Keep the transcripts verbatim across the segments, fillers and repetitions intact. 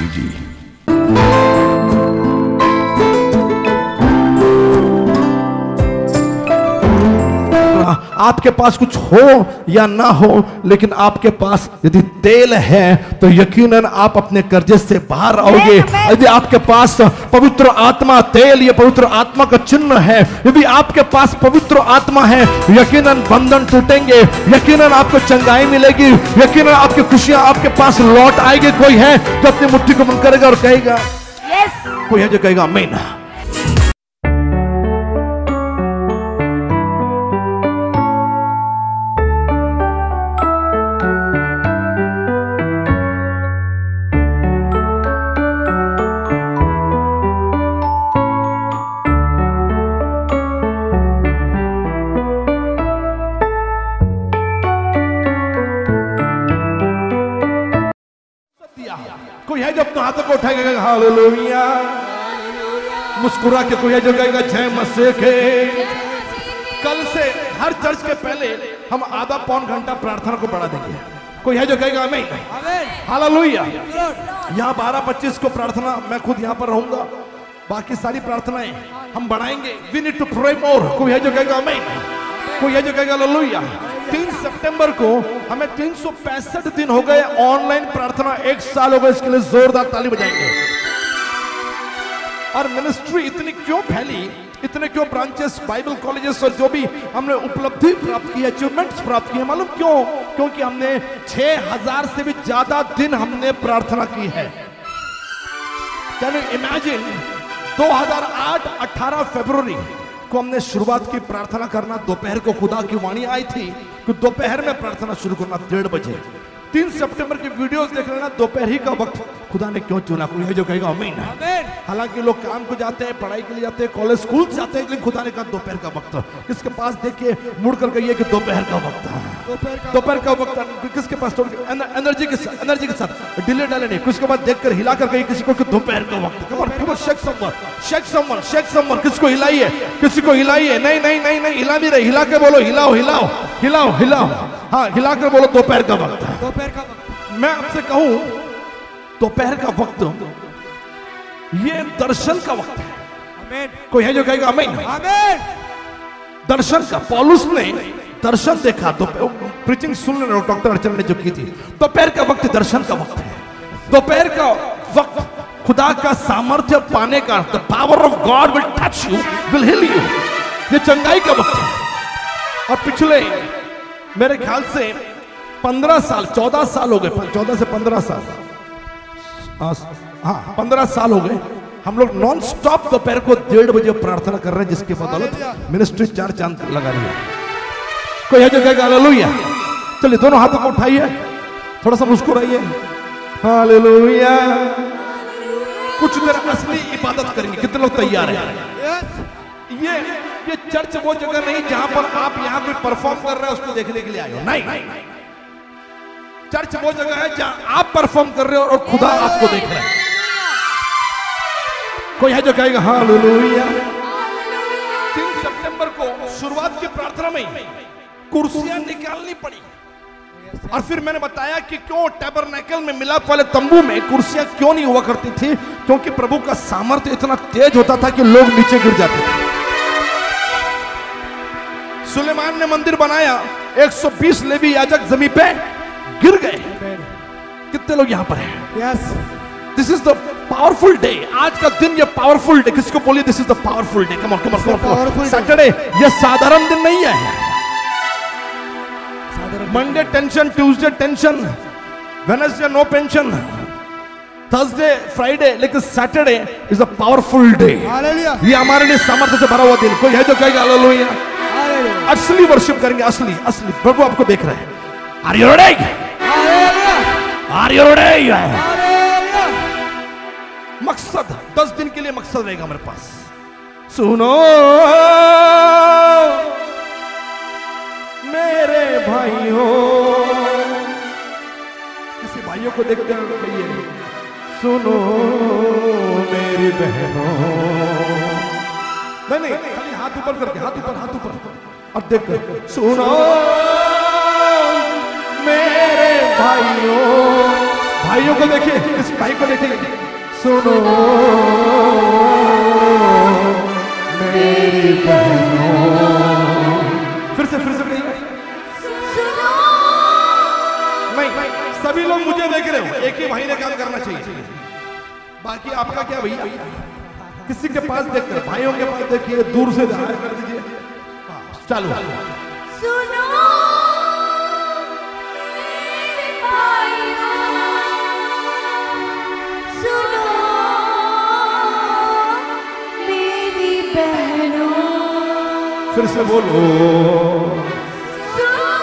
जी। आपके पास कुछ हो या ना हो, लेकिन आपके पास यदि तेल है तो यकीनन आप अपने कर्जे से बाहर आओगे। यदि आपके पास पवित्र आत्मा तेल, ये पवित्र आत्मा का चिन्ह है, यदि आपके पास पवित्र आत्मा है, यकीनन बंधन टूटेंगे, यकीनन आपको चंगाई मिलेगी, यकीनन आपकी खुशियां आपके पास लौट आएगी। कोई है जो अपनी मुट्ठी को बंद करेगा और कहेगा यस? कोई है जो कहेगा आमीन? कोई है जो अपने हाथों को उठाएगा हालेलुया, मुस्कुरा के। कोई है जो कहेगा जय मसीह के। कल से हर चर्च के पहले हम आधा पौन घंटा प्रार्थना को बढ़ा देंगे। कोई है जो कहेगा आमीन? हालेलुया। यहाँ बारह पच्चीस को प्रार्थना, मैं खुद यहाँ पर रहूंगा, बाकी सारी प्रार्थनाएं हम बढ़ाएंगे। We need to pray more. कोई है जो कहेगा आमीन? कोई है जो कहेगा हालेलुया। तीन सितंबर को हमें तीन सौ पैंसठ दिन हो गए ऑनलाइन प्रार्थना, एक साल हो गए, इसके लिए जोरदार ताली बजाएंगे। और मिनिस्ट्री इतनी क्यों फैली, इतने क्यों ब्रांचेस, बाइबल कॉलेजेस और जो भी हमने उपलब्धि प्राप्त की, अचीवमेंट्स प्राप्त की, मालूम क्यों? क्योंकि हमने छह हजार से भी ज्यादा दिन हमने प्रार्थना की है। Can you imagine? दो हज़ार आठ अठारह फरवरी को हमने शुरुआत की प्रार्थना करना। दोपहर को खुदा की वाणी आई थी कि दोपहर में प्रार्थना शुरू करना डेढ़ बजे। तीन सितंबर की वीडियोस देख लेना, दोपहर ही का वक्त खुदा ने क्यों चुना? कोई है जो कहेगा आमीन? हालांकि लोग काम को जाते हैं, पढ़ाई के लिए जाते हैं, कॉलेज स्कूल जाते हैं, लेकिन खुदा ने कहा दोपहर का वक्त। किसके पास देखिए मुड़ कर कहिए कि दोपहर का वक्त है, दोपहर का वक्त। किसके पास एनर्जी के साथ, एनर्जी के साथ डिले डाले नहीं, किसके पास देखकर हिला कर कहिए किसी को कि दोपहर का वक्त। Shake someone, shake someone, shake someone. किसको हिलाइए, किसी को हिलाइए। नहीं नहीं नहीं नहीं, हिला भी रहे, हिला के बोलो हिलाओ हिलाओ हिलाओ हिलाओ। हाँ, हिला कर बोलो दोपहर का वक्त है, दोपहर का वक्त। मैं आपसे कहूं दोपहर का वक्त ये दर्शन का वक्त है। आमीन। कोई है जो कहेगा आमीन? आमीन। दर्शन का, पौलुस ने दर्शन देखा, तो प्रीचिंग सुन रहे हो डॉक्टर अर्चना ने जो की थी। दोपहर का वक्त दर्शन का वक्त है। दोपहर का वक्त खुदा का सामर्थ्य पाने का, the power of God will touch you, will heal you. ये चंगाई का वक्त है। और पिछले मेरे ख्याल से पंद्रह साल, चौदह साल हो गए, चौदह से पंद्रह साल, हाँ पंद्रह साल हो गए, हम लोग नॉन स्टॉप दोपहर को डेढ़ बजे प्रार्थना कर रहे हैं, जिसके बदौलत मिनिस्ट्री चार चांद लगा रही है। कोई है जो कहेगा हालेलुया? चलिए दोनों हाथों को उठाइए, थोड़ा सा मुस्कुराइए, हालेलुया। कुछ देर असली इबादत करेंगे। कितने लोग तैयार हैं? ये ये चर्च वो जगह नहीं जहां पर आप यहां कोई परफॉर्म कर रहे हैं उसको देखने के लिए आए हो, नहीं। चर्च वो जगह है जहां आप परफॉर्म कर रहे हो और खुदा आपको देख रहा है। कोई है जो कहेगा हालेलुया? तीन सितंबर को शुरुआत की प्रार्थना में कुर्सियां निकालनी पड़ी, और फिर मैंने बताया कि क्यों टैबरनेकल में, मिलाप वाले तंबू में कुर्सियां क्यों नहीं हुआ करती थी। क्योंकि प्रभु का सामर्थ्य इतना तेज होता था कि लोग नीचे गिर जाते थे। सुलेमान ने मंदिर बनाया, एक सौ बीस लेवी याजक जमीन पे गिर गए। कितने लोग यहां पर हैं? Yes, this is the powerful day. आज का दिन ये पावरफुल डे, किसको बोलिए this is the powerful day. Come on come on come on. Saturday ये साधारण दिन नहीं है। Monday tension, Tuesday tension, Wednesday no pension, Thursday Friday, लेकिन Saturday is a powerful day. ये हमारे लिए सामर्थ्य से भरा हुआ दिन। कोई है जो कहेगा हालेलुया? असली वर्शिप करेंगे, असली असली। प्रभु आपको देख रहे हैं। Are you ready? Are you ready? मकसद दस दिन के लिए मकसद रहेगा हमारे पास। सुनो मेरे भाइयों, किसी भाइयों को देखते हैं कहिए सुनो मेरी बहनों। नहीं नहीं, खाली हाथ ऊपर करके, हाथ ऊपर, हाथ ऊपर, और देख कर सुनो मेरे भाइयों। भाइयों को देखिए, इस भाई को देखिए, सुनो मेरी बहनों। फिर से फिर से सुनो। नहीं, सभी लोग मुझे देख रहे हो, एक ही भाई ने काम करना चाहिए। बाकी आपका क्या भैया, किसी के पास देखते, भाइयों के पास देखिए, दूर से ध्यान कर दीजिए। चालू। सुनो मेरे भाइयों, सुनो मेरी बहनों। फिर से बोलो। सुनो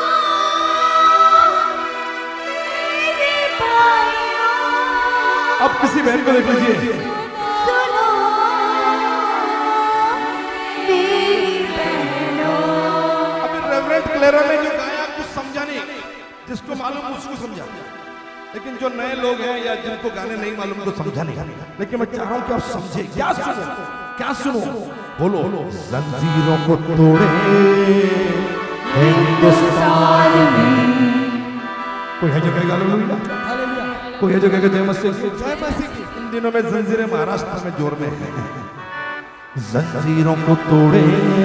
मेरे भाइयों। अब किसी बहन को देख लीजिए। सुनो मेरी बहनों। रेवरेंड क्लेरा ने जो गाया कुछ समझा नहीं, जिसको मालूम उसको समझा, लेकिन जो नए लोग हैं या जिनको गाने नहीं मालूम तो समझा नहीं। लेकिन मैं चाह रहा हूं कि आप समझे। क्या सुनो, क्या सुनो, बोलो। जंजीरों को तोड़े हिंदुस्तान में। कोई है जो कहेगा हालेलुया, कोई है जो कहेगा जय मसीह, जय मसीह। इन दिनों में जंजीरें महाराष्ट्र में जोर में है। जंजीरों को तोड़े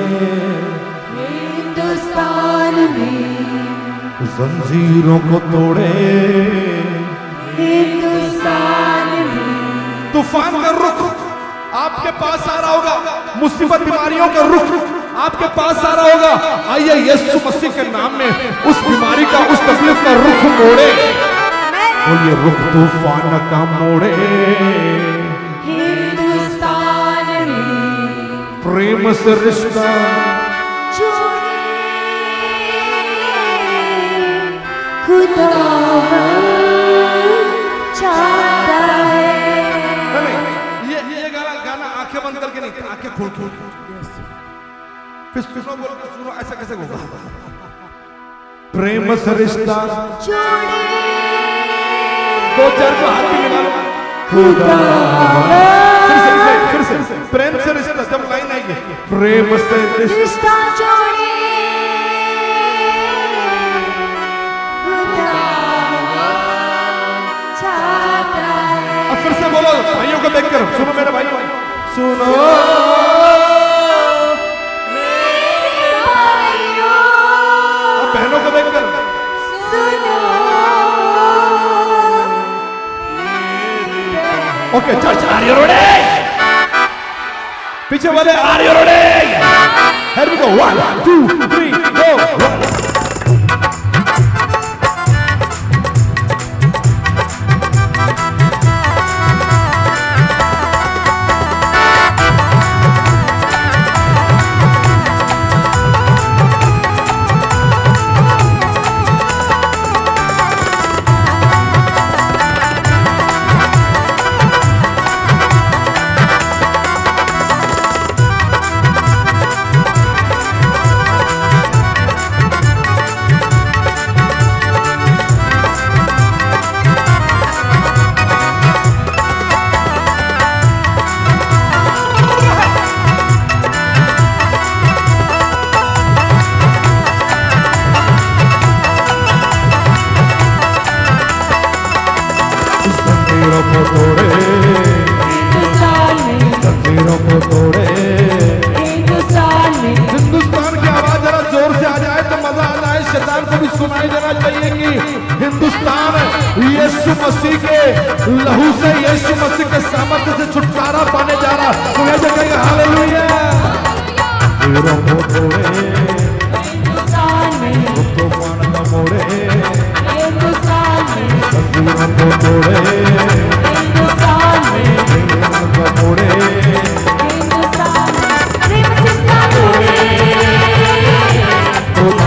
हिंदुस्तान में, जंजीरों को तोड़े हिंदुस्तान में। तूफान का रुख आपके पास आ रहा होगा, मुसीबत बीमारियों का रुख आपके पास आ रहा होगा। आइए यीशु मसीह के नाम में उस बीमारी का, उस तकलीफ का रुख मोड़े। बोलिए, रुख तूफान का मोड़े हिंदुस्तान में। प्रेम से रिश्ता जोड़े खुदा चाहता है। नहीं, ये ये गाना गाना आंखें बंद करके नहीं, आंखें खोल खोल फिर सुनो, बोल के सुनो। ऐसा कैसे होगा? प्रेम से रिश्ता जोड़े दो चार को हाथ में मिला लो। खुदा फिर से फिर से फिर से प्रेम से रिश्ता, जब लाइन आएगी प्रेम से रिश्ता रिश्ता जोड़े खुदा चाहता है। अब फिर से बोलो भाइयों को देखकर, सुनो मेरे भाइयों, सुनो मेरे भाइयों, अब बहनों को देखकर सुनो। Okay church, are you ready? पीछे वाले are you ready? Here we go, one two three go. Hindustan की आवाज जरा जोर से आ जाए तो मजा आ जाए, शैतान को भी सुनाई देना चाहिए कि हिंदुस्तान यीशु मसीह के लहू से, यीशु मसीह के सामर्थ्य से छुटकारा पाने जा रहा। तो मैं जो कहेगा हालेलुया। हिंदुस्तान में, तूफान का मोड़े हिंदुस्तान में, हिंदुस्तान को तोड़े, हिंदुस्तान में, हिंदुस्तान को मोड़े, हिंदुस्तान में। प्रेम से जोड़े खुदा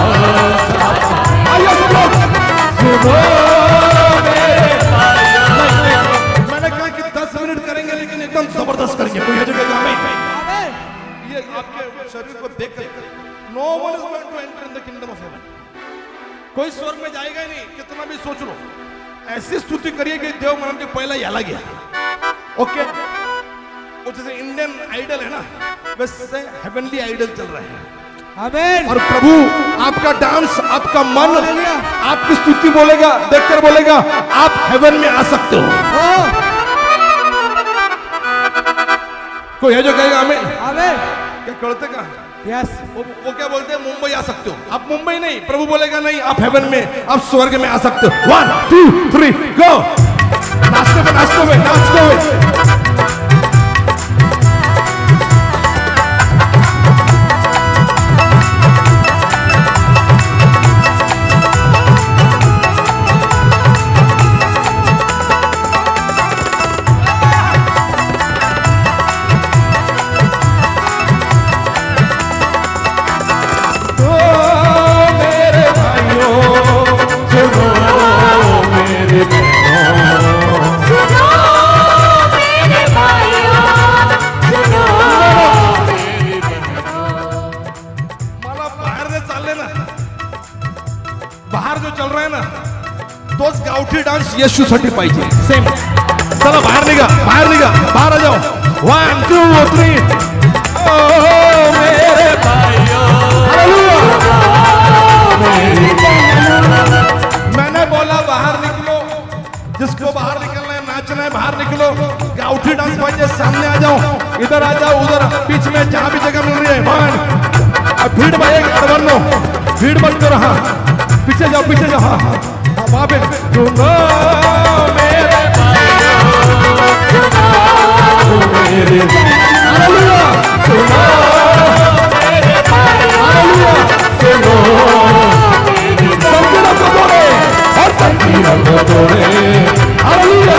आइए सब लोग सुनो मेरे भाइयों। मैंने कहा कि दस मिनट करेंगे लेकिन एकदम जबरदस्त करेंगे। कोई है जो कहेगा आमीन? ये आपके शरीर को देख कर no one is going to enter in the kingdom of heaven. कोई स्वर्ग में जाएगा ही नहीं, कितना भी सोच लो। ऐसी स्तुति करिए कि देव मन के पहला ही अलग गया। ओके, वो जैसे इंडियन आइडल है ना, वैसे हेवनली आइडल चल रहा है। आमीन। और प्रभु आपका डांस, आपका मन, आपकी स्तुति बोलेगा, देखकर बोलेगा आप हेवन में आ सकते हो। कोई है जो कहेगा आमीन? आमीन। क्या करते का? यस। वो, वो क्या बोलते हैं? मुंबई आ सकते हो। आप मुंबई नहीं, प्रभु बोलेगा नहीं, आप हेवन में, आप स्वर्ग में आ सकते हो। One two three go. नाचते में नाचते हुए नाचते हुए येशूसाठी पाहिजे सेम। चला बाहेर निघा, बाहेर निघा, बाहेर आ जाओ। One two three. ओ मेरे भाइयों, मैंने बोला बाहर निकलो, जिसको बाहर निकलना है, नाचना है, बाहर निकलो। गाउठी डांस पाहिजे, सामने आ जाओ, इधर आ जाओ, उधर बीच में जहां भी जगह मिल रही है। वन भीड़ भाई अड़वनो, भीड़ मत करो। हाँ पीछे जाओ, पीछे जाओ। हाँ हाँ वहां पे सुनो मेरे भाइयों, सुनो मेरे हालेलुया, सुनो मेरे भाइयों, हालेलुया, सुनो संगीत को तोड़े और संगीत को तोड़े, हालेलुया।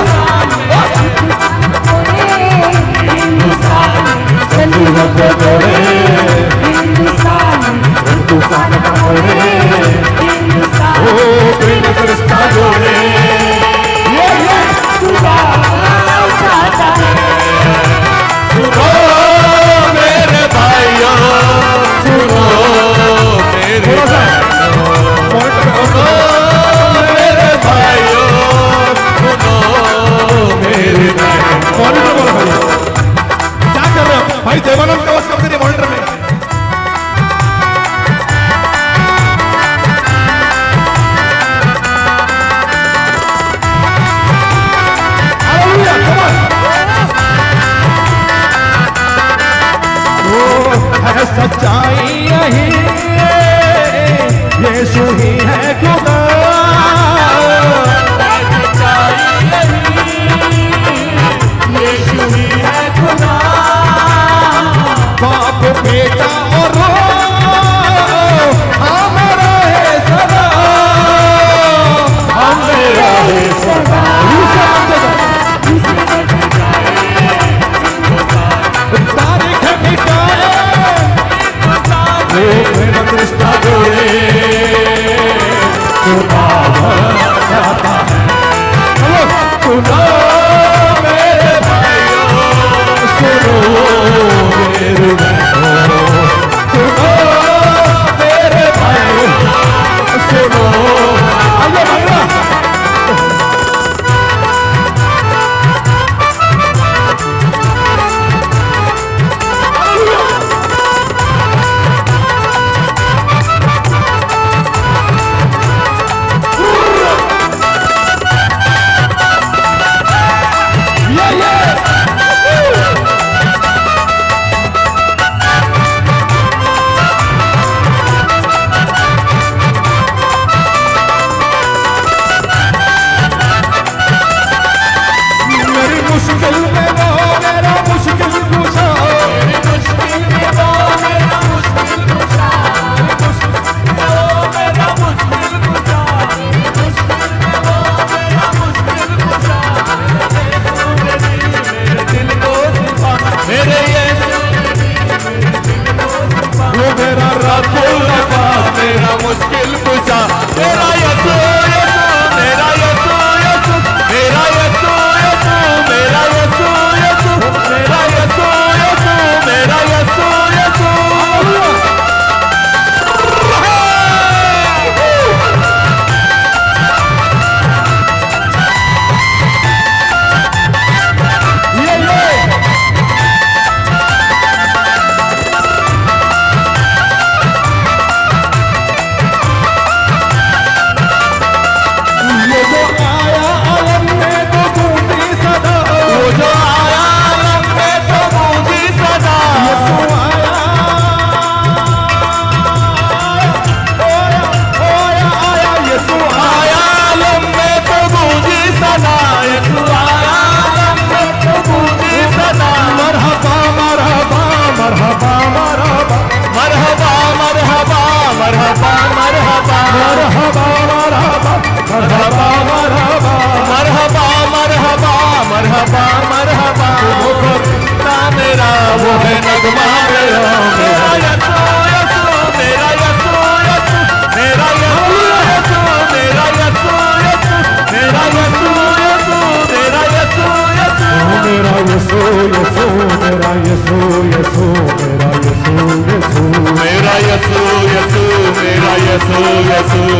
हिंदुस्तान संगीत को तोड़े, हिंदुस्तान हिंदुस्तान को तोड़े, हिंदुस्तान ओ प्रेम रिश्ता जोड़े। ये ये सुनो मेरे भाइयों, सुनो मेरे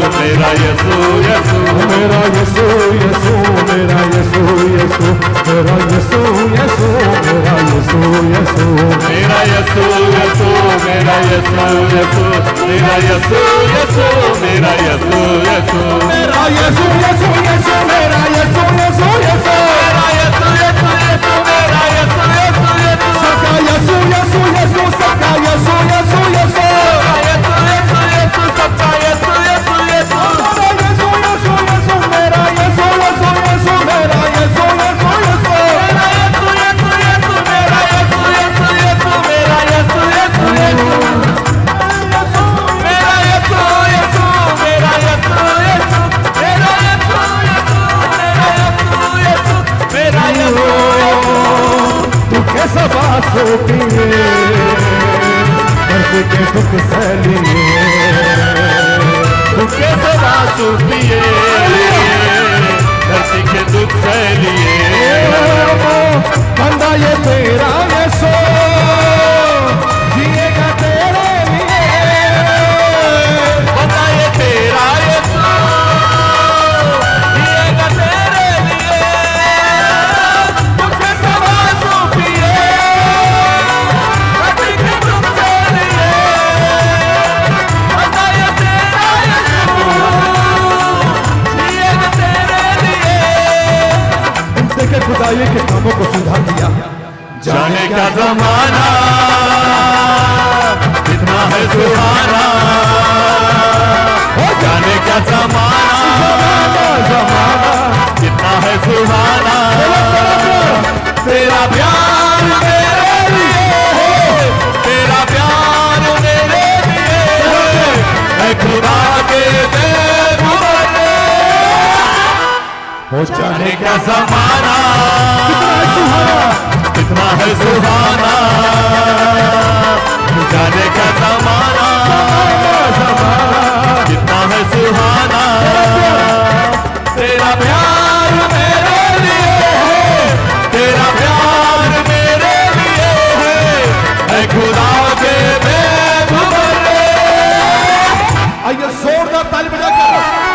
मेरा यसू यसू मेरा यसू यसू मेरा यसू यसू मेरा यसू यसू मेरा यसू यसू मेरा यसू यसू मेरा यसू यसू मेरा यसू यसू मेरा यसू यसू मेरा यसू यसू यसू मेरा यसू यसू यसू मेरा यसू यसू यसू मेरा यसू यसू यसू सबका यसू यसू यसू सबका यसू यसू यसू यसू यसू यसू सबका यसू यसू यसू मेरा यसू यसू यसू मेरा यसू यसू यसू मेरा यसू यसू यसू मेरा यसू यसू यसू मेरा यसू यसू यसू मेरा यसू यसू मेरा यसू यसू मेरा यसू यसू मेरा यसू यसू मेरा यसू तू कैसा बासो पिए दर्द के दुख सहलिए तू कैसे आंसू पिए धरती के दुख सहलिए बंदा ये तेरा यसो जिएगा तेरे लिए बंदा ये तेरा यसू जिएगा तेरे लिए तू कैसे आंसू पिए धरती के दुख सहलिए बंदा ये तेरा यसू जिएगा तेरे लिए इनसे के खुदाई के कामों को सुधार दिया जाने का जमाना कितना है सुहाना हो जाने का जमाना जमाना कितना है सुहाना तेरा प्यार मेरे लिए है तेरा प्यार मेरे लिए है मैं खुदा के बेगुनाह हो जाने जाने का जमाना सुहाना कितना है सुहाना जाने का जमाना कितना है सुहाना तेरा प्यार मेरे लिए है तेरा प्यार मेरे लिए है मैं खुदा के बेगुनाह आइए जोरदार ताली बजाकर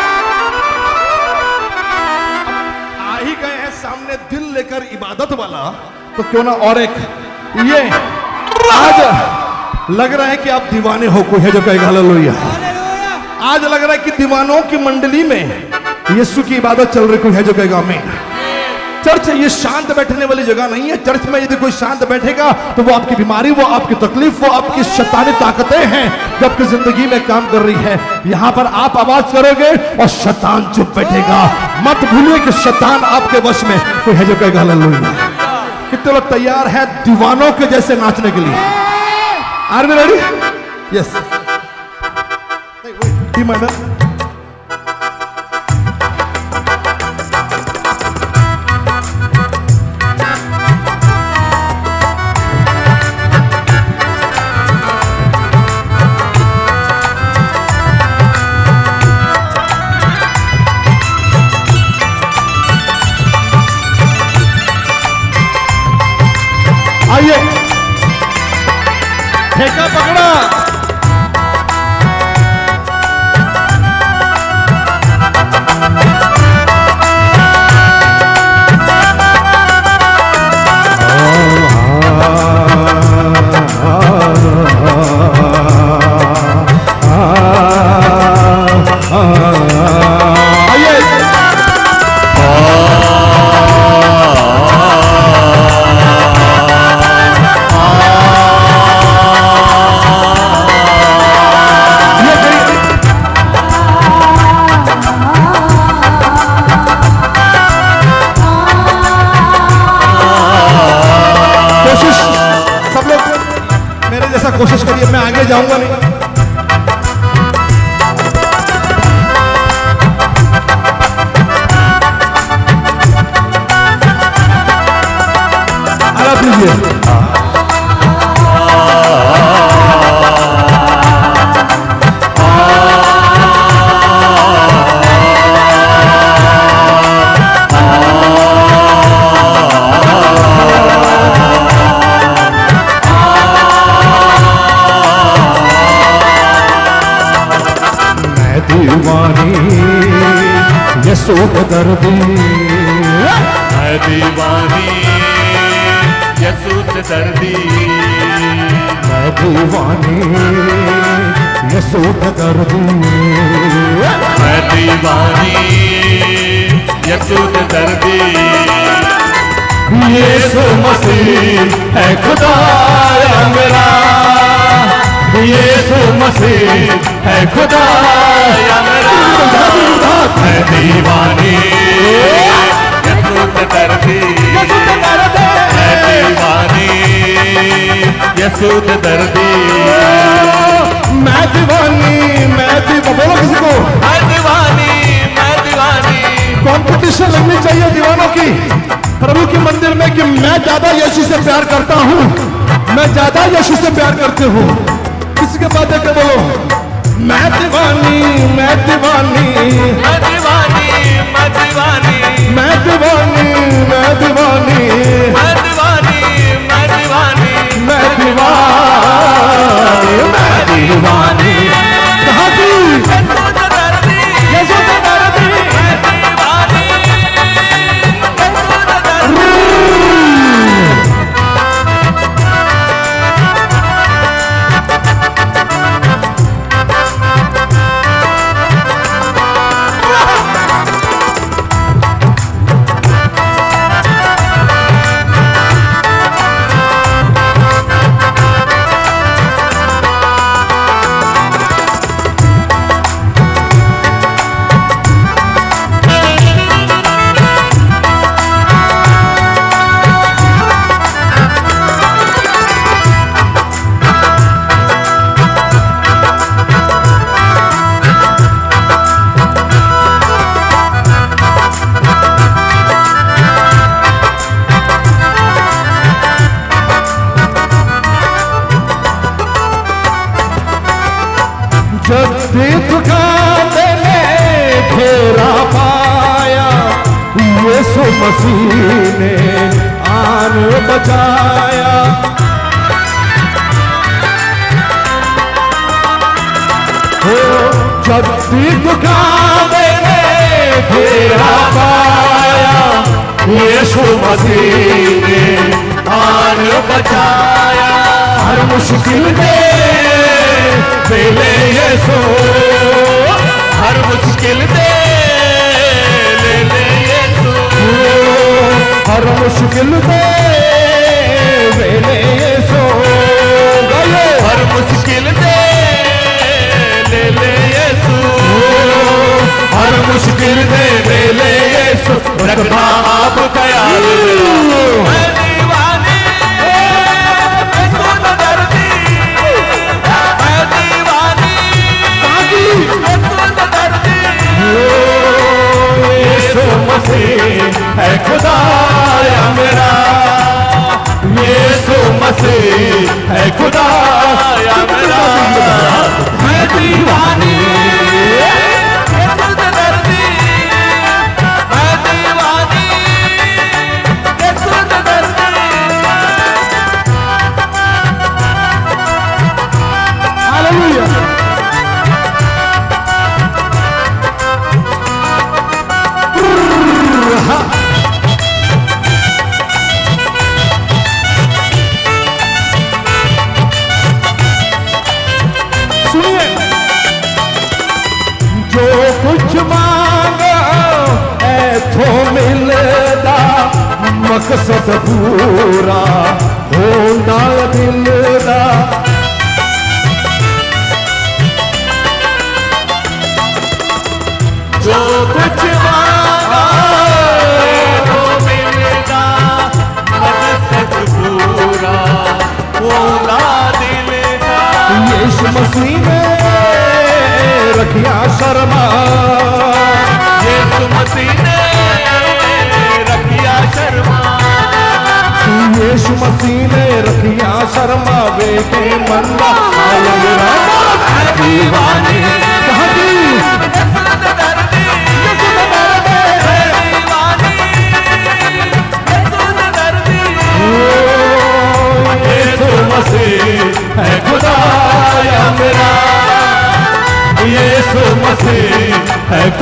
आ ही गए हैं सामने दिल लेकर इबादत वाला, तो क्यों ना और एक ये आज लग रहा है कि आप दीवाने हो, कोई है जो कहेगा हालेलुया। आज लग रहा है कि दीवानों की मंडली में यीशु की इबादत चल रही, कोई है जो कहेगा आमीन। चर्च ये शांत बैठने वाली जगह नहीं है। चर्च में यदि कोई शांत बैठेगा तो वो आपकी बीमारी, वो आपकी तकलीफ, वो आपकी शैतानी ताकतें हैं जो आपकी जिंदगी में काम कर रही है। यहाँ पर आप आवाज करोगे और शैतान चुप बैठेगा। मत भूलिए कि शैतान आपके वश में, कोई है जो कहेगा हालेलुया। कितने लोग तैयार हैं दीवानों के जैसे नाचने के लिए? Are we ready? Yes. D minor. आइए ठेका पकड़ा। कोशिश करिए, मैं आगे जाऊंगा नहीं। आराम लीजिए। दीवानी यीशु दर्दी, मैं दीवानी यीशु दर्दी, मैं दीवानी यीशु दर्दी, मैं दीवानी यीशु दर्दी। यीशु मसीह है खुदाया मेरा, यीशु मसीह है खुदाया मेरा। मैं दीवानी यीशु दर्दी, मैं दीवानी यीशु दर्दी, मैं दीवानी, मैं दीवानी, बोलो किसी को, मैं दीवानी, मैं दीवानी। कंपटीशन लगनी चाहिए दीवानों की प्रभु के मंदिर में कि मैं ज्यादा यीशु से प्यार करता हूँ, मैं ज्यादा यीशु से प्यार करती हूँ। किसी के बाद देकर बोलो, मैं दीवानी, मैं दीवानी, मैं दीवानी, मैं दीवानी, मैं दीवानी, मैं दीवानी, मैं दीवानी, मैं दीवानी, मैं दीवानी, मैं दीवानी। कहाँ की यीशु दर्दी, यीशु दर्दी, मैं दीवानी यीशु दर्दी। जब दुखाते ने घेरा पाया, यीशु मसीह ने आन बचाया। हो जब दुखाते ने घेरा पाया, यीशु मसीह ने आन बचाया। हर मुश्किल में पहले यीशु, हर मुश्किल दे ले ले यीशु, हर मुश्किल में पहले यीशु, हर मुश्किल दे ले ले यीशु, हर मुश्किल में पहले यीशु रखना आप ख्याल। मैं दीवानी यीशु दर्दी, मैं दीवानी यीशु दर्दी। यीशु मसीह है खुदाया मेरा, यीशु मसीह है खुदाया मेरा। मैं दीवानी यीशु दर्दी, मैं दीवानी यीशु दर्दी। हालेलुया। सुनिए, जो कुछ मांगो ऐथो मिलदा, मकसद पूरा होना दिलदा। जो कुछ मांगा तो मिलेगा, मकसद पूरा होना दिलेगा। यीशु मसीह ने रखिया शर्मा, यीशु मसीह ने रखिया शर्मा, यीशु मसीह ने रखिया शर्मा। वे के मंदा आया मेरा मैं दीवानी। कहाँ की यीशु दर्दी, यीशु दर्दी, मैं दीवानी यीशु दर्दी। यीशु मसीह है खुदाया मेरा, यीशु मसीह है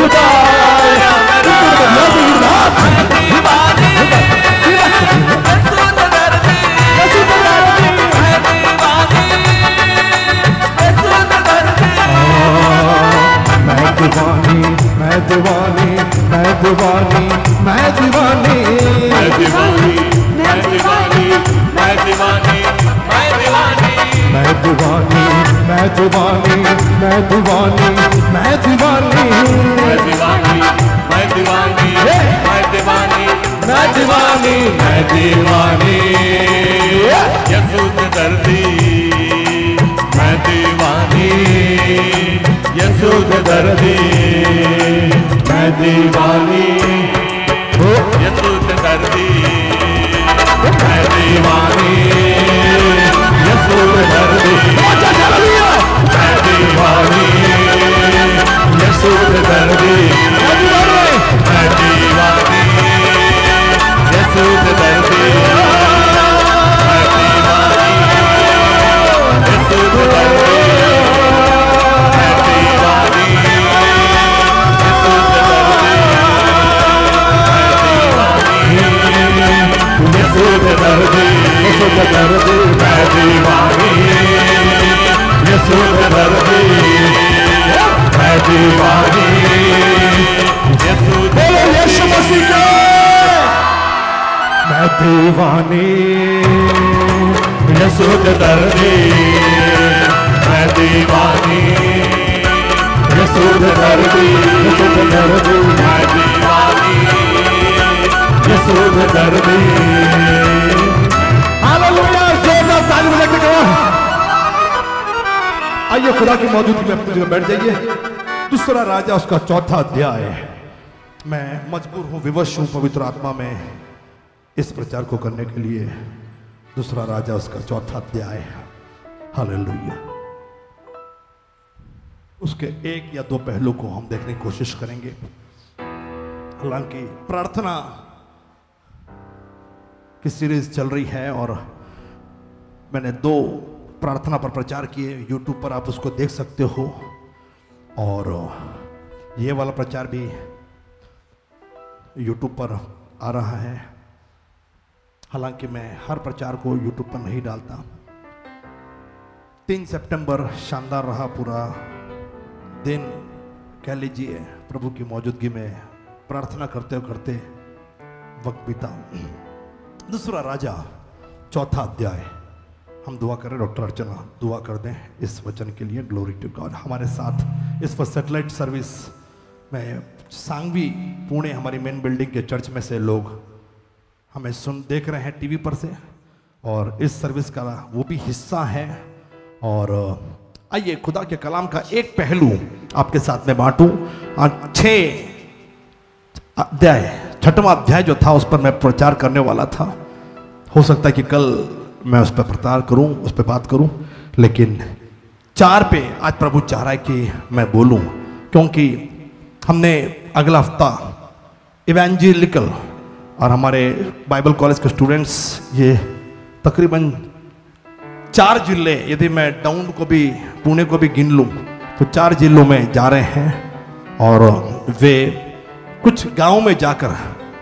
दीवानी, मैं दीवानी, मैं दीवानी, मैं दीवानी, मैं दीवानी, मैं दीवानी, मैं दीवानी, मैं दीवानी, मैं दीवानी, मैं दीवानी, मैं दीवानी, मैं दीवानी, मैं दीवानी, मैं दीवानी, मैं दीवानी, मैं दीवानी, मैं दीवानी, यीशु से दर्दी, मैं दीवानी, यीशु से दर्दी, मैं दीवानी, यीशु से दर्दी, मैं दीवानी, यीशु से दर्दी, मैं दीवानी, यीशु से दर्दी, मैं दीवानी, यीशु से दर्दी, मैं दीवानी, यीशु से दर्दी, मैं दीवानी, यीशु से दर्दी, मैं दीवानी, यीशु से दर्दी, यीशु से दर्दी, मैं दीवानी, यीशु से दर्दी, मैं दीवानी, यीशु बोलो यीशु मसीह के। मैं दीवानी, यीशु से दर्दी, मैं दीवानी, यीशु से दर्दी, यीशु से दर्दी, मैं दीवानी, यीशु से दर्दी। हालेलुया, जोरदार ताली बजा के कहो। आइए खुदा की मौजूदगी में अपनी जगह बैठ जाइए। दूसरा राजा उसका चौथा अध्याय। मैं मजबूर हूं, विवश हूं पवित्र आत्मा में इस प्रचार को करने के लिए। दूसरा राजा उसका चौथा अध्याय। हालेलुया। उसके एक या दो पहलू को हम देखने की कोशिश करेंगे। हालांकि प्रार्थना की सीरीज चल रही है और मैंने दो प्रार्थना पर प्रचार किए। यूट्यूब पर आप उसको देख सकते हो और ये वाला प्रचार भी यूट्यूब पर आ रहा है। हालांकि मैं हर प्रचार को यूट्यूब पर नहीं डालता। तीन सितंबर शानदार रहा पूरा दिन, कह लीजिए प्रभु की मौजूदगी में प्रार्थना करते करते वक्त बीता। दूसरा राजा चौथा अध्याय। हम दुआ करें, डॉक्टर अर्चना दुआ कर दें इस वचन के लिए। Glory to God. हमारे साथ इस पर सेटेलाइट सर्विस में सांगवी पुणे हमारी मेन बिल्डिंग के चर्च में से लोग हमें सुन देख रहे हैं टीवी पर से और इस सर्विस का वो भी हिस्सा है। और आइए खुदा के कलाम का एक पहलू आपके साथ में बांटूं। छः अध्याय, छठवां अध्याय जो था उस पर मैं प्रचार करने वाला था। हो सकता है कि कल मैं उस पर प्रचार करूं, उस पर बात करूं, लेकिन चार पे आज प्रभु चाह रहा है कि मैं बोलूं, क्योंकि हमने अगला हफ्ता इवेंजेलिकल और हमारे बाइबल कॉलेज के स्टूडेंट्स ये तकरीबन चार जिले, यदि मैं डाउन को भी पुणे को भी गिन लूं तो चार जिलों में जा रहे हैं और वे कुछ गांव में जाकर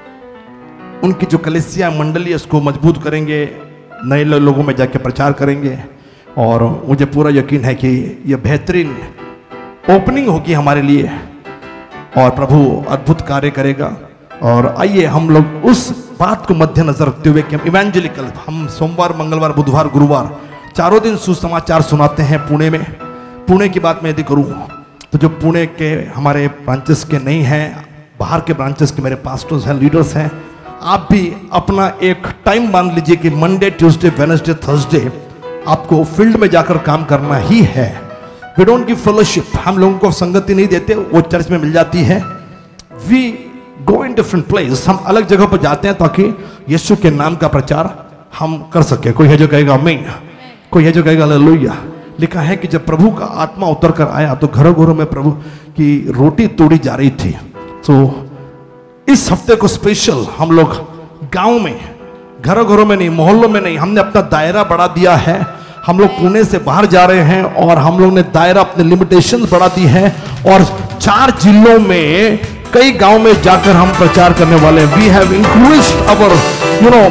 उनकी जो कलीसिया मंडली उसको मजबूत करेंगे, नए लोगों में जाके प्रचार करेंगे। और मुझे पूरा यकीन है कि यह बेहतरीन ओपनिंग होगी हमारे लिए और प्रभु अद्भुत कार्य करेगा। और आइए हम लोग उस बात को मद्देनजर रखते हुए कि हम इवेंजेलिकल, हम सोमवार, मंगलवार, बुधवार, गुरुवार चारों दिन सुसमाचार सुनाते हैं पुणे में। पुणे की बात मैं यदि करूँ तो जो पुणे के हमारे ब्रांचेस के नहीं हैं, बाहर के ब्रांचेस के मेरे पास्टर्स हैं, लीडर्स हैं, आप भी अपना एक टाइम बांध लीजिए कि मंडे, ट्यूसडे, वेडनेसडे, थर्सडे आपको फील्ड में जाकर काम करना ही है। वी डोंट गिव फेलोशिप, हम लोगों को संगति नहीं देते, वो चर्च में मिल जाती है। We go in different place, हम अलग जगह पर जाते हैं ताकि यीशु के नाम का प्रचार हम कर सके। कोई है जो कहेगा आमीन, कोई है जो कहेगा हालेलुया। लिखा है कि जब प्रभु का आत्मा उतर कर आया तो घरों घरों में प्रभु की रोटी तोड़ी जा रही थी। तो इस हफ्ते को स्पेशल हम लोग गांव में, घरों घरों में नहीं, मोहल्लों में नहीं, हमने अपना दायरा बढ़ा दिया है। हम लोग पुणे से बाहर जा रहे हैं और हम लोग ने दायरा, अपने लिमिटेशन बढ़ा दी है और चार जिलों में कई गांव में जाकर हम प्रचार करने वाले हैं। We have increased our you know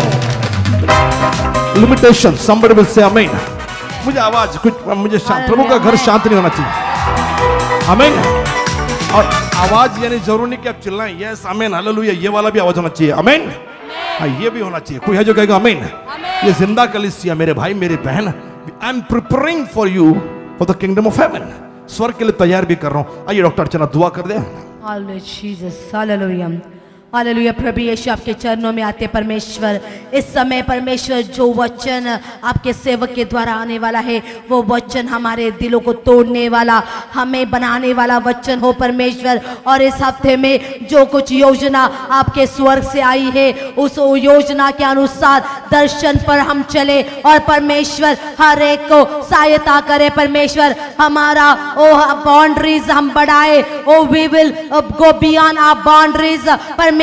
limitation. Somebody will say amen. मुझे आवाज कुछ, मुझे प्रभु का घर शांत नहीं होना चाहिए। आमीन। और आवाज यानी जरूर नहीं कि आप चिल्लाएं यस आमीन हालेलुया, ये वाला भी आवाज होना चाहिए आमीन। हाँ, ये भी होना चाहिए। कोई है जो कहेगा आमीन। ये जिंदा कलीसिया मेरे भाई मेरे बहन, I am preparing for you for the kingdom of heaven, स्वर्ग के लिए तैयार भी कर रहा हूं। आइए डॉक्टर अर्चना दुआ कर दे। Hallelujah Jesus, hallelujah hallelujah. प्रभु यीशु आपके चरणों में आते परमेश्वर, इस समय परमेश्वर जो वचन आपके सेवक के द्वारा आने वाला है वो वचन हमारे दिलों को तोड़ने वाला, हमें बनाने वाला वचन हो परमेश्वर। और इस हफ्ते में जो कुछ योजना आपके स्वर्ग से आई है उस योजना के अनुसार दर्शन पर हम चले और परमेश्वर हर एक को सहायता करे परमेश्वर। हमारा ओ बाउंड्रीज हम बढ़ाए, oh we will go beyond our boundaries परमेश्वर।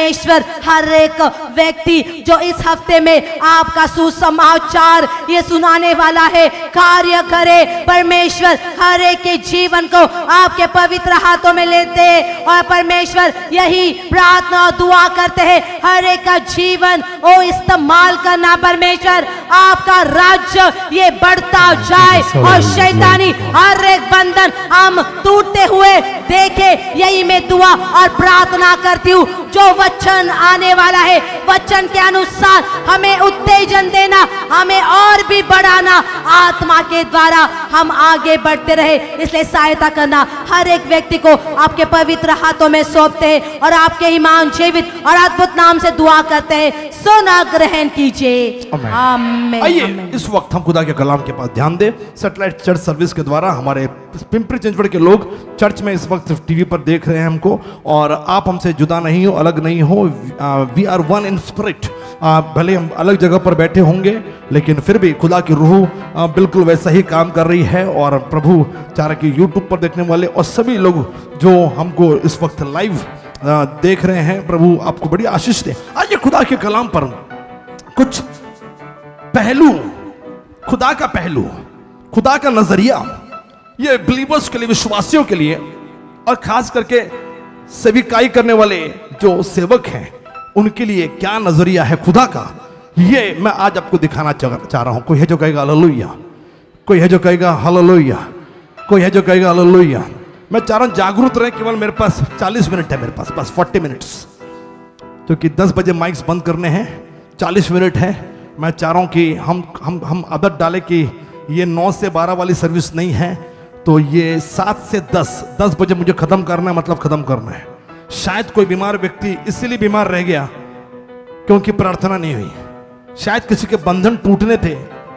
हर एक व्यक्ति जो इस हफ्ते में आपका सुसमाचार ये सुनाने वाला है कार्य करे परमेश्वर, हर एक के जीवन को आपके पवित्र हाथों में लेते हैं और परमेश्वर यही प्रार्थना और दुआ करते हैं हर एक का जीवन ओ इस्तेमाल करना परमेश्वर, आपका राज्य ये बढ़ता जाए और शैतानी हर एक बंधन हम टूटते हुए देखे। यही मैं दुआ और प्रार्थना करती हूँ। जो वचन आने वाला है वचन के अनुसार हमें उत्तेजन देना, हमें और भी बढ़ाना, आत्मा के द्वारा हम आगे बढ़ते रहे, इसलिए सहायता करना। हर एक व्यक्ति को आपके पवित्र हाथों में सौंपते हैं और आपके ईमान जीवित और अद्भुत नाम से दुआ करते हैं। सुना ग्रहण कीजिए आमीन। आइए इस वक्त हम खुदा के कलाम के पास ध्यान दें। सैटेलाइट चर्च सर्विस के द्वारा हमारे पिंपरी चिंचवड़ के लोग चर्च में इस वक्त टीवी पर देख रहे हैं हमको, और आप हमसे जुदा नहीं हो, अलग नहीं हो। We are one in spirit. भले हम अलग जगह पर बैठे होंगे लेकिन फिर भी खुदा की रूह आ, बिल्कुल वैसा ही काम कर रही है। और प्रभु चारा की यूट्यूब पर देखने वाले और सभी लोग जो हमको इस वक्त लाइव आ, देख रहे हैं, प्रभु आपको बड़ी आशीष दे। आइए खुदा के कलाम पर कुछ पहलू, खुदा का पहलू, खुदा का नजरिया, ये बिलीवर्स के लिए, विश्वासियों के लिए, और खास करके सेविकाई करने वाले जो सेवक हैं उनके लिए क्या नजरिया है खुदा का, ये मैं आज आपको दिखाना चाह, चाह रहा हूं। कोई है जो कहेगा हालेलुया, कोई है जो कहेगा हालेलुया, कोई है जो कहेगा हालेलुया। मैं चाह रहा हूं जागरूक रहे। केवल मेरे पास चालीस मिनट है, मेरे पास बस चालीस मिनट्स, क्योंकि दस बजे माइक्स बंद करने हैं, चालीस मिनट है। मैं चाह रहा हूं कि हम हम हम आदत डालें कि ये नौ से बारह वाली सर्विस नहीं है, तो ये सात से दस दस बजे मुझे खत्म करना है, मतलब खत्म करना है। शायद कोई बीमार व्यक्ति इसीलिए बीमार रह गया क्योंकि प्रार्थना नहीं हुई, शायद किसी के बंधन टूटने थे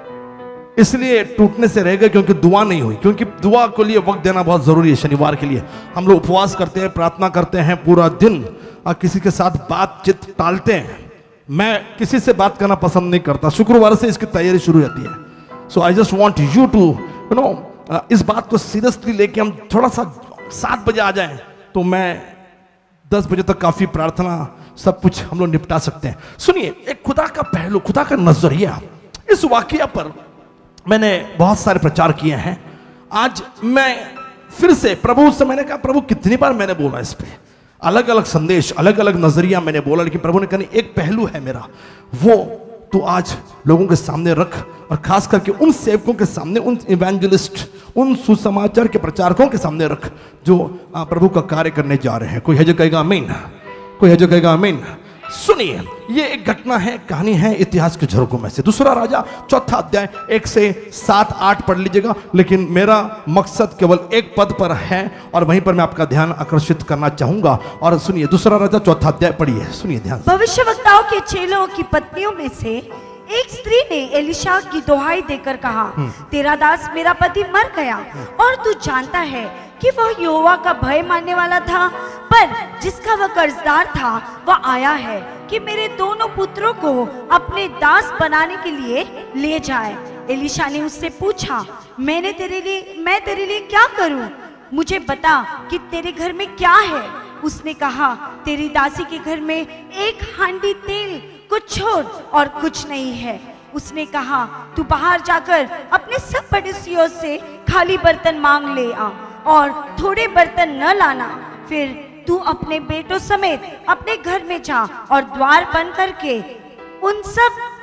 इसलिए टूटने से रह गए क्योंकि दुआ नहीं हुई, क्योंकि दुआ के लिए वक्त देना बहुत जरूरी है। शनिवार के लिए हम लोग उपवास करते हैं, प्रार्थना करते हैं पूरा दिन, और किसी के साथ बातचीत टालते हैं। मैं किसी से बात करना पसंद नहीं करता, शुक्रवार से इसकी तैयारी शुरू हो जाती है। So I just want you to you know इस बात को सीरियसली लेके हम थोड़ा सा सात बजे आ जाएं, तो मैं दस बजे तक काफी प्रार्थना सब कुछ हम लोग निपटा सकते हैं। सुनिए, एक खुदा का पहलू, खुदा का नजरिया, इस वाकया पर मैंने बहुत सारे प्रचार किए हैं। आज मैं फिर से प्रभु से मैंने कहा, प्रभु कितनी बार मैंने बोला इस पे, अलग अलग संदेश, अलग अलग नजरिया मैंने बोला, लेकिन प्रभु ने कहा एक पहलू है मेरा, वो तो आज लोगों के सामने रख, और खास करके उन सेवकों के सामने, उन इवेंजलिस्ट, उन सुसमाचार के प्रचारकों के सामने रख जो प्रभु का कार्य करने जा रहे हैं। कोई है जो कहेगा आमीन, कोई है जो कहेगा आमीन। सुनिए, ये एक घटना है, कहानी है इतिहास के झरोकों में से। दूसरा राजा चौथा अध्याय एक से सात आठ पढ़ लीजिएगा, लेकिन मेरा मकसद केवल एक पद पर है और वहीं पर मैं आपका ध्यान आकर्षित करना चाहूंगा। और सुनिए, दूसरा राजा चौथा अध्याय पढ़िए, सुनिए ध्यान से। भविष्यवक्ताओं के चेलों की पत्नियों में से एक स्त्री ने एलिशा की दुहाई देकर कहा, तेरा दास मेरा पति मर गया और तू जानता है कि वह यहोवा का भय मानने वाला था, पर जिसका वह कर्जदार था वह आया है कि मेरे दोनों पुत्रों को अपने दास बनाने के लिए ले जाए। एलिशा ने उससे पूछा, मैंने तेरे लिए मैं तेरे लिए क्या करूं? मुझे बता कि तेरे घर में क्या है। उसने कहा, तेरी दासी के घर में एक हांडी तेल, कुछ छोड़ और कुछ नहीं है। उसने कहा, तू बाहर जाकर अपने सब पड़ोसियों से खाली बर्तन मांग ले आ और थोड़े बर्तन न लाना। फिर तू अपने बेटों समेत अपने घर में जा और द्वार बंद करके उन सब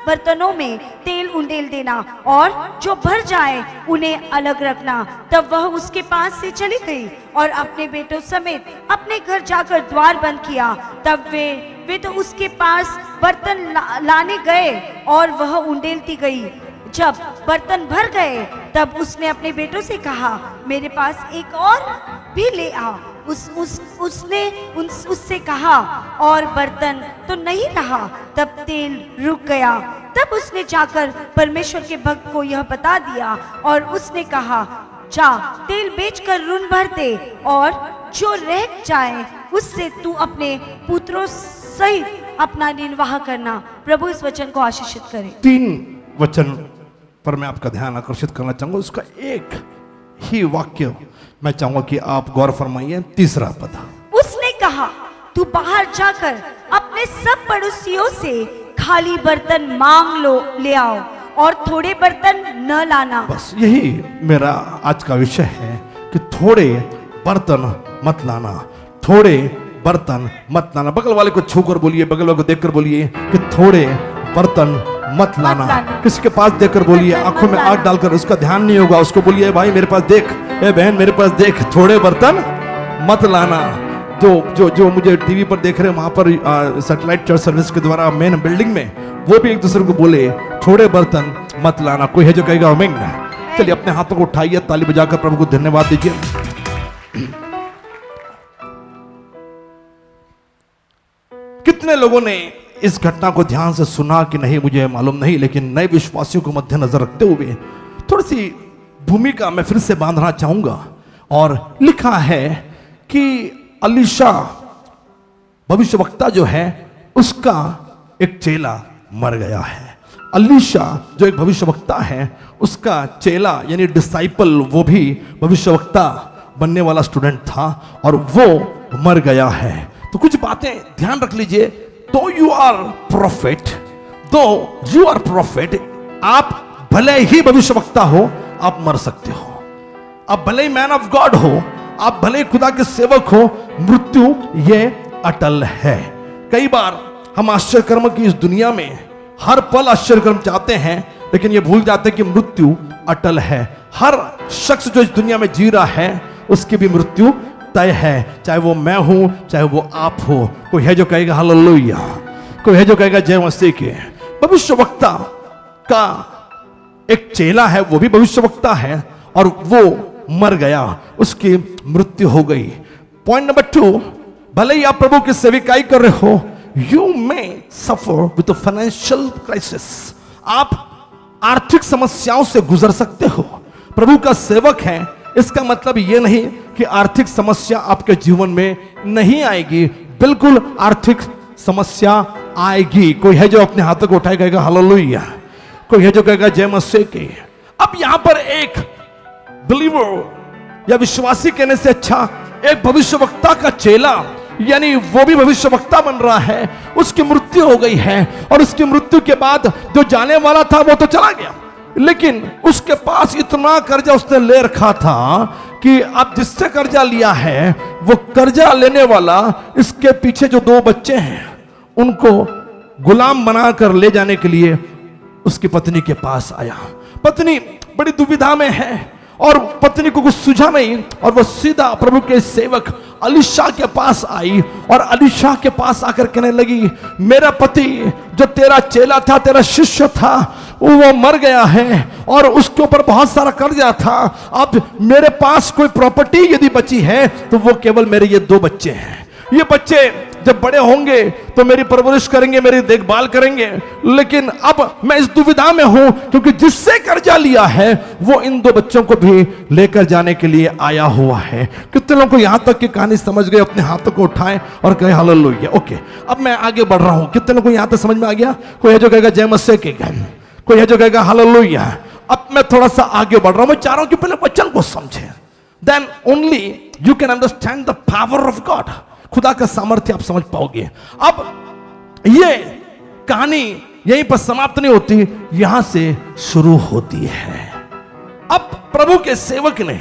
बर्तनों में तेल उंडेल देना और जो भर जाए उन्हें अलग रखना। तब वह उसके पास से चली गई और अपने बेटों समेत अपने घर जाकर द्वार बंद किया। तब वे वे तो उसके पास बर्तन ला, लाने गए और वह उंडेलती गई। जब बर्तन भर गए तब उसने अपने बेटों से कहा, मेरे पास एक और भी ले आ। उस उस उसने उस, उससे कहा, और बर्तन तो नहीं रहा। तब तेल रुक गया। तब उसने जाकर परमेश्वर के भक्त को यह बता दिया और उसने कहा, जा तेल बेचकर ऋण भर दे और जो रह जाए उससे तू अपने पुत्रों सहित अपना निर्वाह करना। प्रभु इस वचन को आशीषित करे। तीन वचन पर मैं आपका ध्यान आकर्षित करना चाहूंगा। उसका एक ही वाक्य मैं चाहूंगा कि आप गौर फरमाइए। तीसरा पद, उसने कहा, तू बाहर जाकर अपने सब पड़ोसियों से खाली बर्तन मांग लो ले आओ और थोड़े बर्तन न लाना। बस यही मेरा आज का विषय है कि थोड़े बर्तन मत लाना, थोड़े बर्तन मत लाना। बगल वाले को छूकर बोलिए, बगल वाले को देखकर बोलिए कि थोड़े बर्तन मत लाना। किसी के पास देखकर बोलिए, आंखों में आग डालकर, उसका ध्यान नहीं होगा, उसको बोलिए, भाई मेरे पास देख, ए बहन मेरे पास देख, थोड़े बर्तन मत लाना। जो जो जो मुझे टीवी पर देख रहे हैं वहां पर सैटेलाइट चर्च सर्विस के द्वारा मेन बिल्डिंग में, वो भी एक दूसरे को बोले थोड़े बर्तन मत लाना। कोई है जो कहेगा आमीन? चलिए अपने हाथों को उठाइए, ताली बजाकर प्रभु को धन्यवाद दीजिए। कितने लोगों ने इस घटना को ध्यान से सुना कि नहीं मुझे मालूम नहीं, लेकिन नए विश्वासियों को मद्देनजर रखते हुए थोड़ी सी भूमिका मैं फिर से बांधना चाहूंगा। और लिखा है कि अलीशा भविष्यवक्ता जो है उसका एक चेला मर गया है। अलीशा जो एक भविष्यवक्ता है उसका चेला यानी डिसाइपल, वो भी भविष्यवक्ता बनने वाला स्टूडेंट था और वो मर गया है। तो कुछ बातें ध्यान रख लीजिए। Though you are prophet, though you are prophet, आप भले ही भविष्यवक्ता हो, आप मर सकते हो। आप भले ही मैन ऑफ गॉड हो, आप भले ही खुदा के सेवक हो, मृत्यु ये अटल है। कई बार हम आश्चर्यकर्म की इस दुनिया में हर पल आश्चर्यकर्म चाहते हैं, लेकिन ये भूल जाते हैं कि मृत्यु अटल है। हर शख्स जो इस दुनिया में जी रहा है उसकी भी मृत्यु तय है, चाहे वो मैं हूं चाहे वो आप हो। कोई है जो कहेगा हालेलुया, कोई है जो कहेगा जय मसीह के। भविष्यवक्ता का एक चेला है, वो भी भविष्यवक्ता है और वो मर गया, उसकी मृत्यु हो गई। पॉइंट नंबर टू, भले ही आप प्रभु की सेविकाई कर रहे हो, you may suffer with financial crisis, आप आर्थिक समस्याओं से गुजर सकते हो। प्रभु का सेवक है, इसका मतलब ये नहीं कि आर्थिक समस्या आपके जीवन में नहीं आएगी, बिल्कुल आर्थिक समस्या आएगी। कोई है जो अपने हाथों को उठाए कहेगा हालेलुया, कोई है जो कहेगा जय मसीह की। अब यहां पर एक बिलीवर या विश्वासी कहने से अच्छा एक भविष्यवक्ता का चेला, यानी वो भी भविष्यवक्ता बन रहा है, उसकी मृत्यु हो गई है और उसकी मृत्यु के बाद जो जाने वाला था वो तो चला गया, लेकिन उसके पास इतना कर्जा उसने ले रखा था कि अब जिससे कर्जा लिया है वो कर्जा लेने वाला इसके पीछे जो दो बच्चे हैं उनको गुलाम बनाकर ले जाने के लिए उसकी पत्नी के पास आया। पत्नी बड़ी दुविधा में है और पत्नी को कुछ सूझा नहीं और वो सीधा प्रभु के सेवक अलीशा के पास आई और अलीशा के पास आकर कहने लगी, मेरा पति जो तेरा चेला था, तेरा शिष्य था, वो मर गया है और उसके ऊपर बहुत सारा कर्जा था। अब मेरे पास कोई प्रॉपर्टी यदि बची है तो वो केवल मेरे ये दो बच्चे हैं। ये बच्चे जब बड़े होंगे तो मेरी परवरिश करेंगे, मेरी देखभाल करेंगे, लेकिन अब मैं इस दुविधा में हूं क्योंकि जिससे कर्जा लिया है वो इन दो बच्चों को भी लेकर जाने के लिए आया हुआ है। कितने लोगों को यहां तक की कहानी समझ गए? अपने हाथों को उठाएं और कहे हालेलुया। ओके, अब मैं आगे बढ़ रहा हूं। कितने लोगों को यहां तक समझ में आ गया? कोई है जो कहेगा जय मसीह के, कोई है जो कहेगा हालेलुया। अब मैं थोड़ा सा आगे बढ़ रहा हूं। मैं चाह रहा हूं कि पहले वचन को समझें, then only you can understand the power of God. खुदा का सामर्थ्य आप समझ पाओगे। अब ये कहानी यहीं पर समाप्त नहीं होती, यहां से शुरू होती है। अब प्रभु के सेवक ने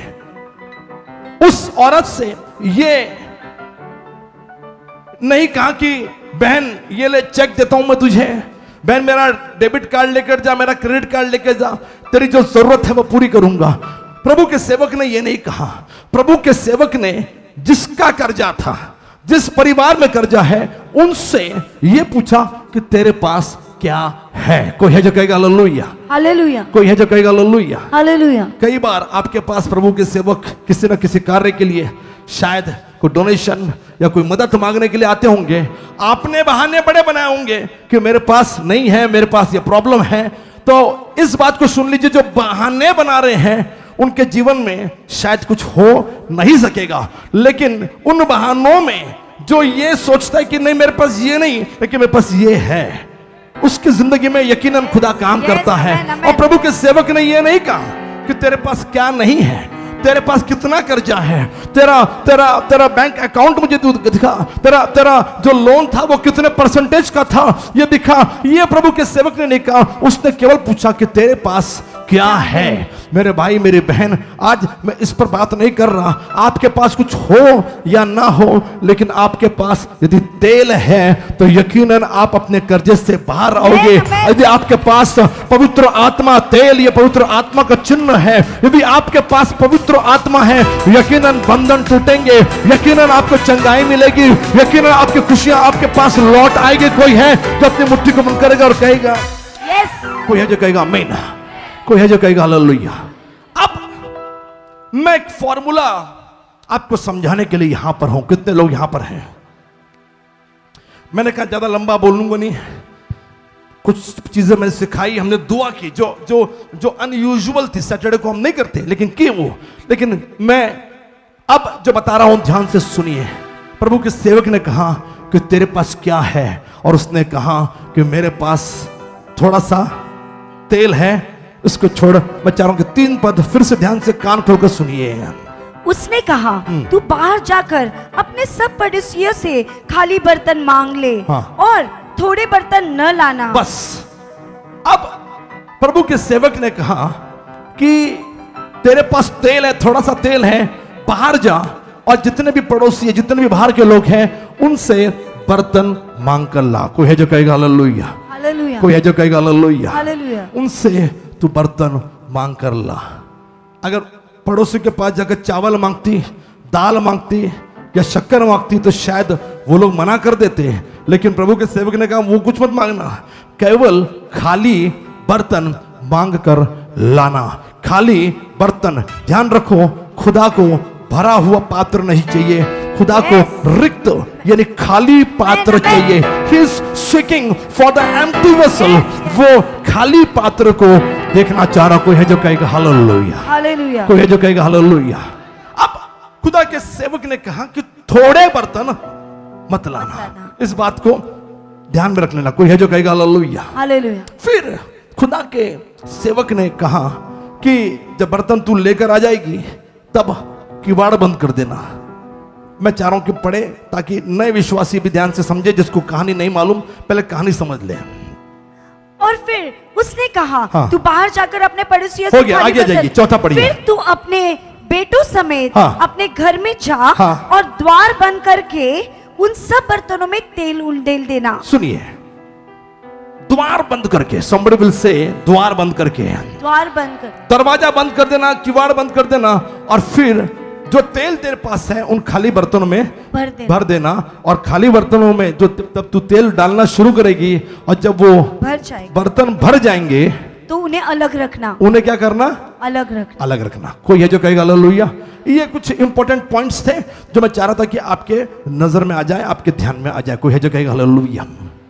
उस औरत से ये नहीं कहा कि बहन ये ले चेक देता हूं मैं तुझे, बहन मेरा डेबिट कार्ड लेकर जा, मेरा क्रेडिट कार्ड लेकर जा, तेरी जो जरूरत है वो पूरी करूंगा। प्रभु के सेवक ने ये नहीं कहा। प्रभु के सेवक ने जिसका कर्जा था, जिस परिवार में कर्जा है, उनसे ये पूछा कि तेरे पास क्या है। कोई है जो कहेगा हालेलुया, हालेलुया, कोई है जो कहेगा हालेलुया, हालेलुया। कई बार आपके पास प्रभु के सेवक किसी न किसी कार्य के लिए शायद कोई डोनेशन या कोई मदद मांगने के लिए आते होंगे। आपने बहाने बड़े बनाए होंगे कि मेरे पास नहीं है, मेरे पास ये प्रॉब्लम है। तो इस बात को सुन लीजिए, जो बहाने बना रहे हैं उनके जीवन में शायद कुछ हो नहीं सकेगा, लेकिन उन बहानों में जो ये सोचता है कि नहीं मेरे पास ये नहीं लेकिन मेरे पास ये है, उसकी जिंदगी में यकीनन खुदा काम Yes, करता है। amen, amen. और प्रभु के सेवक ने ये नहीं कहा कि तेरे पास क्या नहीं है, तेरे पास कितना कर्जा है, तेरा तेरा तेरा बैंक अकाउंट मुझे तू दिखा, तेरा तेरा जो लोन था वो कितने परसेंटेज का था ये दिखा। ये प्रभु के सेवक ने नहीं कहा, उसने केवल पूछा कि तेरे पास क्या है। मेरे भाई मेरी बहन, आज मैं इस पर बात नहीं कर रहा आपके पास कुछ हो या ना हो, लेकिन आपके पास यदि तेल है तो यकीनन आप अपने कर्जे से बाहर आओगे। यदि आपके पास पवित्र आत्मा तेल, ये पवित्र आत्मा का चिन्ह है, यदि आपके पास पवित्र आत्मा है, यकीनन बंधन टूटेंगे, यकीनन आपको चंगाई मिलेगी, यकीनन आपकी खुशियां आपके पास लौट आएगी। कोई है जो अपनी मुट्ठी को बंद करेगा और कहेगा यस, कोई है जो कहेगा आमीन, कोई है जो कहेगा हालेलुया। अब मैं एक फॉर्मूला आपको समझाने के लिए यहां पर हूं। कितने लोग यहां पर हैं? मैंने कहा ज्यादा लंबा बोलूंगा नहीं, कुछ चीजें मैंने सिखाई, हमने दुआ की जो जो जो अनयूजुअल थी। सैटरडे को हम नहीं करते लेकिन की वो, लेकिन मैं अब जो बता रहा हूं ध्यान से सुनिए। प्रभु के सेवक ने कहा कि तेरे पास क्या है, और उसने कहा कि मेरे पास थोड़ा सा तेल है, इसको छोड़। मैं चाह रहा हूं कि तीन पद फिर से ध्यान से कान खोलकर सुनिए। उसने कहा तू बाहर जाकर अपने सब पड़ोसियों से खाली बर्तन मांग ले, हाँ। और थोड़े बर्तन न लाना। बस। अब प्रभु के सेवक ने कहा कि तेरे पास तेल है, थोड़ा सा तेल है, बाहर जा और जितने भी पड़ोसी है, जितने भी बाहर के लोग हैं, उनसे बर्तन मांग कर ला। कोई है जो कहेगा हालेलुया, हालेलुया, कोई है जो कहेगा हालेलुया। हालेलुया। उनसे तू बर्तन मांग कर ला। अगर पड़ोसी के पास जाकर चावल मांगती, दाल मांगती या शक्कर मांगती तो शायद वो लोग मना कर देते, लेकिन प्रभु के सेवक ने कहा वो कुछ मत मांगना, केवल खाली बर्तन मांग कर लाना। खाली बर्तन। ध्यान रखो, खुदा को भरा हुआ पात्र नहीं चाहिए, खुदा को रिक्त यानी खाली पात्र चाहिए। He is seeking for the empty vessel। वो खाली पात्र को देखना चाह रहा। कोई है जो कहेगा हालेलुया, हालेलुया। कोई है जो कहेगा हालेलुया। अब खुदा के सेवक ने कहा कि थोड़े बर्तन मत लाना। इस बात को ध्यान में रख लेना। कोई है जो कहेगा हालेलुया, हालेलुया। फिर खुदा के सेवक ने कहा कि जब बर्तन तू लेकर आ जाएगी तब किवाड़ बंद कर देना। मैं चाह रहा हूं कि पढ़े ताकि नए विश्वासी भी ध्यान से समझे, जिसको कहानी नहीं मालूम पहले कहानी समझ ले। और फिर उसने कहा हाँ। तू बाहर जाकर अपने पड़ोसियों हो से गया, खाली आगे बर्तन- जाइए, चौथा पढ़िए। फिर तू अपने बेटों समेत हाँ। अपने घर में जा, हाँ। और द्वार बंद करके उन सब बर्तनों में तेल उंडेल देना। सुनिए, द्वार बंद करके, somebody will say द्वार बंद करके, द्वार बंद कर, दरवाजा बंद कर देना, किवाड़ बंद कर देना, और फिर जो तेल तेरे पास है उन खाली बर्तनों में भर देना। भर देना। और खाली बर्तनों में जो तब तू तेल डालना शुरू करेगी और जब वो भर जाएगा बर्तन भर जाएंगे तो उन्हें अलग रखना, उन्हें क्या करना? अलग रखना। अलग रखना। कोई है जो कहेगा हालेलुया। ये कुछ इंपॉर्टेंट पॉइंट्स थे जो मैं चाह रहा था कि आपके नजर में आ जाए, आपके ध्यान में आ जाए। कोई है जो कहेगा हालेलुया।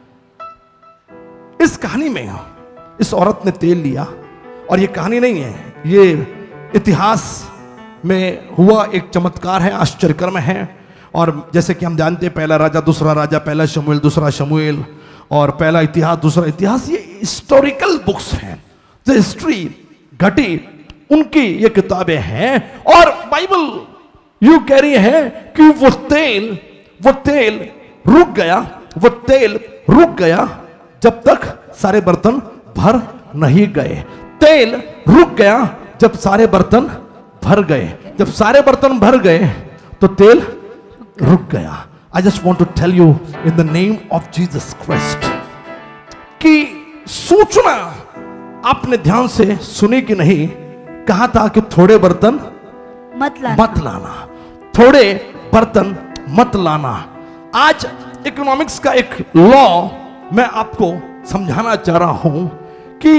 इस कहानी में इस औरत ने तेल लिया, और ये कहानी नहीं है, ये इतिहास में हुआ एक चमत्कार है, आश्चर्यकर्म है। और जैसे कि हम जानते हैं, पहला राजा दूसरा राजा, पहला शमूएल दूसरा शमूएल, और पहला इतिहास दूसरा इतिहास, ये हिस्टोरिकल बुक्स हैं, जो हिस्ट्री घटी उनकी ये किताबें हैं। और बाइबल यूं कह रही है कि वो तेल वो तेल रुक गया, वो तेल रुक गया जब तक सारे बर्तन भर नहीं गए। तेल रुक गया जब सारे बर्तन भर गए। जब सारे बर्तन भर गए तो तेल रुक गया। I just want to tell you in the name of Jesus Christ कि सूचना आपने ध्यान से सुनी कि नहीं? कहा था कि थोड़े बर्तन मत लाना। मत लाना, थोड़े बर्तन मत लाना। आज इकोनॉमिक्स का एक लॉ मैं आपको समझाना चाह रहा हूं कि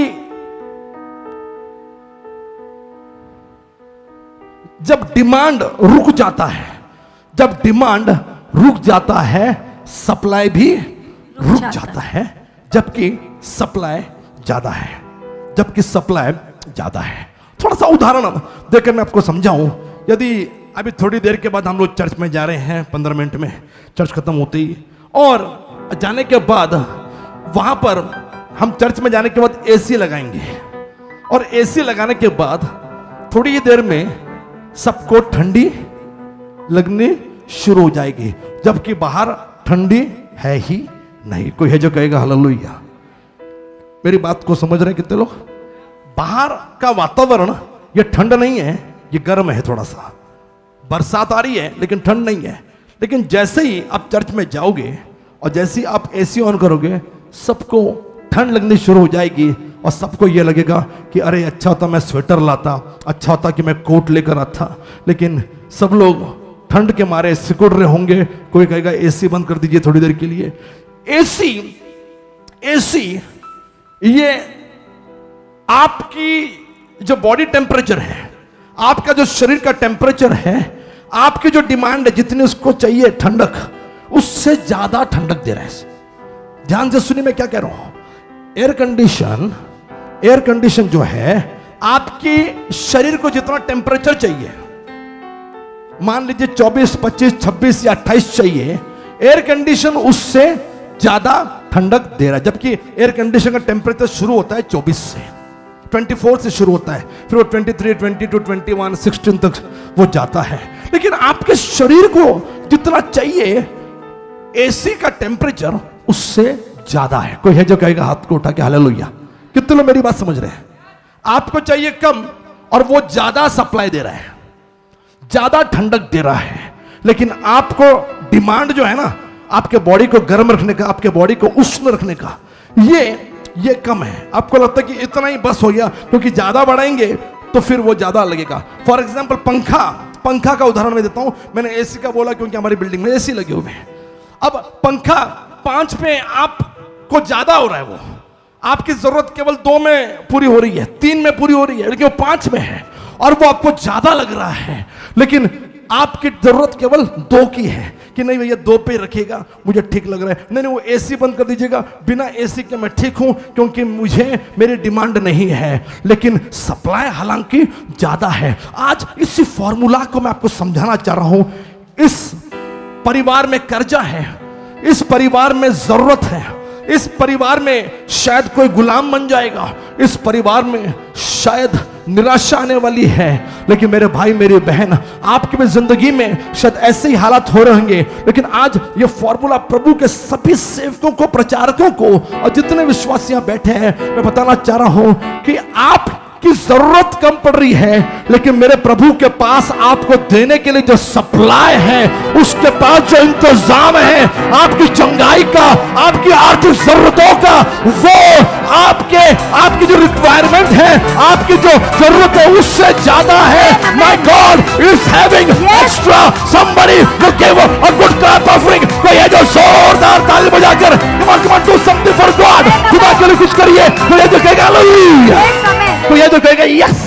जब डिमांड रुक जाता है, जब डिमांड रुक जाता है, सप्लाई भी रुक जाता जाता है, जबकि सप्लाई ज्यादा है, जबकि सप्लाई ज्यादा है। थोड़ा सा उदाहरण देकर मैं आपको समझाऊं। यदि अभी थोड़ी देर के बाद हम लोग चर्च में जा रहे हैं, पंद्रह मिनट में चर्च खत्म होते ही, और जाने के बाद वहां पर हम चर्च में जाने के बाद एसी लगाएंगे, और एसी लगाने के बाद थोड़ी ही देर में सबको ठंडी लगनी शुरू हो जाएगी, जबकि बाहर ठंडी है ही नहीं। कोई है जो कहेगा हालेलुया? मेरी बात को समझ रहे हैं कितने लोग? बाहर का वातावरण ये ठंड नहीं है, ये गर्म है। थोड़ा सा बरसात आ रही है लेकिन ठंड नहीं है। लेकिन जैसे ही आप चर्च में जाओगे और जैसे ही आप एसी ऑन करोगे, सबको ठंड लगनी शुरू हो जाएगी, और सबको यह लगेगा कि अरे अच्छा होता मैं स्वेटर लाता, अच्छा होता कि मैं कोट लेकर आता। लेकिन सब लोग ठंड के मारे सिकुड़ रहे होंगे। कोई कहेगा एसी बंद कर दीजिए थोड़ी देर के लिए। एसी एसी ये आपकी जो बॉडी टेम्परेचर है, आपका जो शरीर का टेम्परेचर है, आपकी जो डिमांड है, जितनी उसको चाहिए ठंडक, उससे ज्यादा ठंडक दे रहा है। ध्यान से सुनिए मैं क्या कह रहा हूं। एयर कंडीशन एयर कंडीशन जो है, आपकी शरीर को जितना टेम्परेचर चाहिए, मान लीजिए चौबीस, पच्चीस, छब्बीस या अट्ठाईस चाहिए, एयर कंडीशन उससे ज्यादा ठंडक दे रहा है। जबकि एयर कंडीशन का टेम्परेचर शुरू होता है चौबीस से, चौबीस से शुरू होता है, फिर वो तेईस, बाईस, इक्कीस, सोलह तक वो जाता है। लेकिन आपके शरीर को जितना चाहिए, एसी का टेम्परेचर उससे ज्यादा है। कोई है जो कहेगा हाथ को उठा के हालेलुया? कितने लोग मेरी बात समझ रहे हैं? आपको चाहिए कम और वो ज्यादा सप्लाई दे रहा है, ज्यादा ठंडक दे रहा है। लेकिन आपको डिमांड जो है ना, आपके बॉडी को गर्म रखने का, आपके बॉडी को उष्ण रखने का, ये ये कम है। आपको लगता है कि इतना ही बस हो गया, क्योंकि ज्यादा बढ़ाएंगे तो फिर वो ज्यादा लगेगा। फॉर एग्जाम्पल पंखा पंखा का उदाहरण मैं देता हूं। मैंने एसी का बोला क्योंकि हमारी बिल्डिंग में एसी लगे हुए हैं। अब पंखा पांच पे आपको ज्यादा हो रहा है, वो आपकी जरूरत केवल दो में पूरी हो रही है, तीन में पूरी हो रही है, लेकिन वो पांच में है और वो आपको ज्यादा लग रहा है। लेकिन आपकी जरूरत केवल दो की है कि नहीं भैया दो पे रखिएगा, मुझे ठीक लग रहा है। नहीं नहीं वो एसी बंद कर दीजिएगा, बिना एसी के मैं ठीक हूं, क्योंकि मुझे मेरी डिमांड नहीं है, लेकिन सप्लाई हालांकि ज्यादा है। आज इसी फॉर्मूला को मैं आपको समझाना चाह रहा हूं। इस परिवार में कर्जा है, इस परिवार में जरूरत है, इस परिवार में शायद कोई गुलाम बन जाएगा, इस परिवार में शायद निराशा आने वाली है। लेकिन मेरे भाई मेरी बहन, आपकी भी जिंदगी में शायद ऐसे ही हालात हो रहे होंगे। लेकिन आज ये फॉर्मूला प्रभु के सभी सेवकों को, प्रचारकों को और जितने विश्वासियां बैठे हैं, मैं बताना चाह रहा हूं कि आप की जरूरत कम पड़ रही है, लेकिन मेरे प्रभु के पास आपको देने के लिए जो सप्लाई है, उसके पास जो इंतजाम है, आपकी चंगाई का, आपकी आर्थिक जरूरतों का, वो आपके आपकी जो रिक्वायरमेंट है, आपकी जो जरूरत है, उससे ज्यादा है। My God is having extra. Somebody will give a good clap offering. कोई है जो जोरदार ताली बजाकर come on come on do something for God, खुदा के लिए कुछ करिए। कोई है जो कहेगा हालेलुया, कोई है जो कहेगा यस।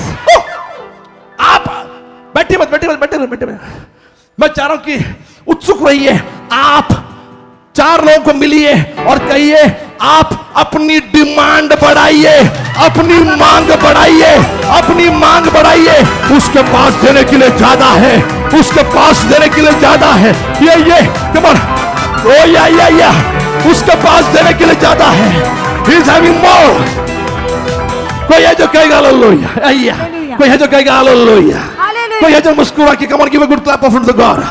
आप बैठे मत बैठे मत बैठे मत बैठे मत। मैं चाह रहा हूं कि उत्सुक रहिए। आप चार लोगों को मिलिए और कहिए आप अपनी डिमांड बढ़ाइए, अपनी मांग बढ़ाइए, अपनी मांग बढ़ाइए। उसके पास देने के लिए ज्यादा है, उसके पास देने के लिए ज्यादा है। ये ये कम ऑन, ओ या या या, उसके पास देने के लिए ज्यादा है। He is having more. कोई है जो कहेगा हालेलुया, आया कोई है जो कहेगा हालेलुया, कोई है जो मुस्कुरा के come on give a good clap of the God.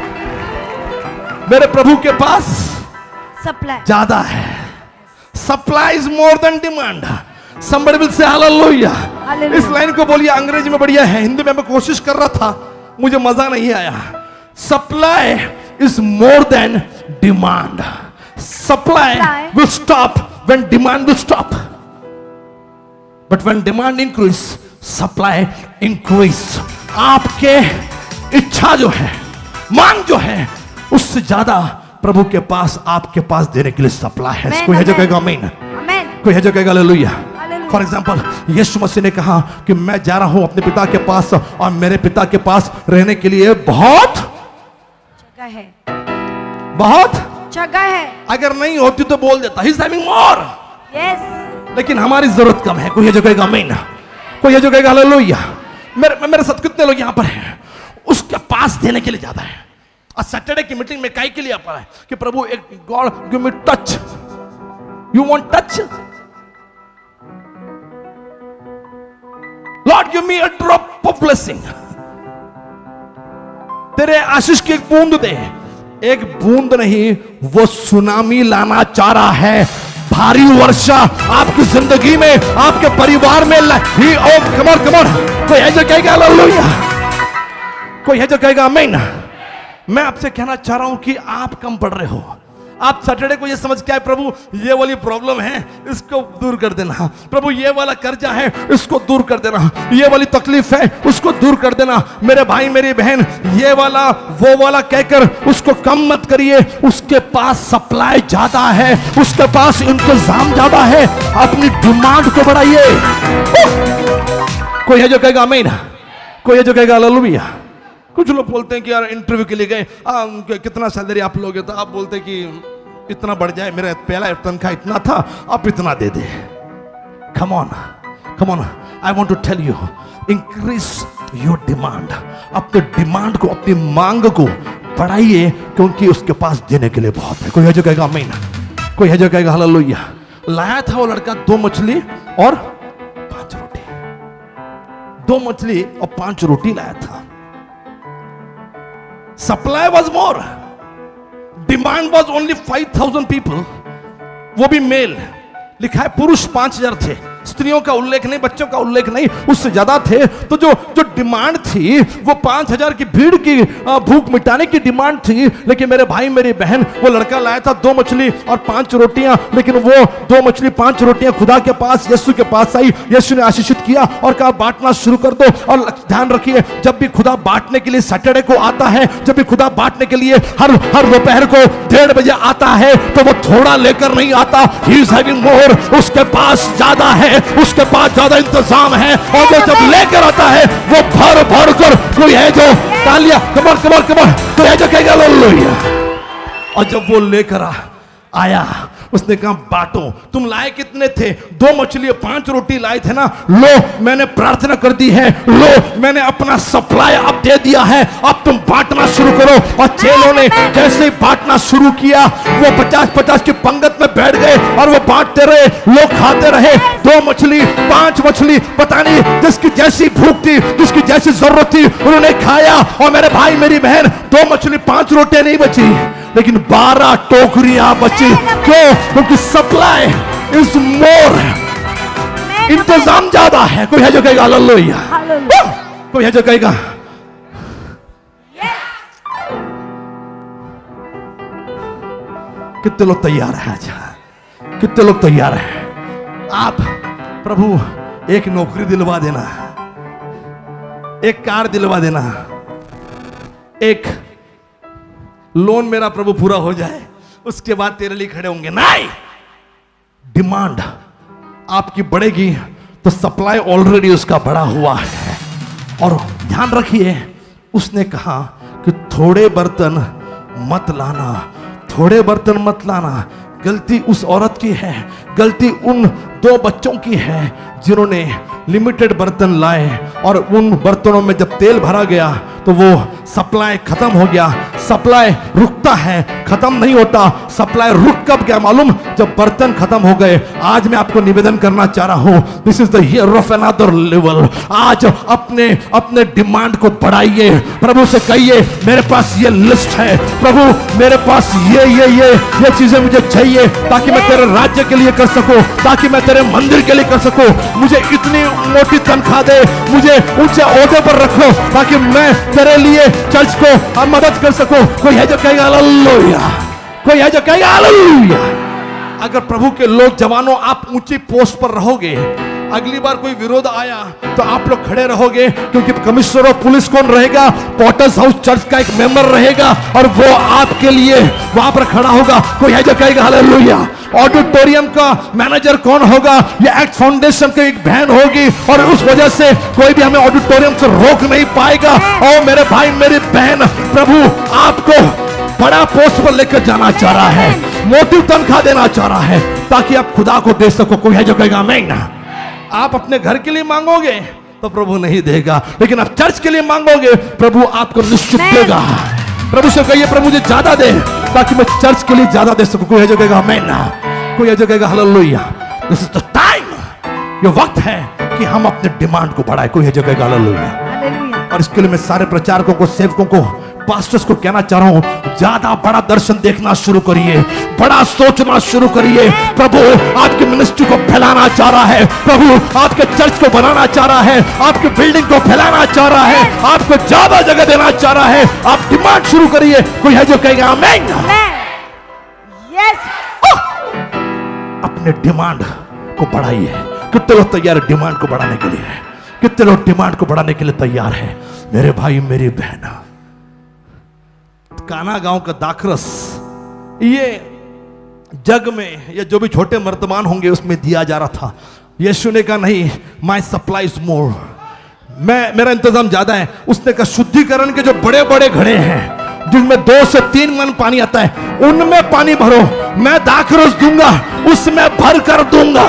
मेरे प्रभु के पास सप्लाई ज्यादा है। Supply is more than demand. somebody will say hallelujah। इस लाइन को बोलिए, अंग्रेजी में बढ़िया है, हिंदी में मैं कोशिश कर रहा था, मुझे मजा नहीं आया। Supply is more than demand. Supply will stop when demand will stop. But when demand increase supply increase. आपके इच्छा जो है, मांग जो है, उससे ज्यादा प्रभु के पास आपके पास देने के लिए सप्लाई है। Amen, कोई है जो amen. कहेगा आमीन? आमेन। कोई है जो कहेगा हालेलुया? हालेलुया। फॉर एग्जाम्पल यीशु मसीह ने कहा कि मैं जा रहा हूं अपने पिता के पास और मेरे पिता के पास रहने के लिए बहुत जगह है, बहुत जगह है। अगर नहीं होती तो बोल देता he is having more, yes. लेकिन हमारी जरूरत कम है। कोई है जो कहेगा आमीन? कोई है जो कहेगा हालेलुया? मेरे मेरे साथ कितने लोग यहां पर हैं उसके पास देने के लिए ज्यादा है। और सैटरडे की मीटिंग में काई के लिए आता है कि प्रभु एक God give me touch, you want touch, lord give me a drop of blessing, तेरे आशीष की एक बूंद दे। एक बूंद नहीं, वो सुनामी लाना चाह रहा है, भारी वर्षा आपकी जिंदगी में, आपके परिवार में। He oh come on come on. कोई है जो कहेगा हालेलुया? कोई है जो कहेगा आमीन? मैं आपसे कहना चाह रहा हूं कि आप कम पढ़ रहे हो। आप सैटरडे को ये समझ के आए प्रभु ये वाली प्रॉब्लम है इसको दूर कर देना, प्रभु ये वाला कर्जा है इसको दूर कर देना, ये वाली तकलीफ है उसको दूर कर देना, मेरे भाई मेरी बहन ये वाला वो वाला कहकर उसको कम मत करिए। उसके पास सप्लाई ज्यादा है, उसके पास इंतजाम ज्यादा है, अपनी डिमांड को बढ़ाइए। कोई है जो कहेगा आमीन? कोई है जो कहेगा हालेलुया? कुछ लोग बोलते हैं कि यार इंटरव्यू के लिए गए, आ, कितना सैलरी आप लोगे, तो आप बोलते हैं कि इतना बढ़ जाए, मेरा पहला तनख्वाह इतना था आप इतना दे दे। Come on come on, I want to tell you, increase your demand. अपने डिमांड को, अपनी मांग को बढ़ाइए, क्योंकि उसके पास देने के लिए बहुत है। कोई है जो कहेगा आमीन? कोई है जो कहेगा हालेलुया? लाया था वो लड़का दो मछली और पांच रोटी, दो मछली और पांच रोटी लाया था। Supply was more, demand was only five thousand people, वो भी मेल। लिखा है पुरुष पांच हजार थे, स्त्रियों का उल्लेख नहीं, बच्चों का उल्लेख नहीं, उससे ज्यादा थे। तो जो जो डिमांड थी वो पांच हजार की भीड़ की भूख मिटाने की डिमांड थी। लेकिन मेरे भाई मेरी बहन, वो लड़का लाया था दो मछली और पांच रोटियां, लेकिन वो दो मछली पांच रोटियां खुदा के पास, यीशु के पास आई। यीशु ने आशीषित किया और कहा बांटना शुरू कर दो। और ध्यान रखिए, जब भी खुदा बांटने के लिए सैटरडे को आता है, जब भी खुदा बांटने के लिए हर हर दोपहर को डेढ़ बजे आता है, तो वो थोड़ा लेकर नहीं आता। ही इज हैविंग मोर, उसके पास ज्यादा है, उसके पास ज्यादा इंतजाम है। और वो जब लेकर आता है वो भर भर कर, कोई है जो तालियां, कमर कमर कमर, कोई है जो कहेगा हालेलुया? और जब वो लेकर आ, आया, उसने कहा बांटो। तुम लाए कितने थे? दो मछली पांच रोटी लाए थे ना, लो मैंने प्रार्थना कर दी है, लो मैंने अपना सप्लाई अब दे दिया है, अब तुम बांटना शुरू करो। और चेलों ने जैसे ही बांटना शुरू किया, वो पचास पचास की पंगत में बैठ गए और वो बांटते रहे, लोग खाते रहे। दो मछली पांच मछली, पता नहीं जिसकी जैसी भूख थी, जिसकी जैसी जरूरत थी, उन्होंने खाया। और मेरे भाई मेरी बहन, दो मछली पांच रोटियां नहीं बची, लेकिन बारह टोकरियां बची। क्यों? क्योंकि सप्लाई इज मोर, इंतजाम ज्यादा है। कोई है जो कहेगा हालेलुया? कोई है जो कहेगा? कितने लोग तैयार हैं आज? कितने लोग तैयार हैं? आप प्रभु एक नौकरी दिलवा देना, एक कार दिलवा देना, एक लोन मेरा प्रभु पूरा हो जाए, उसके बाद तेरे लिए खड़े होंगे। नहीं, डिमांड आपकी बढ़ेगी तो सप्लाई ऑलरेडी उसका बढ़ा हुआ है। और ध्यान रखिए, उसने कहा कि थोड़े बर्तन मत लाना, थोड़े बर्तन मत लाना। गलती उस औरत की है, गलती उन दो बच्चों की है जिन्होंने लिमिटेड बर्तन लाए, और उन बर्तनों में जब तेल भरा गया तो वो सप्लाई खत्म हो गया। सप्लाई रुकता है, खत्म नहीं होता। सप्लाई रुक कब गया मालूम? जब बर्तन खत्म हो गए। आज मैं आपको निवेदन करना चाह रहा हूं, this is the year of another level. आज अपने अपने डिमांड को बढ़ाइए, प्रभु से कहिए मेरे पास ये लिस्ट है, प्रभु मेरे पास ये ये ये ये चीजें मुझे चाहिए, ताकि मैं तेरे राज्य के लिए कर सकूं, ताकि मैं तेरे मंदिर के लिए कर सकूं। मुझे इतनी मोटी तनख्वाह दे, मुझे ऊंचे ओहदे पर रखो, ताकि मैं तेरे लिए चर्च को मदद कर सकूं। कोई है जो कहेगा हालेलुया? कोई है जो कहेगा हालेलुया? अगर प्रभु के लोग जवानों, आप ऊंची पोस्ट पर रहोगे अगली बार कोई विरोध आया तो आप लोग खड़े रहोगे, क्योंकि कमिश्नर ऑफ पुलिस कौन रहेगा? पॉटर्स हाउस चर्च का एक मेंबर रहेगा और वो आपके लिए वहां पर खड़ा होगा। कोई है जो कहेगा हालेलुया। ऑडिटोरियम का मैनेजर कौन होगा? ये एक्ट फाउंडेशन की एक बहन होगी और उस वजह से कोई भी हमें ऑडिटोरियम से रोक नहीं पाएगा। और मेरे भाई मेरी बहन, प्रभु आपको बड़ा पोस्ट पर लेकर जाना चाह रहा है, मोटी तनख्वाह देना चाह रहा है ताकि आप खुदा को दे सको। कोई है जो कहेगा आमीन। आप अपने घर के लिए मांगोगे तो प्रभु नहीं देगा, लेकिन आप चर्च के लिए मांगोगे प्रभु आपको निश्चित देगा। प्रभु से कहिए प्रभु मुझे ज्यादा दे ताकि मैं चर्च के लिए ज्यादा दे सकूं। कोई है जो कहेगा आमीन। कोई है जो कहेगा hallelujah. This is the time, ये वक्त है कि हम अपने डिमांड को बढ़ाएं। कोई है जो कहेगा हालेलुया। और इसके लिए मैं सारे प्रचारकों को, सेवकों को, पास्टर्स को कहना चाह रहा हूं, ज्यादा बड़ा दर्शन देखना शुरू करिए, बड़ा सोचना शुरू करिए। प्रभु आपकी मिनिस्ट्री को फैलाना चाह रहा है, प्रभु आपके चर्च को बनाना चाह रहा है, आपके बिल्डिंग को फैलाना चाह रहा है, आपको ज्यादा जगह देना चाह रहा है। आप डिमांड शुरू करिए। कोई है जो कहेगा आमीन। यस। अपने डिमांड को बढ़ाइए। कितने लोग तैयार है डिमांड को बढ़ाने के लिए? कितने लोग डिमांड को बढ़ाने के लिए तैयार है? मेरे भाई मेरी बहन, काना गांव का दाखरस ये जग में या जो भी छोटे मर्तमान होंगे उसमें दिया जा रहा था। यीशु ने कहा नहीं, माय सप्लाई इज मोर, मैं मेरा इंतजाम ज्यादा है। उसने कहा शुद्धिकरण के जो बड़े बड़े घड़े हैं जिनमें दो से तीन मन पानी आता है उनमें पानी भरो, मैं दाखरस दूंगा, उसमें भर कर दूंगा,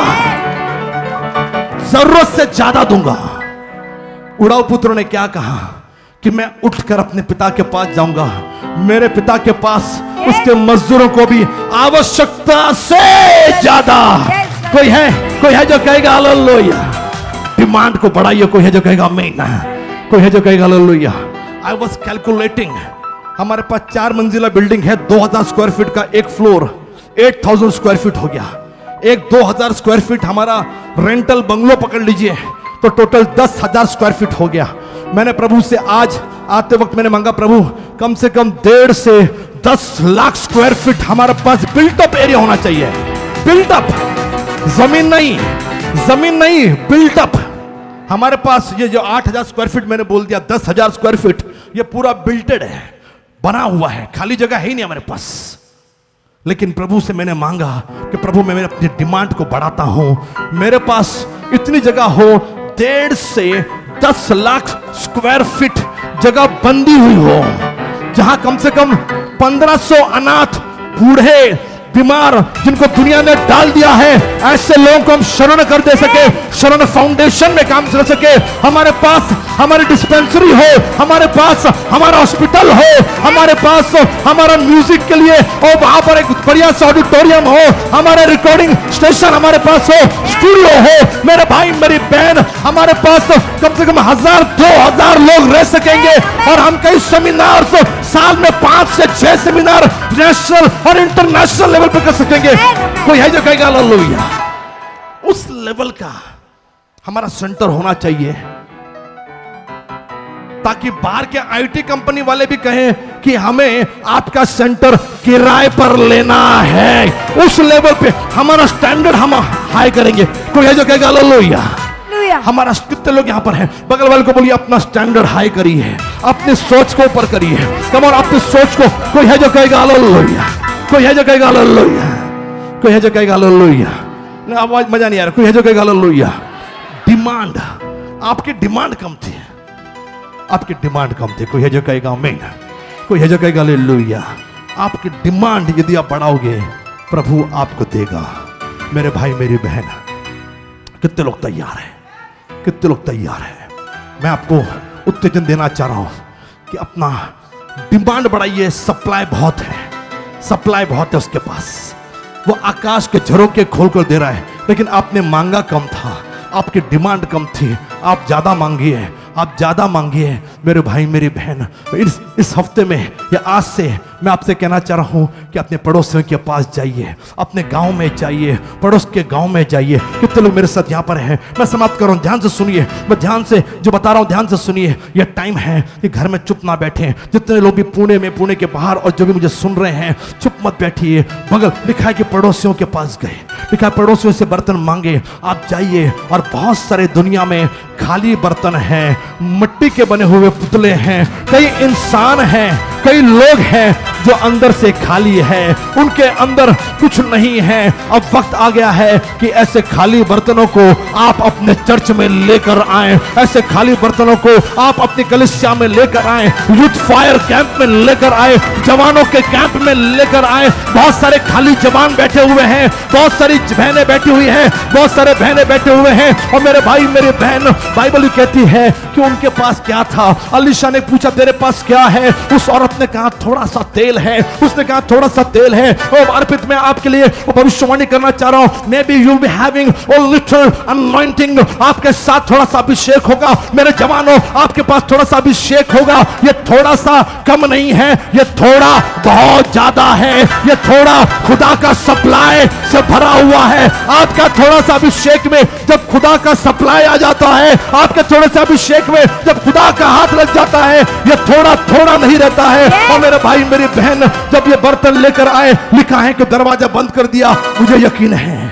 जरूरत से ज्यादा दूंगा। उड़ाऊ पुत्र ने क्या कहा कि मैं उठकर अपने पिता के पास जाऊंगा, मेरे पिता के पास उसके मजदूरों को भी आवश्यकता से ज्यादा। कोई है कोई है जो कहेगा हालेलुया। डिमांड को बढ़ाइए। कोई है जो कहेगा आमीन। कोई है जो कहेगा हालेलुया। आई वाज कैलकुलेटिंग, हमारे पास चार मंजिला बिल्डिंग है, दो हजार स्क्वायर फीट का एक floor, eight thousand square feet हो गया। एक दो हजार स्क्वायर फीट हमारा रेंटल बंगलो पकड़ लीजिए तो टोटल दस हजार स्क्वायर फीट हो गया। मैंने प्रभु से आज आते वक्त मैंने मांगा, प्रभु कम से कम डेढ़ से दस लाख स्क्वायर फीट हमारे पास बिल्टअप एरिया होना चाहिए। बिल्टअप, जमीन नहीं, जमीन नहीं, बिल्टअप। हमारे पास ये जो आठ हजार स्क्वायर फीट मैंने बोल दिया, दस हजार स्क्वायर फीट ये पूरा बिल्टेड है, बना हुआ है, खाली जगह है ही नहीं हमारे पास। लेकिन प्रभु से मैंने मांगा कि प्रभु मैं मेरे अपनी डिमांड को बढ़ाता हूं, मेरे पास इतनी जगह हो, डेढ़ से दस लाख स्क्वायर फीट जगह बंदी हुई हो, जहां कम से कम पंद्रह सौ अनाथ, बूढ़े, बीमार जिनको दुनिया ने डाल दिया है, ऐसे लोगों को हम शरण कर दे सके, शरण फाउंडेशन में काम कर सके। हमारे पास हमारी डिस्पेंसरी हो, हमारे पास हमारा हॉस्पिटल हो, हमारे पास हमारा म्यूजिक के लिए और वहां पर एक बढ़िया सा ऑडिटोरियम हो, हमारे रिकॉर्डिंग स्टेशन हमारे पास हो, स्टूडियो हो। मेरे भाई मेरी बहन, हमारे पास कम से कम हजार दो हजार लोग रह सकेंगे और हम कई सेमिनार साल में पांच से छह सेमिनार नेशनल और इंटरनेशनल लेवल पे कर सकेंगे। कोई है जो कहेगा हालेलुया। उस लेवल का हमारा सेंटर होना चाहिए ताकि बाहर के आईटी कंपनी वाले भी कहें कि हमें आपका सेंटर किराए पर लेना है। उस लेवल पे हमारा स्टैंडर्ड हम हाई करेंगे। कोई है जो कहेगा हालेलुया। हमारा कितने लोग यहां पर हैं? बगल वाले को बोलिए अपना स्टैंडर्ड हाई करिए, अपनी सोच को ऊपर करिए। कम और अपनी सोच को। कोई है जो कहेगा हालेलुया। कोई है जो कहेगा हालेलुया। कोई है जो कहेगा हालेलुया। आवाज मजा नहीं आ रहा। कोई है जो कहेगा हालेलुया। डिमांड, आपकी डिमांड कम थी, आपकी डिमांड कम थी। कोई है जो कहेगा आमीन। कोई है जो कहेगा हालेलुया। आपकी डिमांड यदि आप बढ़ाओगे प्रभु आपको देगा। मेरे भाई मेरी बहन, कितने लोग तैयार हैं? कितने लोग तैयार हैं? मैं आपको उत्तेजन देना चाह रहा हूं कि अपना डिमांड बढ़ाइए। सप्लाई बहुत है, सप्लाई बहुत है उसके पास। वो आकाश के झरोखे खोल कर दे रहा है, लेकिन आपने मांगा कम था, आपकी डिमांड कम थी। आप ज्यादा मांगिए, आप ज्यादा मांगिए। मेरे भाई मेरी बहन, इस इस हफ्ते में या आज से मैं आपसे कहना चाह रहा हूं कि अपने पड़ोसियों के पास जाइए, अपने गांव में जाइए, पड़ोस के गांव में जाइए। कितने लोग मेरे साथ यहां पर हैं? मैं समाप्त कर रहा हूं, ध्यान से सुनिए, मैं ध्यान से जो बता रहा हूं ध्यान से सुनिए। यह टाइम है कि घर में चुप ना बैठे। जितने लोग भी पुणे में, पुणे के बाहर और जो भी मुझे सुन रहे हैं, चुप मत बैठिए। बगल लिखा है कि पड़ोसियों के पास गए, लिखा है पड़ोसियों से बर्तन मांगे। आप जाइए, और बहुत सारे दुनिया में खाली बर्तन हैं, मिट्टी के बने हुए पुतले हैं, कई इंसान हैं, कई लोग हैं जो अंदर से खाली है, उनके अंदर कुछ नहीं है। अब वक्त आ गया है कि ऐसे खाली बर्तनों को आप अपने चर्च में लेकर आए, ऐसे खाली बर्तनों को आप अपनी कलीसिया में लेकर आए, यूथ फायर कैंप में लेकर आए, जवानों के कैंप में लेकर आए। बहुत सारे खाली जवान बैठे हुए हैं, बहुत सारी बहनें बैठी हुई हैं, बहुत सारे बहनें बैठे हुए हैं। और मेरे भाई मेरी बहन, बाइबल कहती है कि उनके पास क्या था। अलीशा ने पूछा तेरे पास क्या है? उस औरत ने कहा थोड़ा सा तेल है। उसने कहा थोड़ा सा तेल है। और अर्पित मैं आपके लिए भविष्यवाणी करना चाह रहा हूं, maybe you be having a little anointing, आपके साथ थोड़ा सा अभिषेक होगा। मेरे जवानों, आपके पास थोड़ा सा अभिषेक होगा। ये थोड़ा सा कम नहीं है, ये थोड़ा बहुत ज्यादा है। ये थोड़ा खुदा का सप्लाई से भरा हुआ है। आपका थोड़ा सा अभिषेक में जब खुदा का सप्लाई आ जाता है, आपके थोड़े से अभिषेक में जब खुदा का हाथ लग जाता है, ये थोड़ा थोड़ा नहीं रहता है। और मेरे भाई मेरी बहन, जब ये बर्तन लेकर आए, लिखा है कि दरवाजा बंद कर दिया। मुझे यकीन है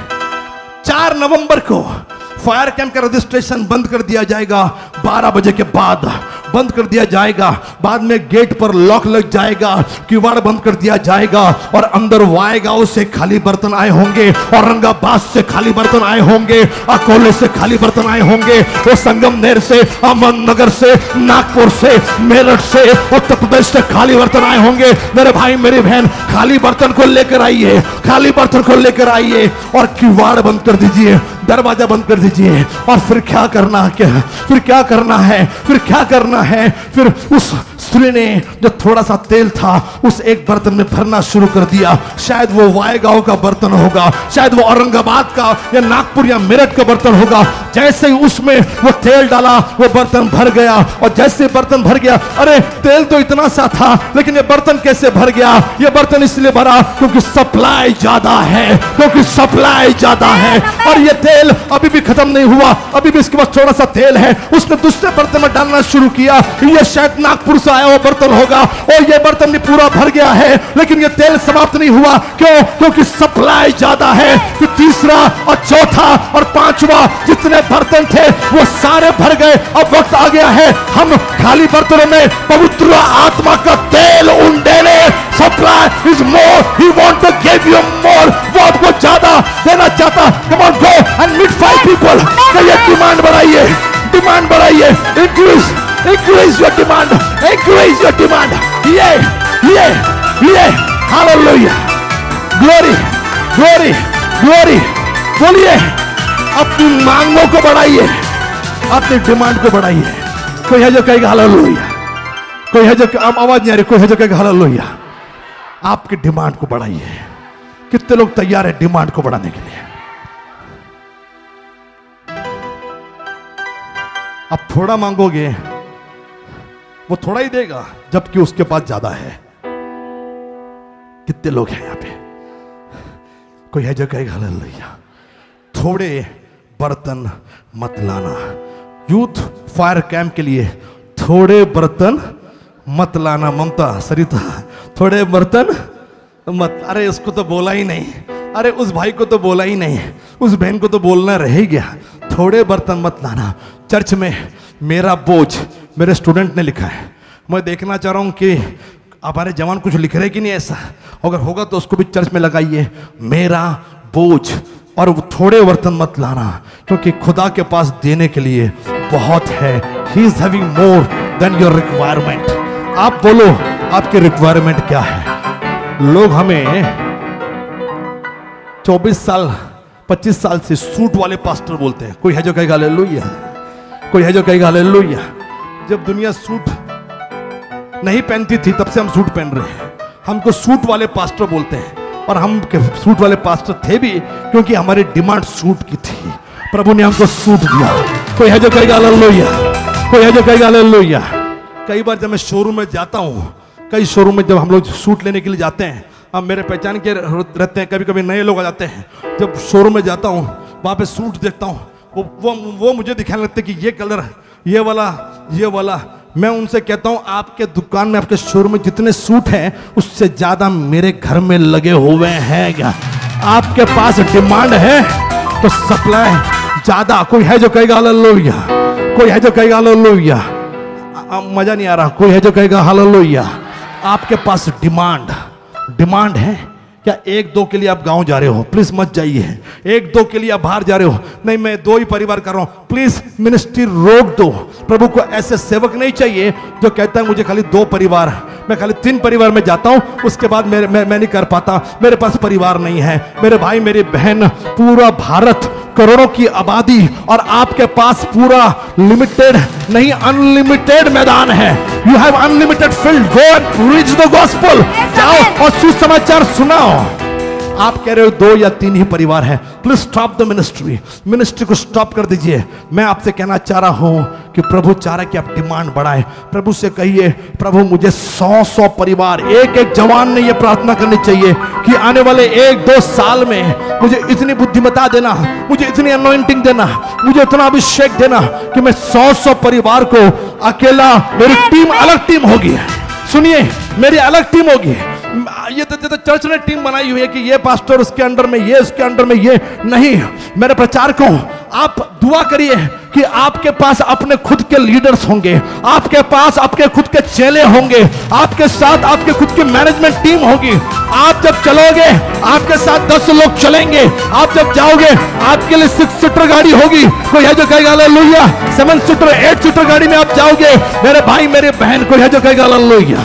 चार नवंबर को फायर कैंप का रजिस्ट्रेशन बंद कर दिया जाएगा। बारह बजे के बाद बंद कर दिया जाएगा। बाद में गेट पर लॉक लग जाएगा, किवाड़ बंद कर दिया जाएगा। और अंदर वाएगांव से खाली बर्तन आए होंगे, औरंगाबाद से खाली बर्तन आए होंगे, अकोले से खाली बर्तन आए होंगे, वो संगमनेर से, अहमदनगर से, नागपुर से, मेरठ से, उत्तर प्रदेश से खाली बर्तन आए होंगे। मेरे भाई मेरी बहन, खाली बर्तन को लेकर आइए, खाली बर्तन को लेकर आइए और किवाड़ बंद कर दीजिए, दरवाजा बंद कर दीजिए। और फिर क्या करना क्या फिर क्या करना है फिर क्या करना है फिर उस स्त्री ने जो थोड़ा सा तेल था उस एक बर्तन में भरना शुरू कर दिया। शायद वो वाएगांव का बर्तन होगा, शायद वो औरंगाबाद का या नागपुर या मेरठ का बर्तन होगा। जैसे ही उसमें वो तेल डाला, वो बर्तन भर गया। और जैसे बर्तन भर गया, अरे तेल तो इतना सा था, लेकिन ये बर्तन कैसे भर गया? ये बर्तन इसलिए भरा क्योंकि सप्लाई ज्यादा है, क्योंकि सप्लाई ज्यादा है। और ये तेल अभी भी खत्म नहीं हुआ, अभी भी इसके पास थोड़ा सा तेल है। उसने दूसरे बर्तन में डालना शुरू किया। ये शायद नागपुर से आया हुआ बर्तन होगा और ये बर्तन भी पूरा भर गया है, लेकिन ये तेल समाप्त नहीं हुआ। क्यों? क्योंकि सप्लाई ज्यादा है। फिर तीसरा और चौथा और पांचवा जितने बर्तन थे वो सारे भर गए। अब वक्त आ गया है हम खाली बर्तनों में पवित्र आत्मा का तेल उंडेले। Supply is more, he want to give you more. वो आपको ज्यादा देना चाहता। Come on, go and meet five people. कहिए डिमांड बढ़ाइए, डिमांड बढ़ाइए, increase increase your demand, increase your demand. ये ये ये हालेलुया, ग्लोरी ग्लोरी ग्लोरी। बोलिए, अपनी मांगों को बढ़ाइए, अपनी डिमांड को बढ़ाइए। कोई है जो कहेगा हालेलुया, कोई है जो आवाज नहीं आ रही, कोई है जो कहेगा हालेलुया। आपकी डिमांड को बढ़ाइए। कितने लोग तैयार है डिमांड को बढ़ाने के लिए? आप थोड़ा मांगोगे, वो थोड़ा ही देगा, जबकि उसके पास ज्यादा है। कितने लोग हैं यहां पे? कोई है जो कहेगा हालेलुया। थोड़े बर्तन मत लाना। यूथ फायर कैंप के लिए थोड़े बर्तन मत लाना। ममता, सरिता, थोड़े बर्तन मत। अरे उसको तो बोला ही नहीं, अरे उस भाई को तो बोला ही नहीं, उस बहन को तो बोलना रह ही गया। थोड़े बर्तन मत लाना। चर्च में मेरा बोझ, मेरे स्टूडेंट ने लिखा है। मैं देखना चाह रहा हूं कि हमारे जवान कुछ लिख रहे कि नहीं ऐसा। अगर होगा तो उसको भी चर्च में लगाइए, मेरा बोझ। और वो थोड़े बर्तन मत लाना, क्योंकि खुदा के पास देने के लिए बहुत है। He is having more than your requirement. आप बोलो, आपकी रिक्वायरमेंट क्या है? लोग हमें चौबीस साल पच्चीस साल से सूट वाले पास्टर बोलते हैं। कोई है जो कहेगा हालेलुया, कोई है जो कहेगा हालेलुया। जब दुनिया सूट नहीं पहनती थी तब से हम सूट पहन रहे हैं। हमको सूट वाले पास्टर बोलते हैं, और हम सूट वाले पास्टर थे भी क्योंकि हमारी डिमांड सूट की थी। प्रभु ने हमको सूट दिया। कोई है जो कहेगा हालेलुया, कोई है जो कहेगा हालेलुया। कई बार जब मैं शोरूम में जाता हूं कई शोरूम में जब हम लोग सूट लेने के लिए जाते हैं, अब मेरे पहचान के रहते हैं, कभी कभी नए लोग आ जाते हैं, जब शोरूम में जाता हूँ वहाँ पे सूट देखता हूँ, वो वो वो मुझे दिखाने लगते कि ये कलर, ये वाला, ये वाला। मैं उनसे कहता हूँ आपके दुकान में, आपके शोरूम में जितने सूट हैं उससे ज़्यादा मेरे घर में लगे हुए हैं क्या? आपके पास डिमांड है तो सप्लाई ज़्यादा। कोई है जो कहेगा हालेलुया, कोई है जो कहेगा हालेलुया। मज़ा नहीं आ रहा। कोई है जो कहेगा हालेलुया। आपके पास डिमांड डिमांड है क्या? एक दो के लिए आप गांव जा रहे हो, प्लीज मत जाइए। एक दो के लिए आप बाहर जा रहे हो, नहीं मैं दो ही परिवार कर रहा हूं, प्लीज मिनिस्ट्री रोक दो। प्रभु को ऐसे सेवक नहीं चाहिए जो कहता है मुझे खाली दो परिवार, मैं खाली तीन परिवार में जाता हूं, उसके बाद मेरे मैं, मैं नहीं कर पाता, मेरे पास परिवार नहीं है। मेरे भाई मेरी बहन, पूरा भारत करोड़ों की आबादी और आपके पास पूरा लिमिटेड नहीं अनलिमिटेड मैदान है। You have unlimited field, go and reach the gospel. जाओ और सुसमाचार सुनाओ। आप कह रहे हो दो या तीन ही परिवार है, please stop the ministry. Ministry को स्टॉप कर दीजिए। मैं आपसे कहना चाह रहा हूं कि प्रभु चाह रहा है कि आप डिमांड बढ़ाएं। प्रभु से कहिए प्रभु मुझे सौ सौ परिवार, एक एक जवान ने यह प्रार्थना करनी चाहिए कि आने वाले एक दो साल में मुझे इतनी बुद्धिमत्ता देना, मुझे इतनी अनॉइंटिंग देना, मुझे इतना अभिषेक देना कि मैं सौ सौ परिवार को अकेला, मेरी टीम अलग टीम होगी। सुनिए, मेरी अलग टीम होगी। ये तो, तो चर्च ने टीम बनाई हुई है कि ये पास्टर उसके अंडर में, ये उसके अंडर में, ये नहीं। मेरे प्रचारकों, आप दुआ करिए कि आपके पास अपने खुद के लीडर्स होंगे, आपके पास आपके खुद के चेले होंगे, आपके साथ आपके खुद की मैनेजमेंट टीम होगी। आप जब चलोगे आपके साथ दस लोग चलेंगे। आप जब जाओगे आपके लिए सिक्स सीटर गाड़ी होगी। कोई है जो कहेगा hallelujah. Seven seater, eight seater गाड़ी में आप जाओगे मेरे भाई मेरे बहन। कोई है जो कहेगा हालेलुया।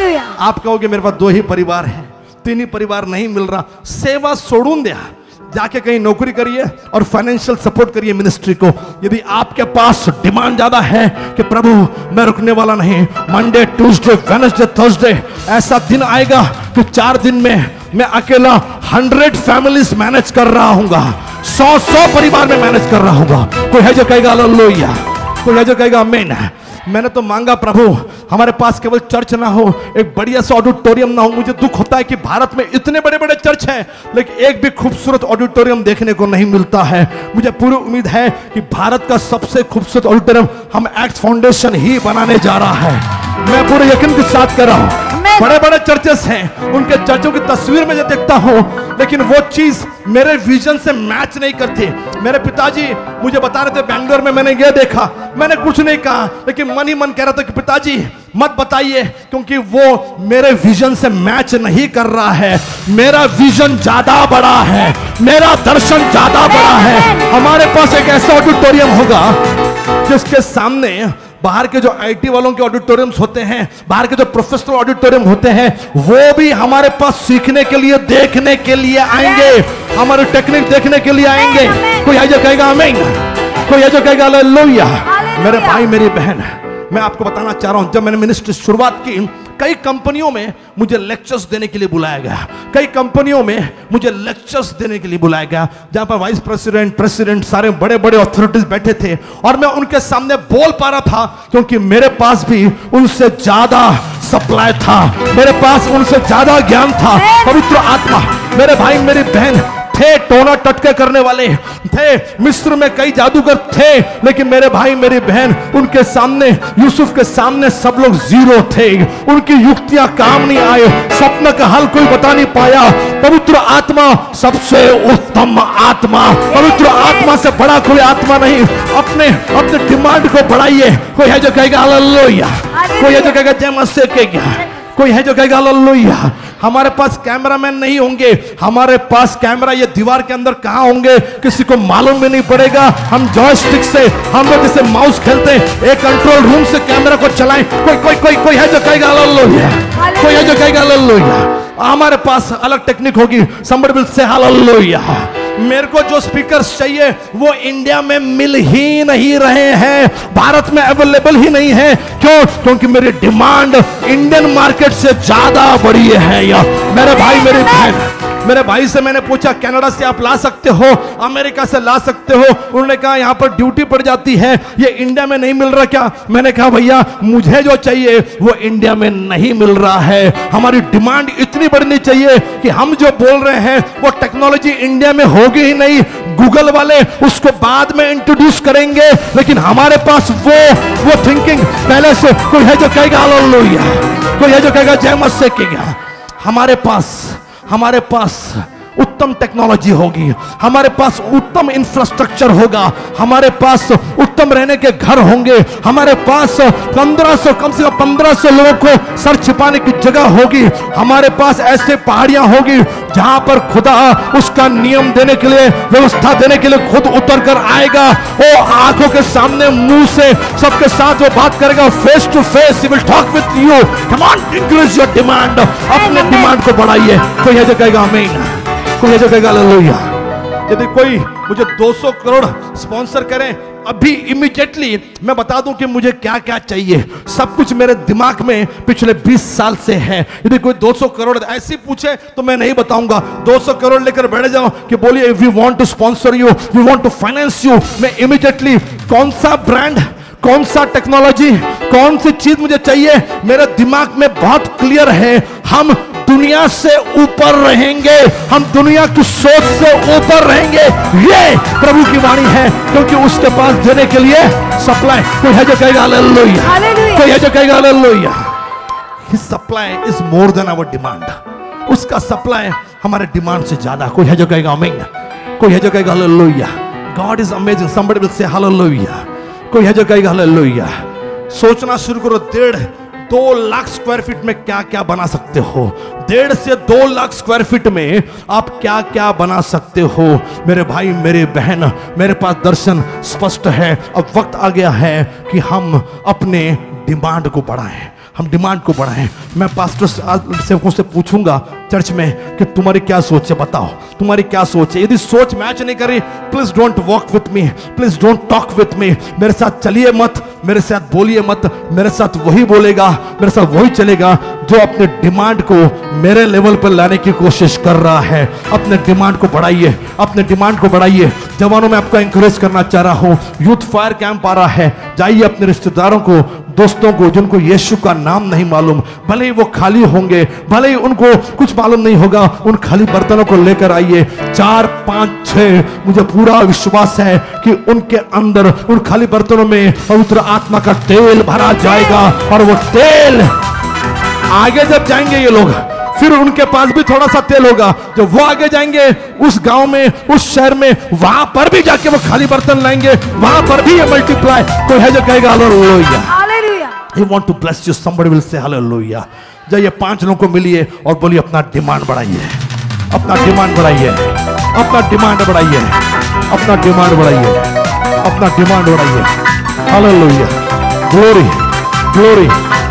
आप कहोगे मेरे पास दो ही परिवार है, तीन ही परिवार नहीं मिल रहा। सेवा सोडून द्या, जाके कहीं नौकरी करिए और फाइनेंशियल सपोर्ट करिए मिनिस्ट्री को। यदि आपके पास डिमांड ज्यादा है कि प्रभु मैं रुकने वाला नहीं, मंडे ट्यूसडे वेडनेसडे थर्सडे ऐसा दिन आएगा कि चार दिन में मैं अकेला हंड्रेड फैमिलीज मैनेज कर रहा हूँगा, सौ सौ परिवार में मैनेज कर रहा हूँगा। कोई है जो कहेगा हालेलुया, कोई है जो कहेगा आमीन। मैंने तो मांगा प्रभु हमारे पास केवल चर्च ना हो, एक बढ़िया सा ऑडिटोरियम ना हो। मुझे दुख होता है कि भारत में इतने बड़े बड़े चर्च हैं लेकिन एक भी खूबसूरत ऑडिटोरियम देखने को नहीं मिलता है। मुझे पूरी उम्मीद है कि भारत का सबसे खूबसूरत ऑडिटोरियम हम एक्ट फाउंडेशन ही बनाने जा रहा है। मैं पूरे यकीन के साथ कर रहा हूँ। बड़े बड़े चर्चेस हैं, उनके चर्चों की तस्वीर में जब देखता हूँ लेकिन वो चीज मेरे विजन से मैच नहीं करती। मेरे पिताजी मुझे बता रहे थे बेंगलोर में मैंने ये देखा, मैंने कुछ नहीं कहा लेकिन मन ही मन कह रहा था कि पिताजी मत बताइए क्योंकि वो मेरे विजन से मैच नहीं कर रहा है। मेरा विजन ज्यादा बड़ा है, मेरा दर्शन ज्यादा बड़ा है। हमारे पास एक ऐसा ऑडिटोरियम होगा जिसके सामने बाहर के जो आईटी वालों के ऑडिटोरियम्स होते हैं, बाहर के जो प्रोफेशनल ऑडिटोरियम होते हैं, वो भी हमारे पास सीखने के लिए, देखने के लिए आएंगे, हमारे टेक्निक देखने के लिए आएंगे। कोई है जो कहेगा आमीन, कोई है जो कहेगा हालेलुया। मेरे भाई मेरी बहन, मैं आपको बताना चाह रहा हूं, जब मैंने मिनिस्ट्री शुरुआत की कई कंपनियों में मुझे लेक्चर्स देने के लिए बुलाया गया, कई कंपनियों में मुझे लेक्चर्स देने के लिए बुलाया गया जहां पर वाइस प्रेसिडेंट, प्रेसिडेंट, सारे बड़े बड़े अथॉरिटीज बैठे थे और मैं उनके सामने बोल पा रहा था क्योंकि मेरे पास भी उनसे ज्यादा सप्लाई था, मेरे पास उनसे ज्यादा ज्ञान था। पवित्र आत्मा, मेरे भाई मेरी बहन थे, टोना टटके करने वाले थे, मिस्र में कई जादूगर थे लेकिन मेरे भाई मेरी बहन उनके सामने, यूसुफ के सामने सब लोग जीरो थे। उनकी युक्तियां काम नहीं आए, स्वप्न का हल कोई बता नहीं पाया। पवित्र आत्मा सबसे उत्तम आत्मा, पवित्र आत्मा से बड़ा कोई आत्मा नहीं। अपने अपने डिमांड को बढ़ाइए। कोई है जो कहेगा हालेलुया, कोई है जो कहेगा जय मसीह के क्या, कोई है जो कहेगा हालेलुया। हमारे पास कैमरामैन नहीं होंगे, हमारे पास कैमरा ये दीवार के अंदर कहां होंगे किसी को मालूम भी नहीं पड़ेगा। हम जॉयस्टिक से, हम लोग जैसे माउस खेलते हैं, एक कंट्रोल रूम से कैमरा को चलाएं। कोई कोई कोई कोई है जो कहेगा हालेलुया, कोई है जो कहेगा हालेलुया। हमारे पास अलग टेक्निक होगी। somebody will say hallelujah. मेरे को जो स्पीकर्स चाहिए वो इंडिया में मिल ही नहीं रहे हैं, भारत में अवेलेबल ही नहीं है। क्यों? क्योंकि मेरी डिमांड इंडियन मार्केट से ज्यादा बड़ी है। या मेरे भाई मेरी बहन, मेरे भाई से मैंने पूछा कनाडा से आप ला सकते हो, अमेरिका से ला सकते हो, उन्होंने कहा यहाँ पर ड्यूटी पड़ जाती है, ये इंडिया में नहीं मिल रहा क्या? मैंने कहा भैया मुझे जो चाहिए वो इंडिया में नहीं मिल रहा है। हमारी डिमांड इतनी बढ़नी चाहिए कि हम जो बोल रहे हैं वो टेक्नोलॉजी इंडिया में होगी ही नहीं, गूगल वाले उसको बाद में इंट्रोड्यूस करेंगे, लेकिन हमारे पास वो वो थिंकिंग पहले से। कोई है जो कहेगा हालेलुया, कोई है जो कहेगा जय मसीह की। हमारे पास हमारे पास उत्तम टेक्नोलॉजी होगी, हमारे पास उत्तम इंफ्रास्ट्रक्चर होगा, हमारे पास उत्तम रहने के घर होंगे, हमारे पास पंद्रह सौ कम से कम पंद्रह सौ लोगों को सर छिपाने की जगह होगी, हमारे पास ऐसे पहाड़ियां होगी जहां पर खुदा उसका नियम देने के लिए, व्यवस्था देने के लिए खुद उतर कर आएगा। वो आंखों के सामने मुंह से सबके साथ वो बात करेगा, face to face he will talk with you. Come on, increase your demand, अपने डिमांड को बढ़ाइए। कोई है जो कहेगा आमीन, कोई है जो कहेगा हालेलुया। यदि कोई मुझे दो सौ करोड़ स्पॉन्सर करें अभी इमीडिएटली, मैं बता दूं कि मुझे क्या क्या चाहिए। सब कुछ मेरे दिमाग में पिछले बीस साल से है। यदि कोई दो सौ करोड़ ऐसे पूछे तो मैं नहीं बताऊंगा। दो सौ करोड़ लेकर बैठ जाओ कि बोलिए we want to sponsor you, we want to finance you, मैं इमीडिएटली कौन सा ब्रांड, कौन सा टेक्नोलॉजी, कौन सी चीज मुझे चाहिए, मेरे दिमाग में बहुत क्लियर है। हम दुनिया से ऊपर रहेंगे, हम दुनिया की सोच से ऊपर रहेंगे। ये प्रभु की वाणी है, क्योंकि उसके पास देने के लिए सप्लाई। कोई है जो कहेगा हालेलुया, कोई है जो कहेगा hallelujah. His supply is more than our demand, उसका सप्लाई हमारे डिमांड से ज्यादा। कोई है जो कहेगा आमीन, कोई है जो कहेगा hallelujah. God is amazing, somebody will say hallelujah. कोई है जो कहेगा हालेलुया। सोचना शुरू करो, डेढ़ दो लाख स्क्वायर फीट में क्या क्या बना सकते हो। डेढ़ से दो लाख स्क्वायर फीट में आप क्या क्या बना सकते हो। मेरे भाई मेरे बहन, मेरे पास दर्शन स्पष्ट है। अब वक्त आ गया है कि हम अपने डिमांड को बढ़ाएं, हम डिमांड को बढ़ाएं। मैं पास्टर सेवकों से पूछूंगा चर्च में कि तुम्हारी क्या सोच है, बताओ तुम्हारी क्या सोच है। यदि सोच मैच नहीं करी, please don't walk with me, please don't talk with me. मेरे साथ चलिए मत, मेरे साथ बोलिए मत। मेरे साथ वही बोलेगा, मेरे साथ वही चलेगा जो अपने डिमांड को मेरे लेवल पर लाने की कोशिश कर रहा है। अपने डिमांड को बढ़ाइए, अपने डिमांड को बढ़ाइए। जवानों में आपको एंकरेज करना चाह रहा हूं, यूथ फायर कैंप आ रहा है। जाइए अपने रिश्तेदारों को, दोस्तों को जिनको यीशु का नाम नहीं मालूम, भले ही वो खाली होंगे, भले ही उनको कुछ मालूम नहीं होगा, उन खाली बर्तनों को लेकर आइए। चार पांच छह, मुझे पूरा विश्वास है कि उनके अंदर उन खाली बर्तनों में पवित्र आत्मा का तेल भरा जाएगा। और वो तेल आगे जब जाएंगे ये लोग, फिर उनके पास भी थोड़ा सा तेल होगा। जब वो आगे जाएंगे उस गांव में, उस शहर में, वहां पर भी जाके वो खाली बर्तन लाएंगे, वहां पर भी ये मल्टीप्लाई। कोई है जो कहेगा hallelujah. I want to bless you. Somebody will say hallelujah. जाइए पांच लोगों को मिलिए और बोलिए अपना डिमांड बढ़ाइए, अपना डिमांड बढ़ाइए, अपना डिमांड बढ़ाइए, अपना डिमांड बढ़ाइए, अपना डिमांड बढ़ाइए। Hallelujah, glory glory.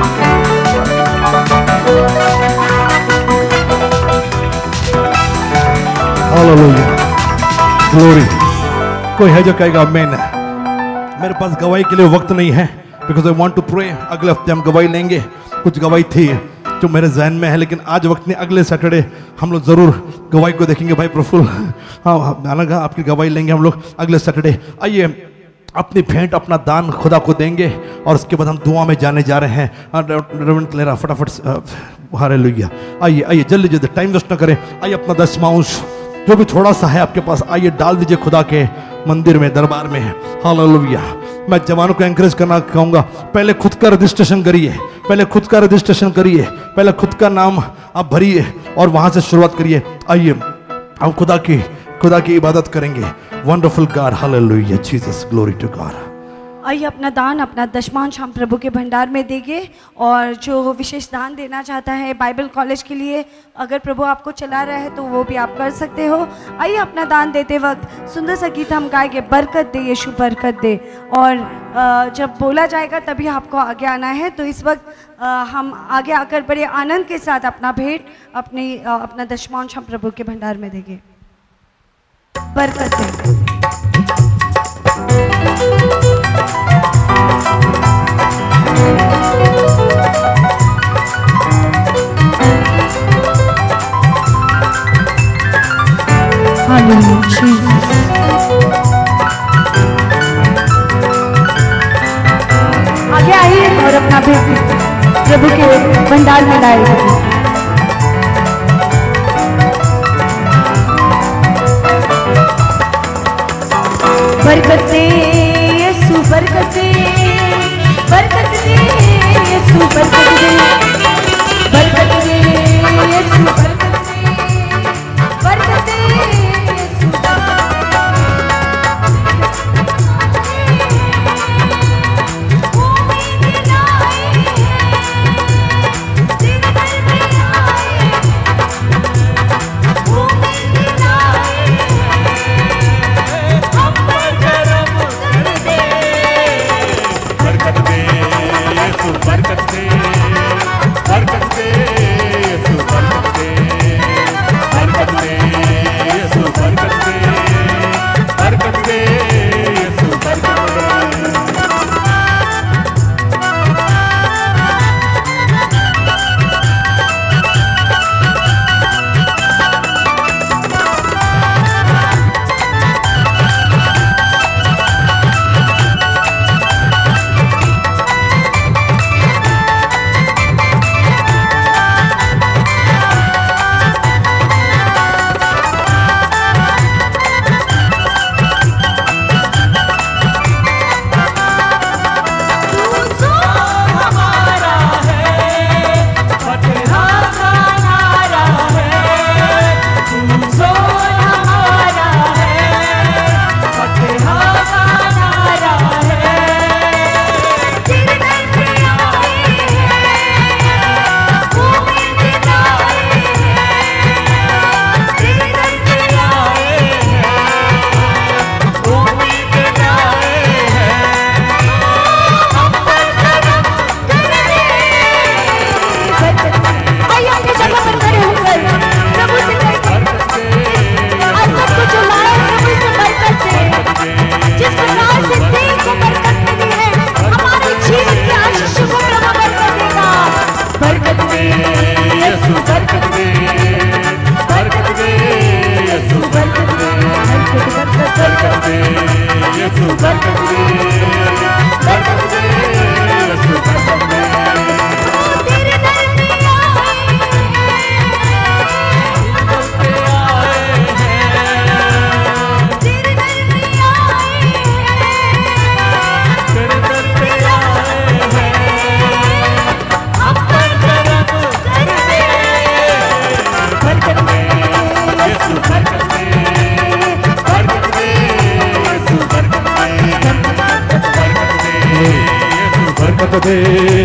Hallelujah, glory. कोई है जो कहेगा आमीन। मेरे पास गवाही के लिए वक्त नहीं है, because I want to pray. अगले हफ्ते हम गवाही लेंगे। कुछ गवाही थी जो मेरे जहन में है, लेकिन आज वक्त नहीं। अगले सैटरडे हम लोग जरूर गवाही को देखेंगे। भाई प्रफुल्ल, हाँ हाँ आपकी गवाही लेंगे हम लोग अगले सैटरडे। आइए अपनी भेंट, अपना दान खुदा को देंगे और उसके बाद हम दुआ में जाने जा रहे हैं। रेवरेंड क्लेरा फटाफट, हालेलुया। आइए आइए जल्दी जल्दी, टाइम वेस्ट ना करें। आइए अपना दशमांश जो भी थोड़ा सा है आपके पास, आइए डाल दीजिए खुदा के मंदिर में, दरबार में। हालेलुया। मैं जवानों को एंकरेज करना कहूँगा, पहले खुद का रजिस्ट्रेशन करिए, पहले खुद का रजिस्ट्रेशन करिए, पहले खुद का नाम आप भरिए और वहाँ से शुरुआत करिए। आइए हम खुदा की खुदा की इबादत करेंगे। Wonderful God, hallelujah, Jesus, glory to God. आइए अपना दान, अपना दशमांश हम प्रभु के भंडार में देंगे। और जो विशेष दान देना चाहता है बाइबल कॉलेज के लिए, अगर प्रभु आपको चला रहा है तो वो भी आप कर सकते हो। आइए अपना दान देते वक्त सुंदर सा गीत हम गाएंगे, बरकत दे यीशु बरकत दे। और जब बोला जाएगा तभी आपको आगे आना है। तो इस वक्त हम आगे आकर बड़े आनंद के साथ अपना भेंट, अपनी अपना दशमांश हम प्रभु के भंडार में देंगे। बरकत दे। Hallelujah Jesus. आगे आइए और अपना भेंट प्रभु के भंडार में लाए। बरकत दे यीशु बरकत दे, बरकत दे यीशु बरकत दे, बरकत दे यीशु बरकत दे, बरकत दे यीशु बरकत दे,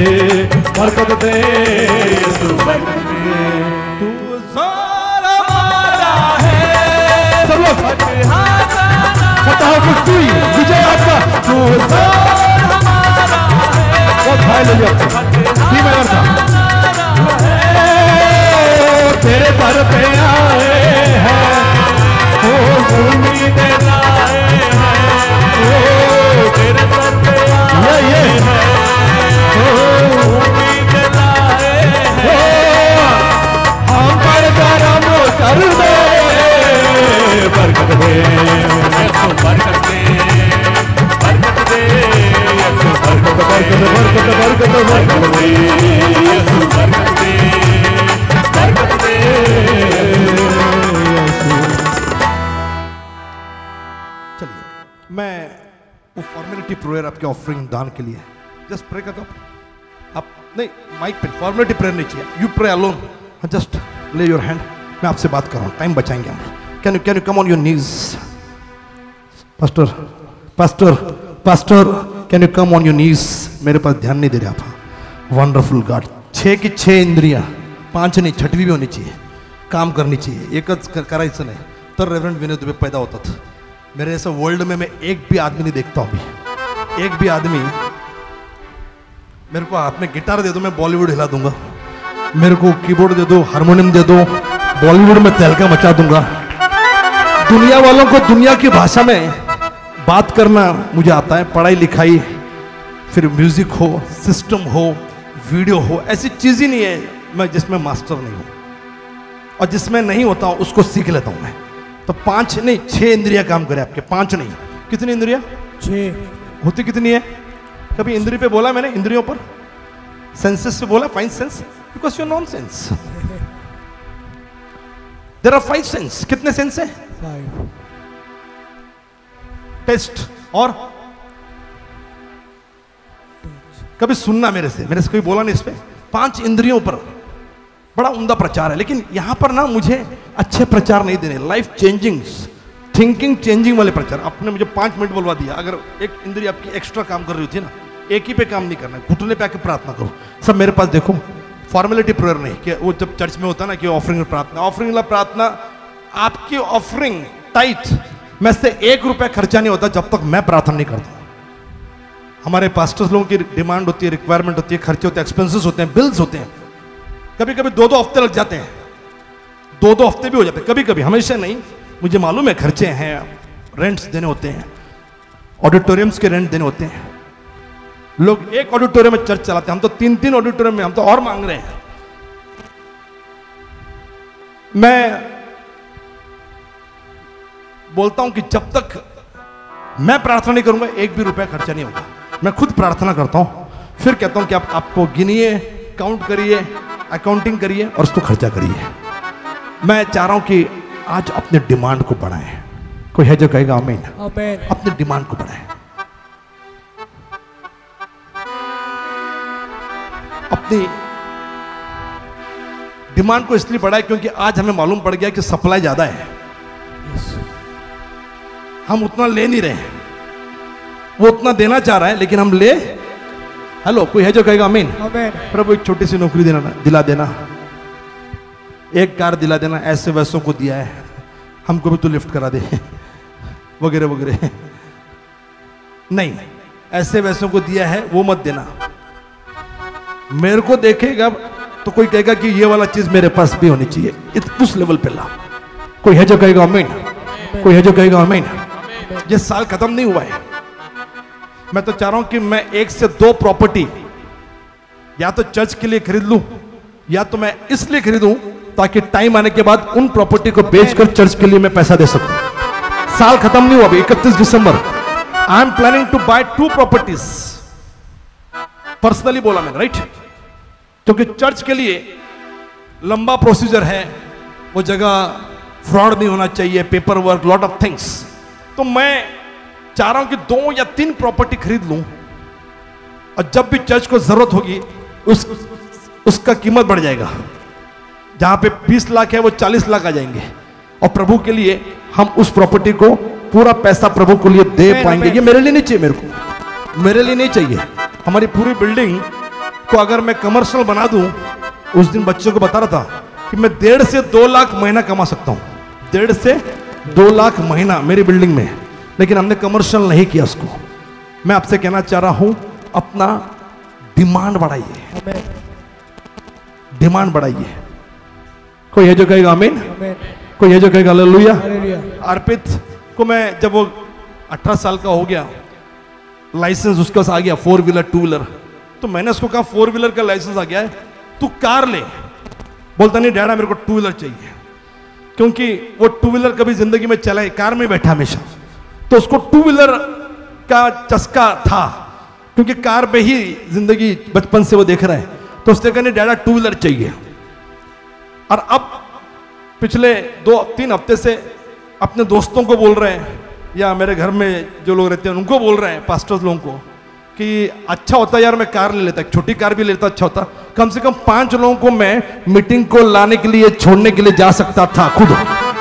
बरकत दे यीशु बरकत दे। तू सारा मारा है, सब लोग फतह कुश्ती विजय आपका। तू सारा मारा है, बहुत भाई ले जाते ठीक है था। तेरे पर पे आए हैं, ओ उम्मीद लाए हैं, ओ तेरे पर पे आए हैं, उम्मीद लाए हैं, हम पर करम कर दे, बरकत दे यीशु बरकत दे, बरकत दे यीशु बरकत, बरकत बरकत बरकत बरकत दे यीशु बरकत दे, बरकत दे यीशु। चलिए मैं वो फॉर्मेलिटी प्रेयर आपके ऑफरिंग दान के लिए जस्ट प्रे कर दो आप। नहीं माइक पे फॉर्मेलिटी प्रेयर नहीं चाहिए, you pray alone, just lay your hand. मैं आपसे बात कर रहा हूँ, टाइम बचाएंगे हम। Can you can you come on your knees pastor, pastor, pastor can you come on your knees. मेरे पास ध्यान नहीं दे रहे आप। वंडरफुल गॉड, छः की छः इंद्रियां, पांच नहीं छठवीं भी होनी चाहिए, काम करनी चाहिए, एकच करायचं नाही तर रेवरेंड विनय दुबे पैदा होतात। मेरे ऐसा वर्ल्ड में मैं एक भी आदमी नहीं देखता हूँ अभी, एक भी आदमी। मेरे को हाथ में गिटार दे दो, मैं बॉलीवुड हिला दूंगा। मेरे को कीबोर्ड दे दो, हारमोनियम दे दो, बॉलीवुड में तहलका मचा दूंगा। दुनिया वालों को दुनिया की भाषा में बात करना मुझे आता है, पढ़ाई लिखाई, फिर म्यूजिक हो, सिस्टम हो, वीडियो हो, ऐसी चीज ही नहीं है मैं जिसमें मास्टर नहीं हूं, और जिसमें नहीं होता हूं उसको सीख लेता हूं मैं। तो पांच नहीं, छह इंद्रियां काम करें आपके, पांच नहीं। कितनी इंद्रियां? छह। होती कितनी है? कभी इंद्रिय पे बोला मैंने? इंद्रियों पर, सेंसेस पे बोला? Five sense? Because you nonsense. There are five sense. कितने सेंस है? फाइव। टेस्ट और कभी सुनना मेरे से, मेरे से कोई बोला नहीं इस पे। पांच इंद्रियों पर बड़ा उम्दा प्रचार है, लेकिन यहां पर ना मुझे अच्छे प्रचार नहीं देने, लाइफ चेंजिंग, थिंकिंग चेंजिंग वाले प्रचार। आपने मुझे पांच मिनट बोलवा दिया, अगर एक इंद्रिय आपकी एक्स्ट्रा काम कर रही होती है ना, एक ही पे काम नहीं करना है, घुटने पे आके प्रार्थना करो। सब मेरे पास देखो, फॉर्मेलिटी प्रेयर नहीं कि वो जब चर्च में होता है ना कि ऑफरिंग प्रार्थना, ऑफरिंग प्रार्थना, आपकी ऑफरिंग टाइट में से एक रुपया खर्चा नहीं होता जब तक मैं प्रार्थना नहीं करता। हमारे पास्टर्स लोगों की डिमांड होती है, रिक्वायरमेंट होती है, खर्चे होते हैं, एक्सपेंसेस होते हैं, बिल्स होते हैं। कभी कभी दो दो हफ्ते लग जाते हैं, दो दो हफ्ते भी हो जाते हैं कभी कभी, हमेशा नहीं। मुझे मालूम है खर्चे हैं, रेंट्स देने होते हैं, ऑडिटोरियम्स के रेंट देने होते हैं। लोग एक ऑडिटोरियम में चर्च चलाते हैं, हम तो तीन तीन ऑडिटोरियम में, हम तो और मांग रहे हैं। मैं बोलता हूं कि जब तक मैं प्रार्थना नहीं करूंगा एक भी रुपया खर्चा नहीं होगा। मैं खुद प्रार्थना करता हूं, फिर कहता हूं कि आप आपको गिनिए, काउंट करिए, अकाउंटिंग करिए और उसको खर्चा करिए। मैं चाह रहा हूं कि आज अपने डिमांड को बढ़ाएं। कोई है जो कहेगा आमीन? आमीन। अपने डिमांड को बढ़ाएं, अपनी डिमांड को इसलिए बढ़ाएं क्योंकि आज हमें मालूम पड़ गया कि सप्लाई ज्यादा है, हम उतना ले नहीं रहे। वो उतना देना चाह रहा है लेकिन हम ले, हेलो कोई है जो कहेगा आमीन? आमीन। प्रभु एक छोटी सी नौकरी देना, दिला देना, एक कार दिला देना, ऐसे वैसों को दिया है, हमको भी तो लिफ्ट करा दे, वगैरह वगैरह। नहीं, ऐसे वैसों को दिया है वो मत देना। मेरे को देखेगा तो कोई कहेगा कि ये वाला चीज मेरे पास भी होनी चाहिए, उस लेवल पे ला। कोई है जो कहेगा आमीन? कोई है जो कहेगा आमीन? ये साल खत्म नहीं हुआ है, मैं तो चाह रहा हूं कि मैं एक से दो प्रॉपर्टी या तो चर्च के लिए खरीद लूं, या तो मैं इसलिए खरीदूं ताकि टाइम आने के बाद उन प्रॉपर्टी को बेचकर चर्च के लिए मैं पैसा दे सकूं। साल खत्म नहीं हुआ अभी, इकतीस दिसंबर। I am planning to buy two properties, personally बोला मैंने, राइट? क्योंकि चर्च के लिए लंबा प्रोसीजर है, वो जगह फ्रॉड नहीं होना चाहिए, paper work, lot of things. तो मैं चाह रहा हूं कि दो या तीन प्रॉपर्टी खरीद लूं, और जब भी चर्च को जरूरत होगी उस उसका कीमत बढ़ जाएगा। जहां पे बीस लाख है वो चालीस लाख आ जाएंगे, और प्रभु के लिए हम उस प्रॉपर्टी को पूरा पैसा प्रभु के लिए दे पाएंगे। ये मेरे लिए नहीं चाहिए, मेरे को मेरे लिए नहीं चाहिए। हमारी पूरी बिल्डिंग को अगर मैं कमर्शियल बना दूं, उस दिन बच्चों को बता रहा था कि मैं डेढ़ से दो लाख महीना कमा सकता हूं, डेढ़ से दो लाख महीना मेरी बिल्डिंग में, लेकिन हमने कमर्शियल नहीं किया उसको। मैं आपसे कहना चाह रहा हूं, अपना डिमांड बढ़ाइए, डिमांड बढ़ाइए। कोई है जो कहेगा आमीन? कोई है जो कहेगा हालेलुया? अर्पित को मैं जब वो अठारह साल का हो गया, लाइसेंस उसके पास आ गया, फोर व्हीलर टू व्हीलर, तो मैंने उसको कहा फोर व्हीलर का लाइसेंस आ गया है, तू कार ले। बोलता नहीं डैडा मेरे को टू व्हीलर चाहिए, क्योंकि वो टू व्हीलर कभी जिंदगी में चलाए, कार में बैठा हमेशा, तो उसको टू व्हीलर का चस्का था, क्योंकि कार पे ही जिंदगी बचपन से वो देख रहा है। तो उसने कहा नहीं डैडा टू व्हीलर चाहिए। और अब पिछले दो तीन हफ्ते से अपने दोस्तों को बोल रहे हैं, या मेरे घर में जो लोग रहते हैं उनको बोल रहे हैं, पास्टर्स लोगों को, कि अच्छा होता यार मैं कार ले लेता, एक छोटी कार भी लेता, अच्छा होता, कम से कम पांच लोगों को मैं मीटिंग को लाने के लिए, छोड़ने के लिए जा सकता था खुद।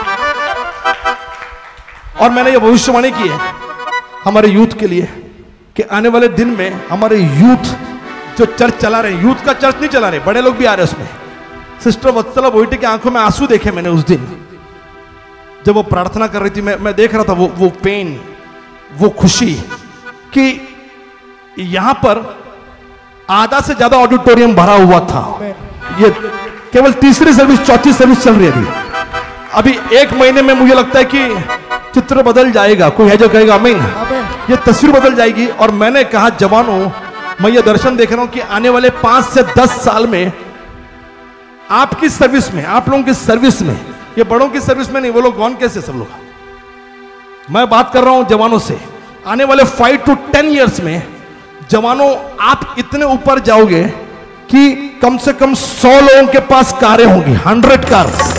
और मैंने ये भविष्यवाणी की है हमारे यूथ के लिए कि आने वाले दिन में हमारे यूथ जो चर्च चला रहे हैं, यूथ का चर्च नहीं चला रहे, बड़े लोग भी आ रहे हैं उसमें। सिस्टर वत्सला बोईटे की आंखों में आंसू देखे मैंने उस दिन जब वो प्रार्थना कर रही थी। मैं मैं देख रहा था वो वो पेन, वो खुशी कि यहां पर आधा से ज्यादा ऑडिटोरियम भरा हुआ था। ये केवल तीसरी सर्विस, चौथी सर्विस चल रही है अभी। अभी एक महीने में मुझे लगता है कि चित्र बदल जाएगा। कोई है जो कहेगा आमीन? ये तस्वीर बदल जाएगी। और मैंने कहा जवानों, मैं ये दर्शन देख रहा हूं कि आने वाले पांच से दस साल में आपकी सर्विस में, आप लोगों की सर्विस में ये बड़ों की सर्विस में नहीं, वो लोग कौन कैसे सब लोग। मैं बात कर रहा हूं जवानों से। आने वाले फाइव टू टेन इयर्स में जवानों आप इतने ऊपर जाओगे कि कम से कम सौ लोगों के पास कारें होंगी, हंड्रेड कार्स,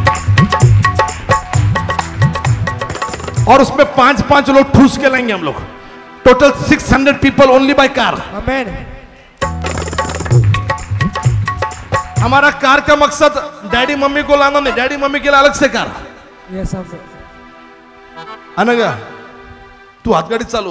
और उसमें पांच पांच लोग ठूस के लाएंगे हम लोग। Total six hundred people only by car. Amen. हमारा कार का मकसद डैडी मम्मी को लाना नहीं, डैडी मम्मी के लिए अलग से कार। Yes sir. अनगा तू हाथ गाड़ी चालू।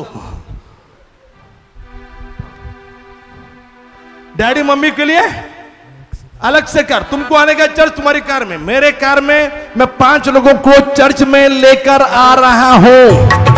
डैडी मम्मी के लिए अलग से कार। तुमको आने का चर्च तुम्हारी कार में, मेरे कार में मैं पांच लोगों को चर्च में लेकर आ रहा हूं।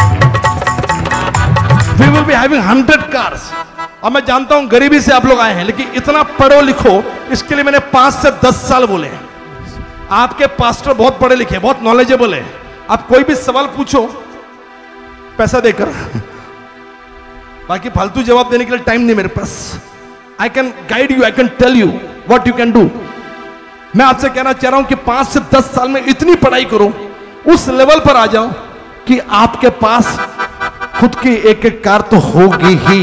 We will be having hundred cars. और मैं जानता हूं गरीबी से आप लोग आए हैं, लेकिन इतना पढ़ो लिखो इसके लिए मैंने पांच से दस साल बोले हैं। आपके पास्टर बहुत पढ़े लिखे, बहुत नॉलेजेबल है। आप कोई भी सवाल पूछो पैसा देकर, बाकी फालतू जवाब देने के लिए टाइम नहीं मेरे पास। I can guide you, I can tell you what you can do. मैं आपसे कहना चाह रहा हूं कि पांच से दस साल में इतनी पढ़ाई करो, उस लेवल पर आ जाओ कि आपके पास खुद की एक एक कार तो होगी ही।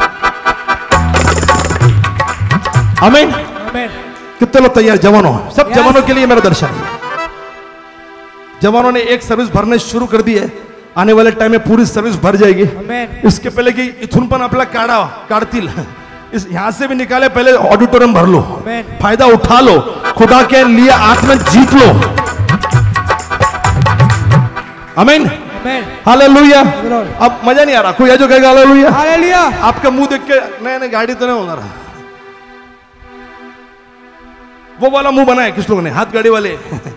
आमीन। आमेन। कितने लोग तैयार? जवानों, सब Yes. जवानों के लिए मेरा दर्शन है। जवानों ने एक सर्विस भरने शुरू कर दी है, आने वाले टाइम में पूरी सर्विस भर जाएगी। आमेन। इसके पहले कि इथून पण आपला काढा काढतील, इस यहां से भी निकाले, पहले ऑडिटोरियम भर लो, आमेन। फायदा उठा लो, खुदा के लिए आत्मा जीत लो। आमीन। आमेन। हालेलुया। Lord. अब मजा नहीं आ रहा? कोई है जो कहेगा हालेलुया? हालेलुया। आपका मुंह देख के नहीं नहीं गाड़ी तो नहीं होना रहा। वो वाला मुंह बनाया किस लोगों ने? हाथ गाड़ी वाले।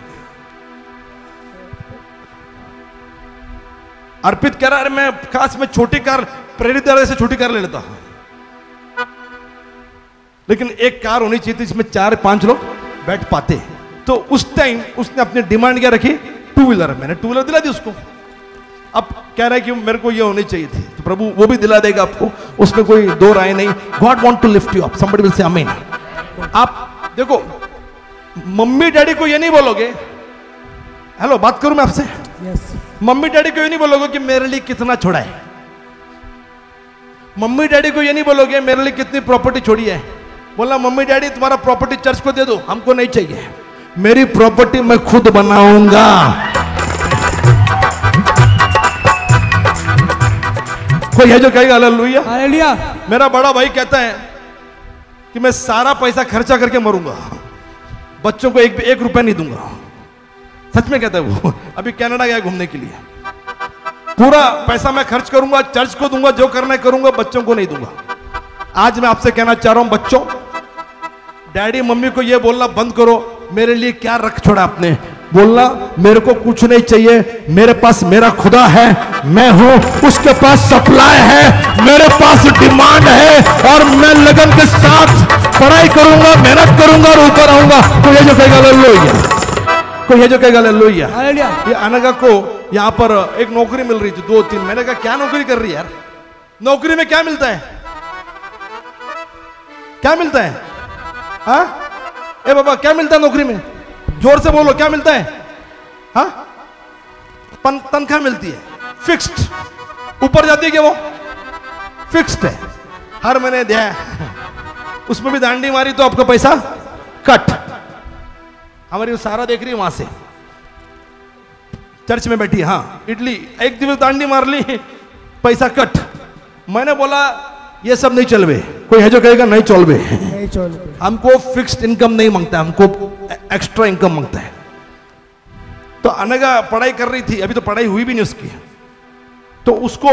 अर्पित कह रहा है मैं खास में छोटी कार, प्रेरित द्वारा से छोटी कार ले लेता हूं, लेकिन एक कार होनी चाहिए थी जिसमें चार पांच लोग बैठ पाते। तो उस टाइम उसने अपनी डिमांड क्या रखी? Two wheeler. मैंने टू व्हीलर दिला दी उसको। अब कह रहा है कि मेरे को ये होनी चाहिए थी, तो प्रभु वो भी दिला देगा आपको, उसमें कोई दो राय नहीं। God want to lift you up. Somebody will say amen. आप देखो, मम्मी डैडी को ये नहीं बोलोगे, हेलो बात करूं मैं आपसे, यस। मम्मी डैडी को ये नहीं बोलोगे कि मेरे लिए कितना छोड़ा है। मम्मी डैडी को ये नहीं बोलोगे मेरे लिए कितनी प्रॉपर्टी छोड़ी है। बोला मम्मी डैडी तुम्हारा प्रॉपर्टी चर्च को दे दो, हमको नहीं चाहिए, मेरी प्रॉपर्टी मैं खुद बनाऊंगा। कोई है जो कहेगा हालेलुया? हालेलुया। मेरा बड़ा भाई कहता है कि मैं सारा पैसा खर्चा करके मरूंगा, बच्चों को एक एक रुपया नहीं दूंगा। सच में कहता है वो। अभी कनाडा गया घूमने के लिए, पूरा पैसा मैं खर्च करूंगा, चर्च को दूंगा, जो करना है करूंगा, बच्चों को नहीं दूंगा। आज मैं आपसे कहना चाह रहा हूं बच्चों, डैडी मम्मी को यह बोलना बंद करो मेरे लिए क्या रख छोड़ा आपने। बोलना मेरे को कुछ नहीं चाहिए, मेरे पास मेरा खुदा है, मैं हूं, उसके पास सप्लाई है, मेरे पास डिमांड है, और मैं लगन के साथ पढ़ाई करूंगा, मेहनत करूंगा और ऊपर आऊंगा। कोई है जो कहेगा हालेलुया? कोई है जो कहेगा हालेलुया? हालेलुया। ये अनगा को यहां पर एक नौकरी मिल रही थी दो तीन। मैंने कहा क्या नौकरी कर रही है यार? नौकरी में क्या मिलता है? क्या मिलता है? हाँ ए बाबा क्या मिलता है नौकरी में? जोर से बोलो क्या मिलता है? हाँ तनख्वाह मिलती है, फिक्स्ड, ऊपर जाती है क्या वो? फिक्स्ड है, हर महीने दिया, उसमें भी दांडी मारी तो आपका पैसा कट। हमारी सारा देख रही है वहां से, चर्च में बैठी, हाँ इडली, एक दिवस दांडी मार ली, पैसा कट। मैंने बोला ये सब नहीं चलवे। कोई है जो कहेगा नहीं चलवे? नहीं चल। हमको फिक्स्ड इनकम नहीं मांगता, हमको एक्स्ट्रा इनकम मांगता है। तो अनगा पढ़ाई कर रही थी, अभी तो पढ़ाई हुई भी नहीं उसकी, तो उसको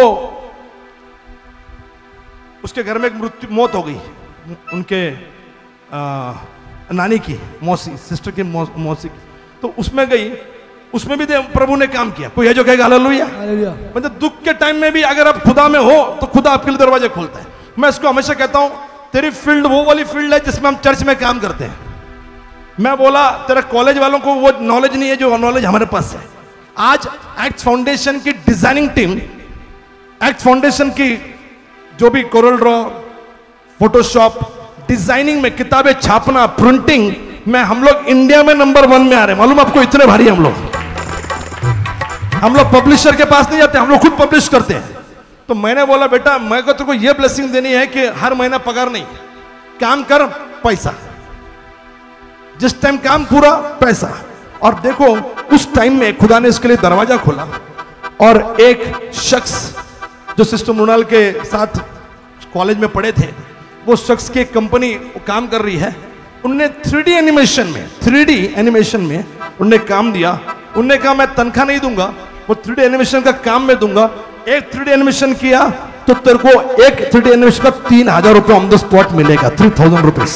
उसके घर में एक मृत्यु मौत हो गई, उनके आ, नानी की, मौसी, सिस्टर की मौसी की। तो उसमें गई, उसमें भी प्रभु ने काम किया। कोई है जो कहेगा हालेलुया? हालेलुया। मतलब दुख के टाइम में भी अगर आप खुदा में हो तो खुदा आपके लिए दरवाजे खोलता है। मैं इसको हमेशा कहता हूं तेरी फील्ड वो वाली फील्ड है जिसमें हम चर्च में काम करते हैं। मैं बोला तेरा कॉलेज वालों को वो नॉलेज नहीं है जो नॉलेज हमारे पास है। आज एक्ट फाउंडेशन की डिजाइनिंग टीम, एक्ट फाउंडेशन की जो भी कोरल ड्रॉ, फोटोशॉप, डिजाइनिंग में, किताबें छापना, प्रिंटिंग, मैं हम लोग इंडिया में नंबर वन में आ रहे हैं, मालूम आपको, इतने भारी हम लोग। हम लोग पब्लिशर के पास नहीं जाते, हम लोग खुद पब्लिश करते हैं। तो मैंने बोला बेटा मैं को तेरे को ये ब्लेसिंग देनी है कि हर महीना पगार नहीं, काम कर पैसा, जिस टाइम काम पूरा पैसा। और देखो उस टाइम में खुदा ने इसके लिए दरवाजा खोला, और एक शख्स जो सिस्टर मृणाल के साथ कॉलेज में पढ़े थे, वो शख्स की एक कंपनी काम कर रही है, उनने थ्री डी एनिमेशन में थ्री डी एनिमेशन में उनने काम दिया। उनने कहा मैं तनख्वाह नहीं दूंगा, वो थ्री डी एनिमेशन का काम मैं दूंगा। एक थ्री डी एनिमेशन किया तो तेरे को एक थ्री डी एनिमेशन का तीन हजार रुपये ऑन द स्पॉट मिलेगा, थ्री थाउजेंड रुपीज।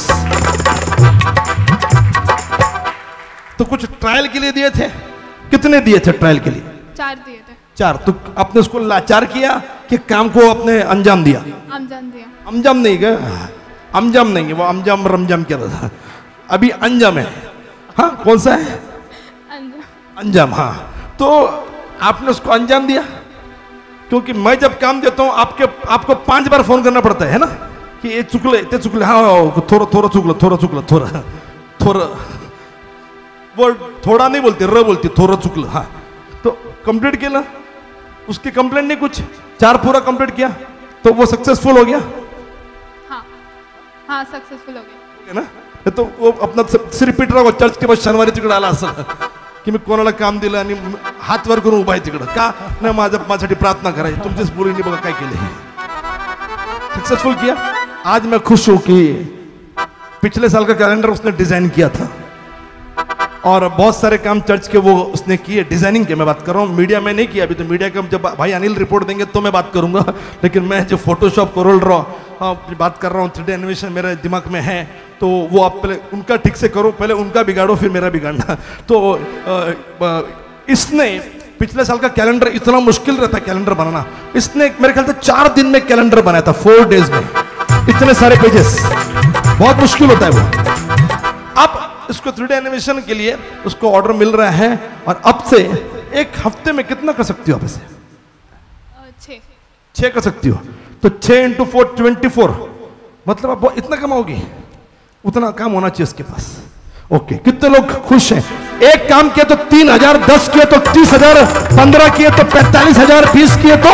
तो कुछ ट्रायल के लिए दिए थे, कितने दिए थे ट्रायल के लिए? चार दिए थे। चार। तो आपने उसको लाचार किया कि काम को अपने अंजाम दिया? अंजाम दिया। अंजाम नहीं गया, अंजाम नहीं है वो, अंजाम रमजाम क्या था, अभी अंजाम है। हाँ कौन सा है? अंजाम। अंजाम। हाँ तो आपने उसको अंजाम दिया, क्योंकि मैं जब काम देता हूं आपके आपको पांच बार फोन करना पड़ता है ना, कि ये चुकले ते चुकले, हाँ थोड़ा थोड़ा चुकला थोड़ा चुकला थोड़ा थोड़ा, वो थोड़ा नहीं बोलती, र बोलती, थोड़ा चुकला। हाँ तो कंप्लीट किया, उसकी कंप्लेंट नहीं कुछ, चार पूरा कंप्लीट किया तो वो सक्सेसफुल हो गया। हाँ हाँ सक्सेसफुल हो गया ना। तो वो अपना सिर पीट रहा चर्च के बाद शनिवारी तिकडे आला असं की मी कोणाला काम दिलं आणि हात वर करून उभा आहे तिकडं का नाही, माझ्या माझ्यासाठी प्रार्थना करायची, तुमचीच मुलींनी बघा काय केले, सक्सेसफुल किया। आज मैं खुश हूं कि पिछले साल का कैलेंडर उसने डिजाइन किया था, और बहुत सारे काम चर्च के वो उसने किए, डिजाइनिंग के मैं बात कर रहा हूँ, मीडिया में नहीं किया अभी। तो मीडिया का जब भाई अनिल रिपोर्ट देंगे तो मैं बात करूंगा, लेकिन मैं जो फोटोशॉप कोरल ड्रॉ बात कर रहा हूँ, थ्री डी एनिमेशन मेरे दिमाग में है, तो वो आप पहले उनका ठीक से करो, पहले उनका बिगाड़ो फिर मेरा बिगाड़ना। तो इसने पिछले साल का कैलेंडर, इतना मुश्किल रहता कैलेंडर बनाना, इसने मेरे ख्याल से चार दिन में कैलेंडर बनाया था, फोर डेज में, इतने सारे पेजेस, बहुत मुश्किल होता है वो। अब इसको थ्री डी एनिमेशन के लिए उसको ऑर्डर मिल रहा है, और अब से एक हफ्ते में कितना कर सकती हो आप इसे? छः छः कर सकती हो, तो छः इंटू फोर ट्वेंटी फोर, मतलब आप इतना कमाओगी, उतना काम होना चाहिए इसके पास। ओके, कितने लोग खुश हैं? एक काम किया तो तीन हजार, दस किए तो तीस हजार, पंद्रह किए तो पैंतालीस हजार, बीस किए तो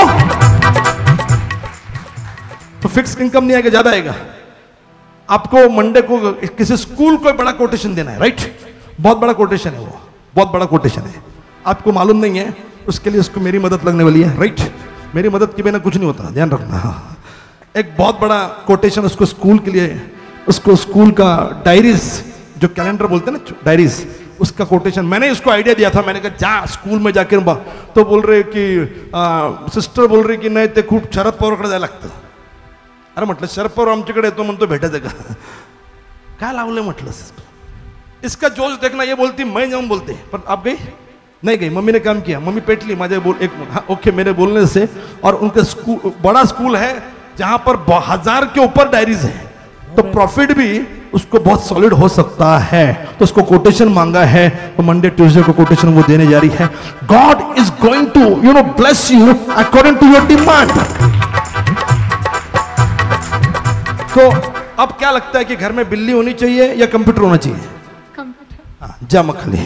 तो फिक्स इनकम नहीं आएगा, ज्यादा आएगा। आपको मंडे को किसी स्कूल को बड़ा कोटेशन देना है, राइट? बहुत बड़ा कोटेशन है वो, बहुत बड़ा कोटेशन है, आपको मालूम नहीं है, उसके लिए उसको मेरी मदद लगने वाली है, राइट? मेरी मदद के बिना कुछ नहीं होता, ध्यान रखना। हाँ, एक बहुत बड़ा कोटेशन उसको स्कूल के लिए, उसको स्कूल का डायरीज, जो कैलेंडर बोलते हैं ना डायरीज, उसका कोटेशन मैंने इसको आइडिया दिया था। मैंने कहा जा स्कूल में जाकर बा, तो बोल रहे कि आ, सिस्टर बोल रही की नाही ते खूप शरद पवारकडे जायला लागतं। अरे म्हटलं शरद पवार आमच्याकडे येतो म्हणतो भेटायचं का, काय लावलं म्हटलं। इसका जोश देखना, ये बोलती मैं जाऊं बोलते, पर आप गई नहीं गई, मम्मी ने काम किया, मम्मी पेट ली मुझे बोल एक हाँ, ओके मेरे बोलने से। और उनके स्कूल बड़ा स्कूल है जहां पर हजार के ऊपर डायरीज है, तो प्रॉफिट भी उसको बहुत सॉलिड हो सकता है। तो उसको कोटेशन मांगा है, तो मंडे ट्यूसडे को कोटेशन वो देने जा रही है। God is going to you know bless you according to your demand. तो अब क्या लगता है कि घर में बिल्ली होनी चाहिए या कंप्यूटर होना चाहिए? कंप्यूटर। हाँ, जा मखली,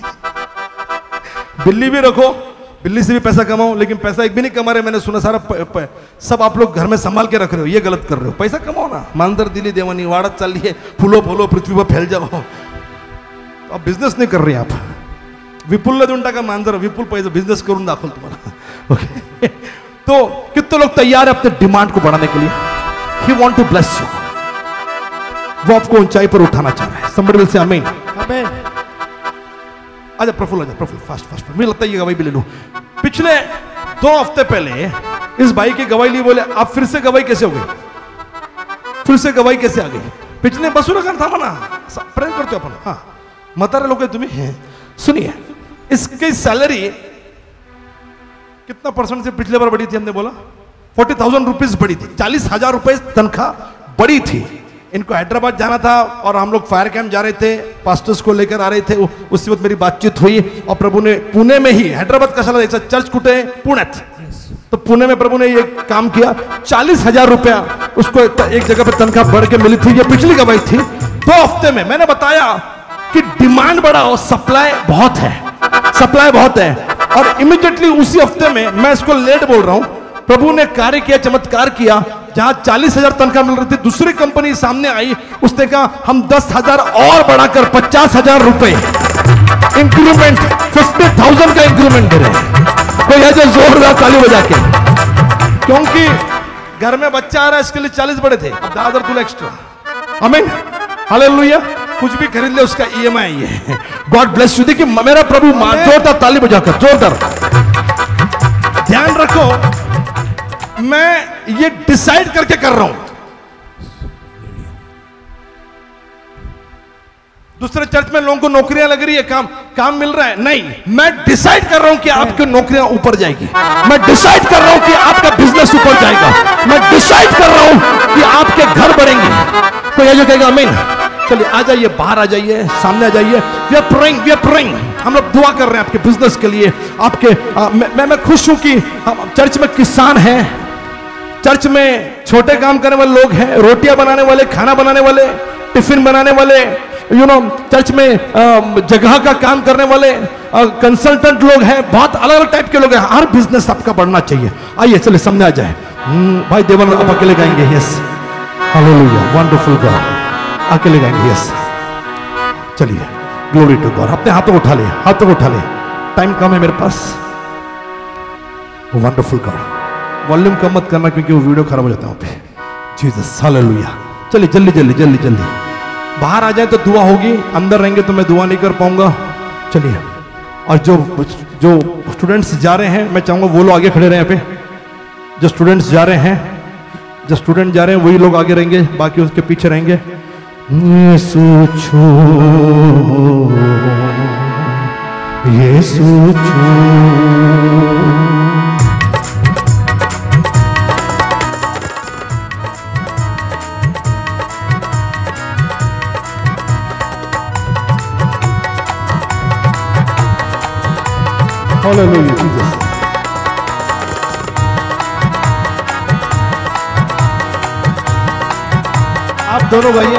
बिल्ली भी रखो, बिल्ली से भी पैसा कमाओ, लेकिन पैसा एक भी नहीं कमा रहे, मैंने सुना सारा प, प, सब आप लोग घर में संभाल के रख रहे हो, ये गलत कर रहे हो। पैसा कमाओ ना, मांजर दिली देवानी वाड़त चल रही है, फूलो फूलो पृथ्वी पर फैल जाओ। तो आप बिजनेस नहीं कर रहे आप, विपुल देऊन टाका मांजर, विपुल पैसा बिजनेस करून दाखवल तुम्हारा। ओके, तो कितने लोग तैयार है अपने डिमांड को बढ़ाने के लिए? He want to bless you, वो आपको ऊंचाई पर उठाना चाह रहा है। somebody will say amen। आमीन। आजा प्रफुल्ल, आजा प्रफुल्ल, फास्ट फास्ट। मुझे लगता है ये गवाही भी ले लूं। पिछले दो हफ्ते पहले इस भाई की गवाही ली, बोले आप फिर से गवाही कैसे हो गई, फिर से गवाही कैसे आ गई? पिछले बसून का था मना प्रेम करते अपन। हाँ, म्हातारे लोग तुम्हें सुनिए, इसकी सैलरी कितना परसेंट से पिछले बार बढ़ी थी? हमने बोला फोर्टी थाउजेंड रुपीज बढ़ी थी, चालीस हजार रुपए तनख्वाह बढ़ी थी। इनको हैदराबाद जाना था और हम लोग फायर कैंप जा रहे थे, पास्टर्स को लेकर आ रहे थे। उसी वक्त मेरी बातचीत हुई और प्रभु ने पुणे में ही, हैदराबाद कशाला जायचं, चर्च कुठे? पुण्यात। तो पुणे में प्रभु ने ये काम किया, चालीस हजार रुपया उसको एक जगह पे तनख्वाह बढ़ के मिली थी। ये पिछली गवाही थी। दो हफ्ते में मैंने बताया कि डिमांड बड़ा हो, सप्लाई बहुत है, सप्लाई बहुत है। और इमीडिएटली उसी हफ्ते में, मैं इसको लेट बोल रहा हूं, प्रभु ने कार्य किया, चमत्कार किया। जहां चालीस हजार तनख्वाह मिल रही थी, दूसरी कंपनी सामने आई, उसने कहा हम दस हजार और बढ़ाकर पचास हजार रुपए इंक्रीमेंट, फिफ्टी थाउजेंड का इंक्रीमेंट दे रहे हैं। कोई है जो जोरदार ताली बजा के, क्योंकि घर में बच्चा आ रहा है, इसके लिए चालीस बड़े थे, अब दस हजार तुला एक्स्ट्रा। आमीन, हालेलुया। कुछ भी खरीद ले उसका ईएमआई है। God bless you. देखिए मेरा प्रभु, जोरदार ताली बजाकर, जोरदार। ध्यान रखो, मैं ये डिसाइड करके कर रहा हूं। दूसरे चर्च में लोगों को नौकरियां लग रही है, काम काम मिल रहा है, नहीं, मैं डिसाइड कर रहा हूं कि आपकी नौकरियां ऊपर जाएगी। मैं डिसाइड कर रहा हूं कि आपका बिजनेस ऊपर जाएगा। मैं डिसाइड कर रहा हूं कि आपके घर बढ़ेंगे। कोई जो कहेगा आमीन। चलिए आ जाइए, बाहर आ जाइए, सामने आ जाइए। We are praying, we are praying. हम लोग दुआ कर रहे हैं आपके बिजनेस के लिए, आपके आ, मैं, मैं मैं खुश हूं कि हम चर्च में किसान हैं, चर्च में छोटे काम करने वाले लोग हैं, रोटियां बनाने वाले, खाना बनाने वाले, टिफिन बनाने वाले, यू नो चर्च में आ, जगह का काम करने वाले, कंसल्टेंट लोग हैं, बहुत अलग अलग टाइप के लोग हैं। हर बिजनेस आपका बढ़ना चाहिए। आइए चलिए सामने आ जाए। भाई देवन आप अकेले गाएंगे? Yes, hallelujah, wonderful God. अकेले गाएंगे? यस। चलिए, ग्लोरी टू गॉड। अपने हाथों को उठा ले, हाथों को उठा ले, टाइम कम है मेरे पास। Wonderful God. वॉल्यूम कम मत करना क्योंकि वो वीडियो खराब हो जाता है वहां पे। Jesus, hallelujah. चलिए जल्दी जल्दी जल्दी जल्दी बाहर आ जाए तो दुआ होगी, अंदर रहेंगे तो मैं दुआ नहीं कर पाऊंगा। चलिए, और जो जो स्टूडेंट्स जा रहे हैं, मैं चाहूंगा वो लोग आगे खड़े रहे। यहाँ पे जो स्टूडेंट्स जा रहे हैं, जो स्टूडेंट जा रहे हैं वही लोग आगे रहेंगे, बाकी उसके पीछे रहेंगे। यीशु छू, यीशु छू, हालेलुया जीसस। आप दोनों भैया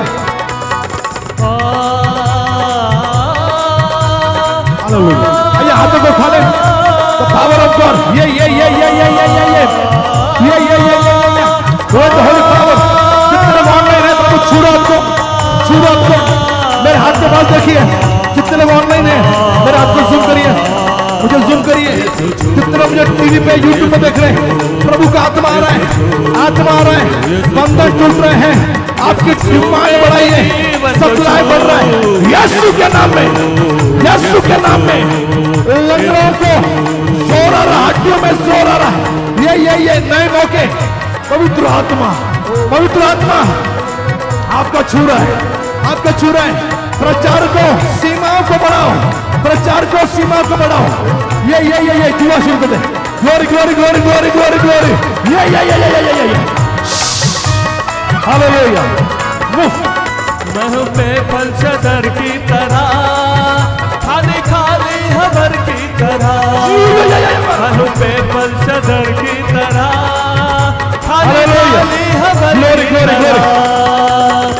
हालेलुया। आइए हाथों को उठा ले। The power of God. ये ये ये ये ये ये ये ये ये ये ये ये गॉड द होली पावर। जितने लोग ऑनलाइन हैं प्रभु छू लो आपको, छू लो आपको। मेरे हाथ के पास देखिए, जितने लोग ऑनलाइन हैं मेरे हाथ को जूम करिए, मुझे जूम करिए। जितने लोग मुझे टीवी पे यूट्यूब पे देख रहे हैं, प्रभु का आत्मा आ रहा है, आत्मा आ रहा है, बंधन टूट रहे हैं, आपकी डिमांड बढ़ाइए, सप्लाई बढ़ रहा है यीशु के नाम में, यीशु के नाम में। लंगड़ों को जोर आ रहा, हड्डियों में जोर आ रहा है। ये ये ये नए मौके, पवित्र आत्मा, पवित्र आत्मा आपका छू रहा है, आपका छू रहा है। प्रचार को, सीमाओं को बढ़ाओ, प्रचार को, सीमाओं को बढ़ाओ। ये ये ये ये दुआ शुरू कर दे। Glory glory glory glory glory glory. ये ये ये ये ये ये ये हालेलुया। महु पे फल सदर की तरह, खाली खाली हबर की तरह। महु पे फल सदर की तरह, खाली खाली हबर की तरह।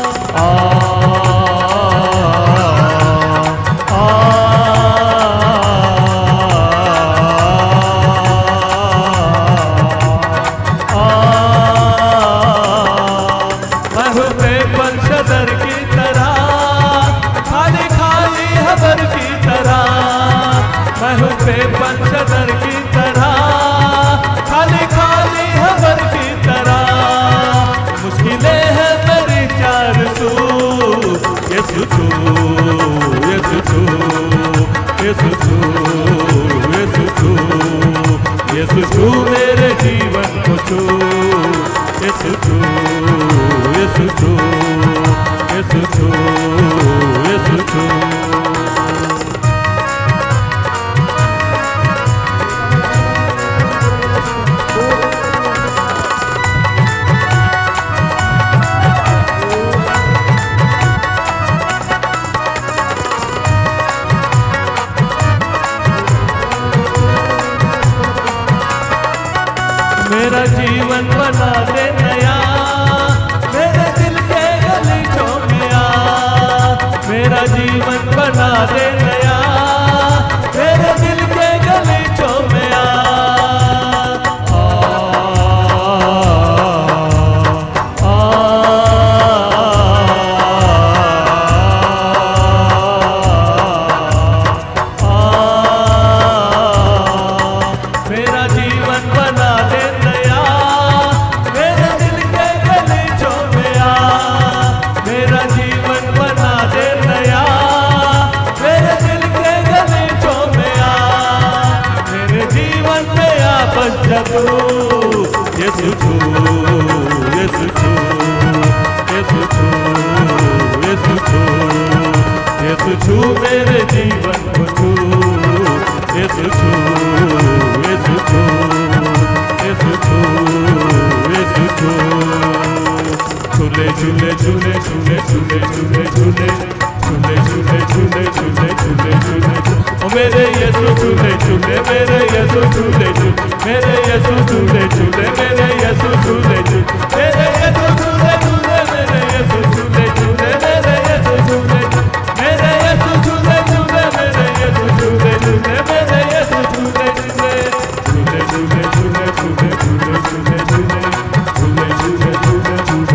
पंचदर की तरह, खाली खाली हबर की तरह। मुश्किलें हैं मेरी चार सू, यीशु छू, यीशु छू, यीशु छू, यीशु छू, यीशु छू मेरे जीवन को छू, यीशु छू, यीशु छू, यीशु छू, यीशु छू। मेरा जीवन बना दे नया, मेरे दिल के गलीचों में आ। मेरा मेरा जीवन बना दे नया, मेरे दिल के गलीचों में आ। यीशु छू, यीशु छू, यीशु छू, यीशु छू, यीशु छू मेरे जीवन को छू, यीशु छू, यीशु छू, यीशु छू, यीशु छू। झूले झूले झूले झूले झूले झूले झूले झूले झूले झूले झूले झूले झूले ओ मेरे यीशु झूले झूले मेरे यीशु झूले झूले मेरे यीशु झूले झूले मेरे यीशु झूले झूले मेरे यीशु झूले झूले मेरे यीशु झूले झूले मेरे यीशु झूले मेरे यीशु झूले झूले मेरे यीशु झूले झूले मेरे यीशु झूले झूले झूले झूले झूले झूले झूले झूले झूले झूले झूले झूले झूले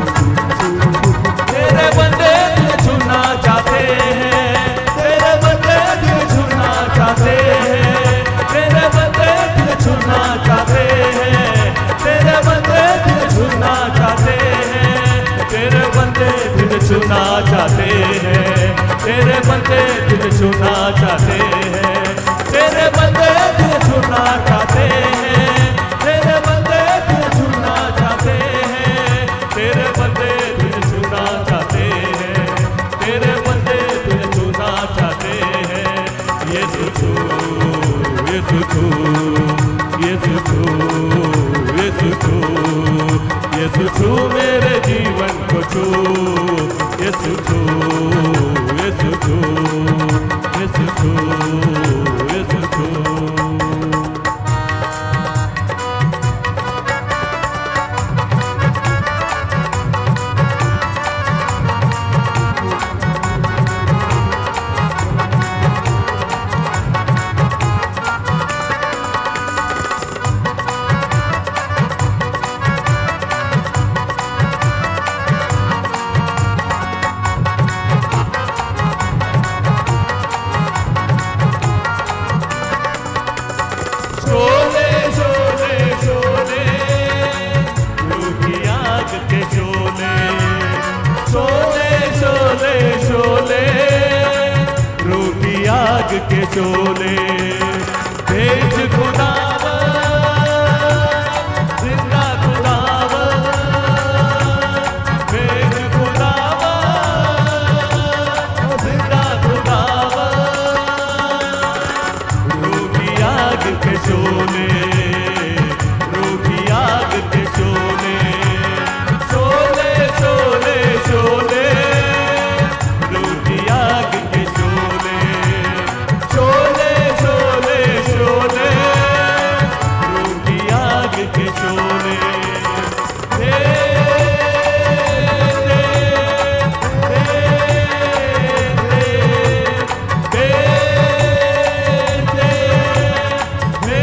तेरे बंदे तुझे छूना चाहते हैं, तेरे बंदे तुझे छूना चाहते हैं, तेरे बंदे तुझे छूना चाहते हैं, तेरे बंदे तुझे छूना चाहते हैं, तेरे बंदे तुझे छूना चाहते हैं, तेरे बंदे तुझे छूना चाहते हैं, तेरे बंदे तुझे छूना चाहते हैं, तेरे बंदे तुझे छूना चाहते हैं, तेरे बंदे तुझे छूना चाहते हैं, तेरे बंदे तुझे छूना चाहते हैं। यीशु छू, यीशु छू, यीशु छू, यीशु छू, यीशु छू मेरे जीवन को छू, यीशु छू, यीशु छू, यीशु छू, यीशु छू। के शोले भेज खुदावा जिंदा खुदावा भेज खुदावा जिंदा खुदावा रूही आग के शोले रूही आग के शोले शोले शोले शोले रूही आग के शोले शोले शोले शोले रूही आग के शोले दे दे दे दे दे दे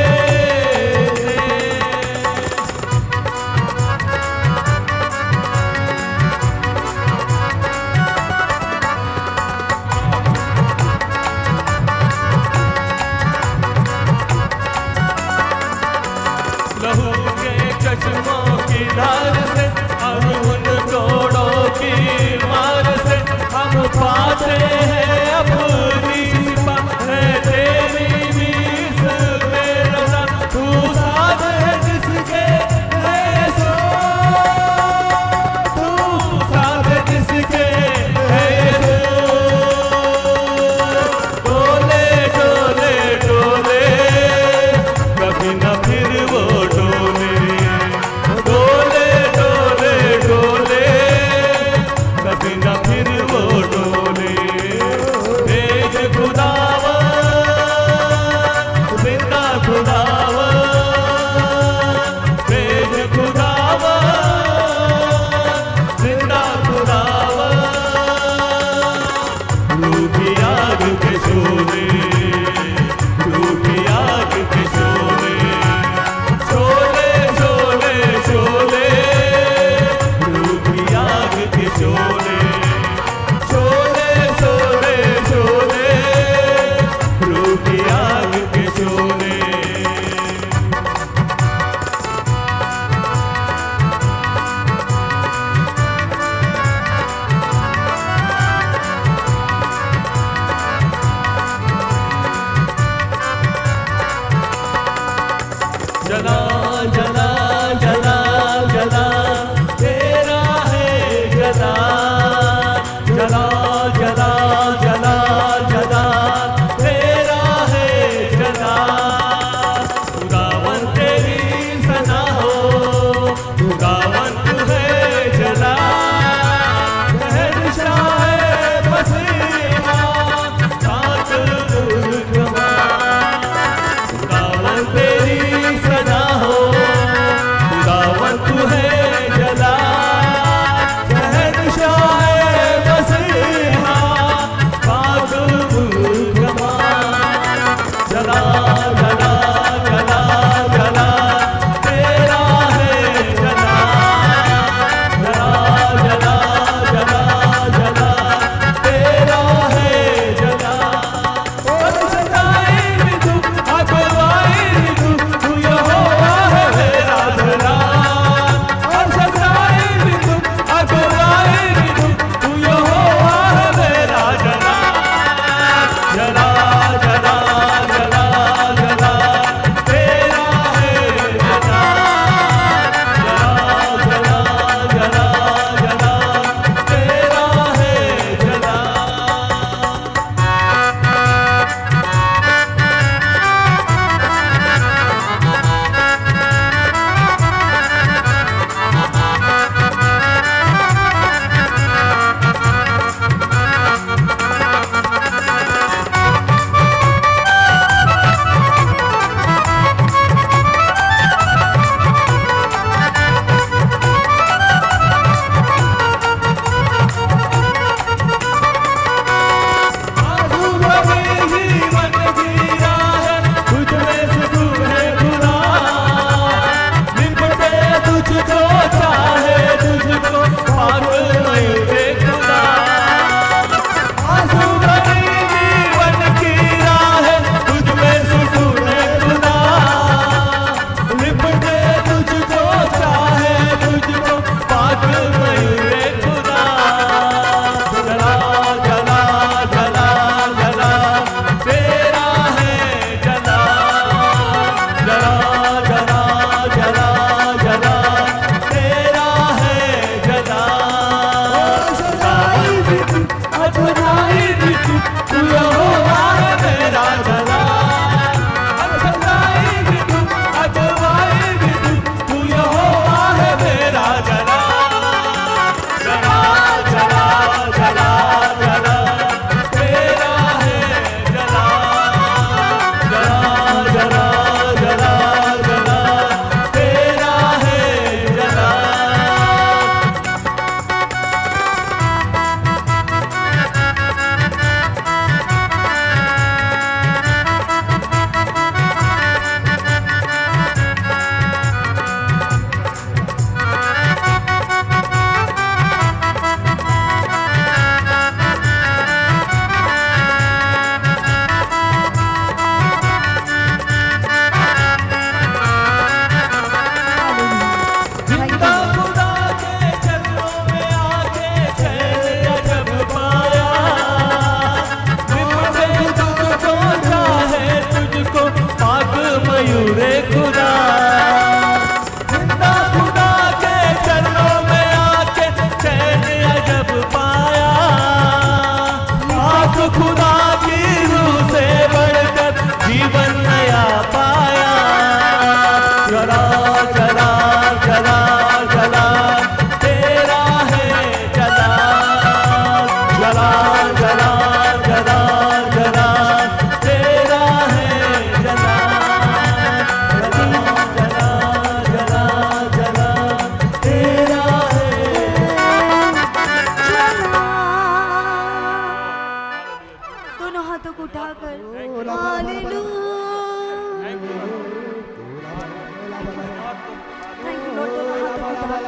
लहू के चश्मों की धार से और उन तोड़ों की मार से हम पाते हैं अपनी सिपा है तेरी बीस में रजा तू साथ है जिसके है सो तू साथ है जिसके है सो डोले डोले डोले कभी न फिर वो डोले डोले डोले डोले कभी न फिर वो डोले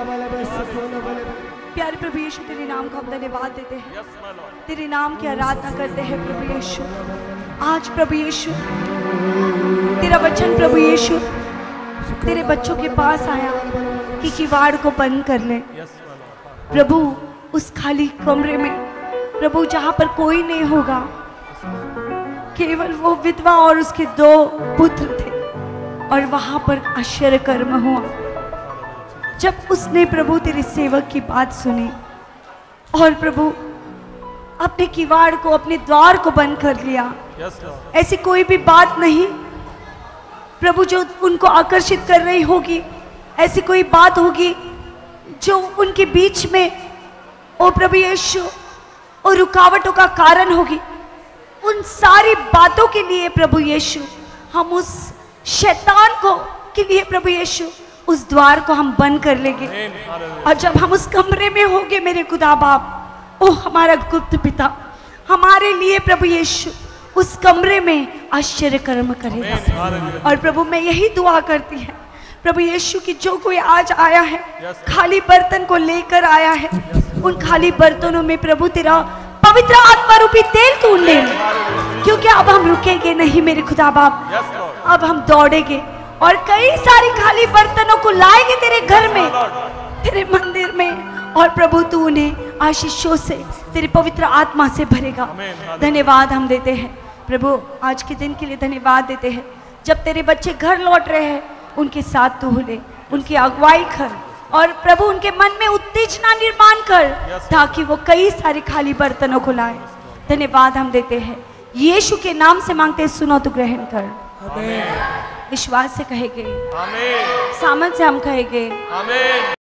प्यारे प्रभु यीशु, तेरे नाम का हम धन्यवाद देते हैं, तेरे नाम की आराधना करते हैं प्रभु यीशु। आज प्रभु यीशु तेरा वचन प्रभु यीशु तेरे बच्चों के पास आया कि किवाड़ को बंद कर ले प्रभु। उस खाली कमरे में प्रभु जहाँ पर कोई नहीं होगा, केवल वो विधवा और उसके दो पुत्र थे, और वहां पर आश्चर्य कर्म हुआ जब उसने प्रभु तेरे सेवक की बात सुनी और प्रभु अपने किवाड़ को, अपने द्वार को बंद कर लिया। ऐसी कोई भी बात नहीं प्रभु जो उनको आकर्षित कर रही होगी, ऐसी कोई बात होगी जो उनके बीच में ओ प्रभु यीशु और रुकावटों का कारण होगी। उन सारी बातों के लिए प्रभु यीशु हम उस शैतान को के लिए प्रभु यीशु उस द्वार को हम बंद कर लेंगे। और जब हम उस कमरे में होंगे मेरे खुदा बाप, ओ हमारा गुप्त पिता हमारे लिए प्रभु यीशु उस कमरे में आश्चर्य कर्म करेगा। और प्रभु मैं यही दुआ करती है प्रभु यीशु की जो कोई आज आया है खाली बर्तन को लेकर आया है, उन खाली बर्तनों में प्रभु तेरा पवित्र आत्मा रूपी तेल तू ले, क्योंकि अब हम रुकेंगे नहीं मेरे खुदा बाप। अब हम दौड़ेंगे और कई सारी खाली बर्तनों को लाएंगे तेरे घर में, तेरे मंदिर में, और प्रभु तू उन्हें आशीषों से तेरे पवित्र आत्मा से भरेगा। धन्यवाद हम देते हैं प्रभु, आज के दिन के लिए धन्यवाद देते हैं। जब तेरे बच्चे घर लौट रहे हैं उनके साथ तू ले, उनकी अगुवाई कर, और प्रभु उनके मन में उत्तेजना निर्माण कर ताकि वो कई सारे खाली बर्तनों को लाए। धन्यवाद हम देते हैं, यीशु के नाम से मांगते हैं, सुनो तो ग्रहण कर। विश्वास से कहेंगे, सामर्थ से हम कहेंगे।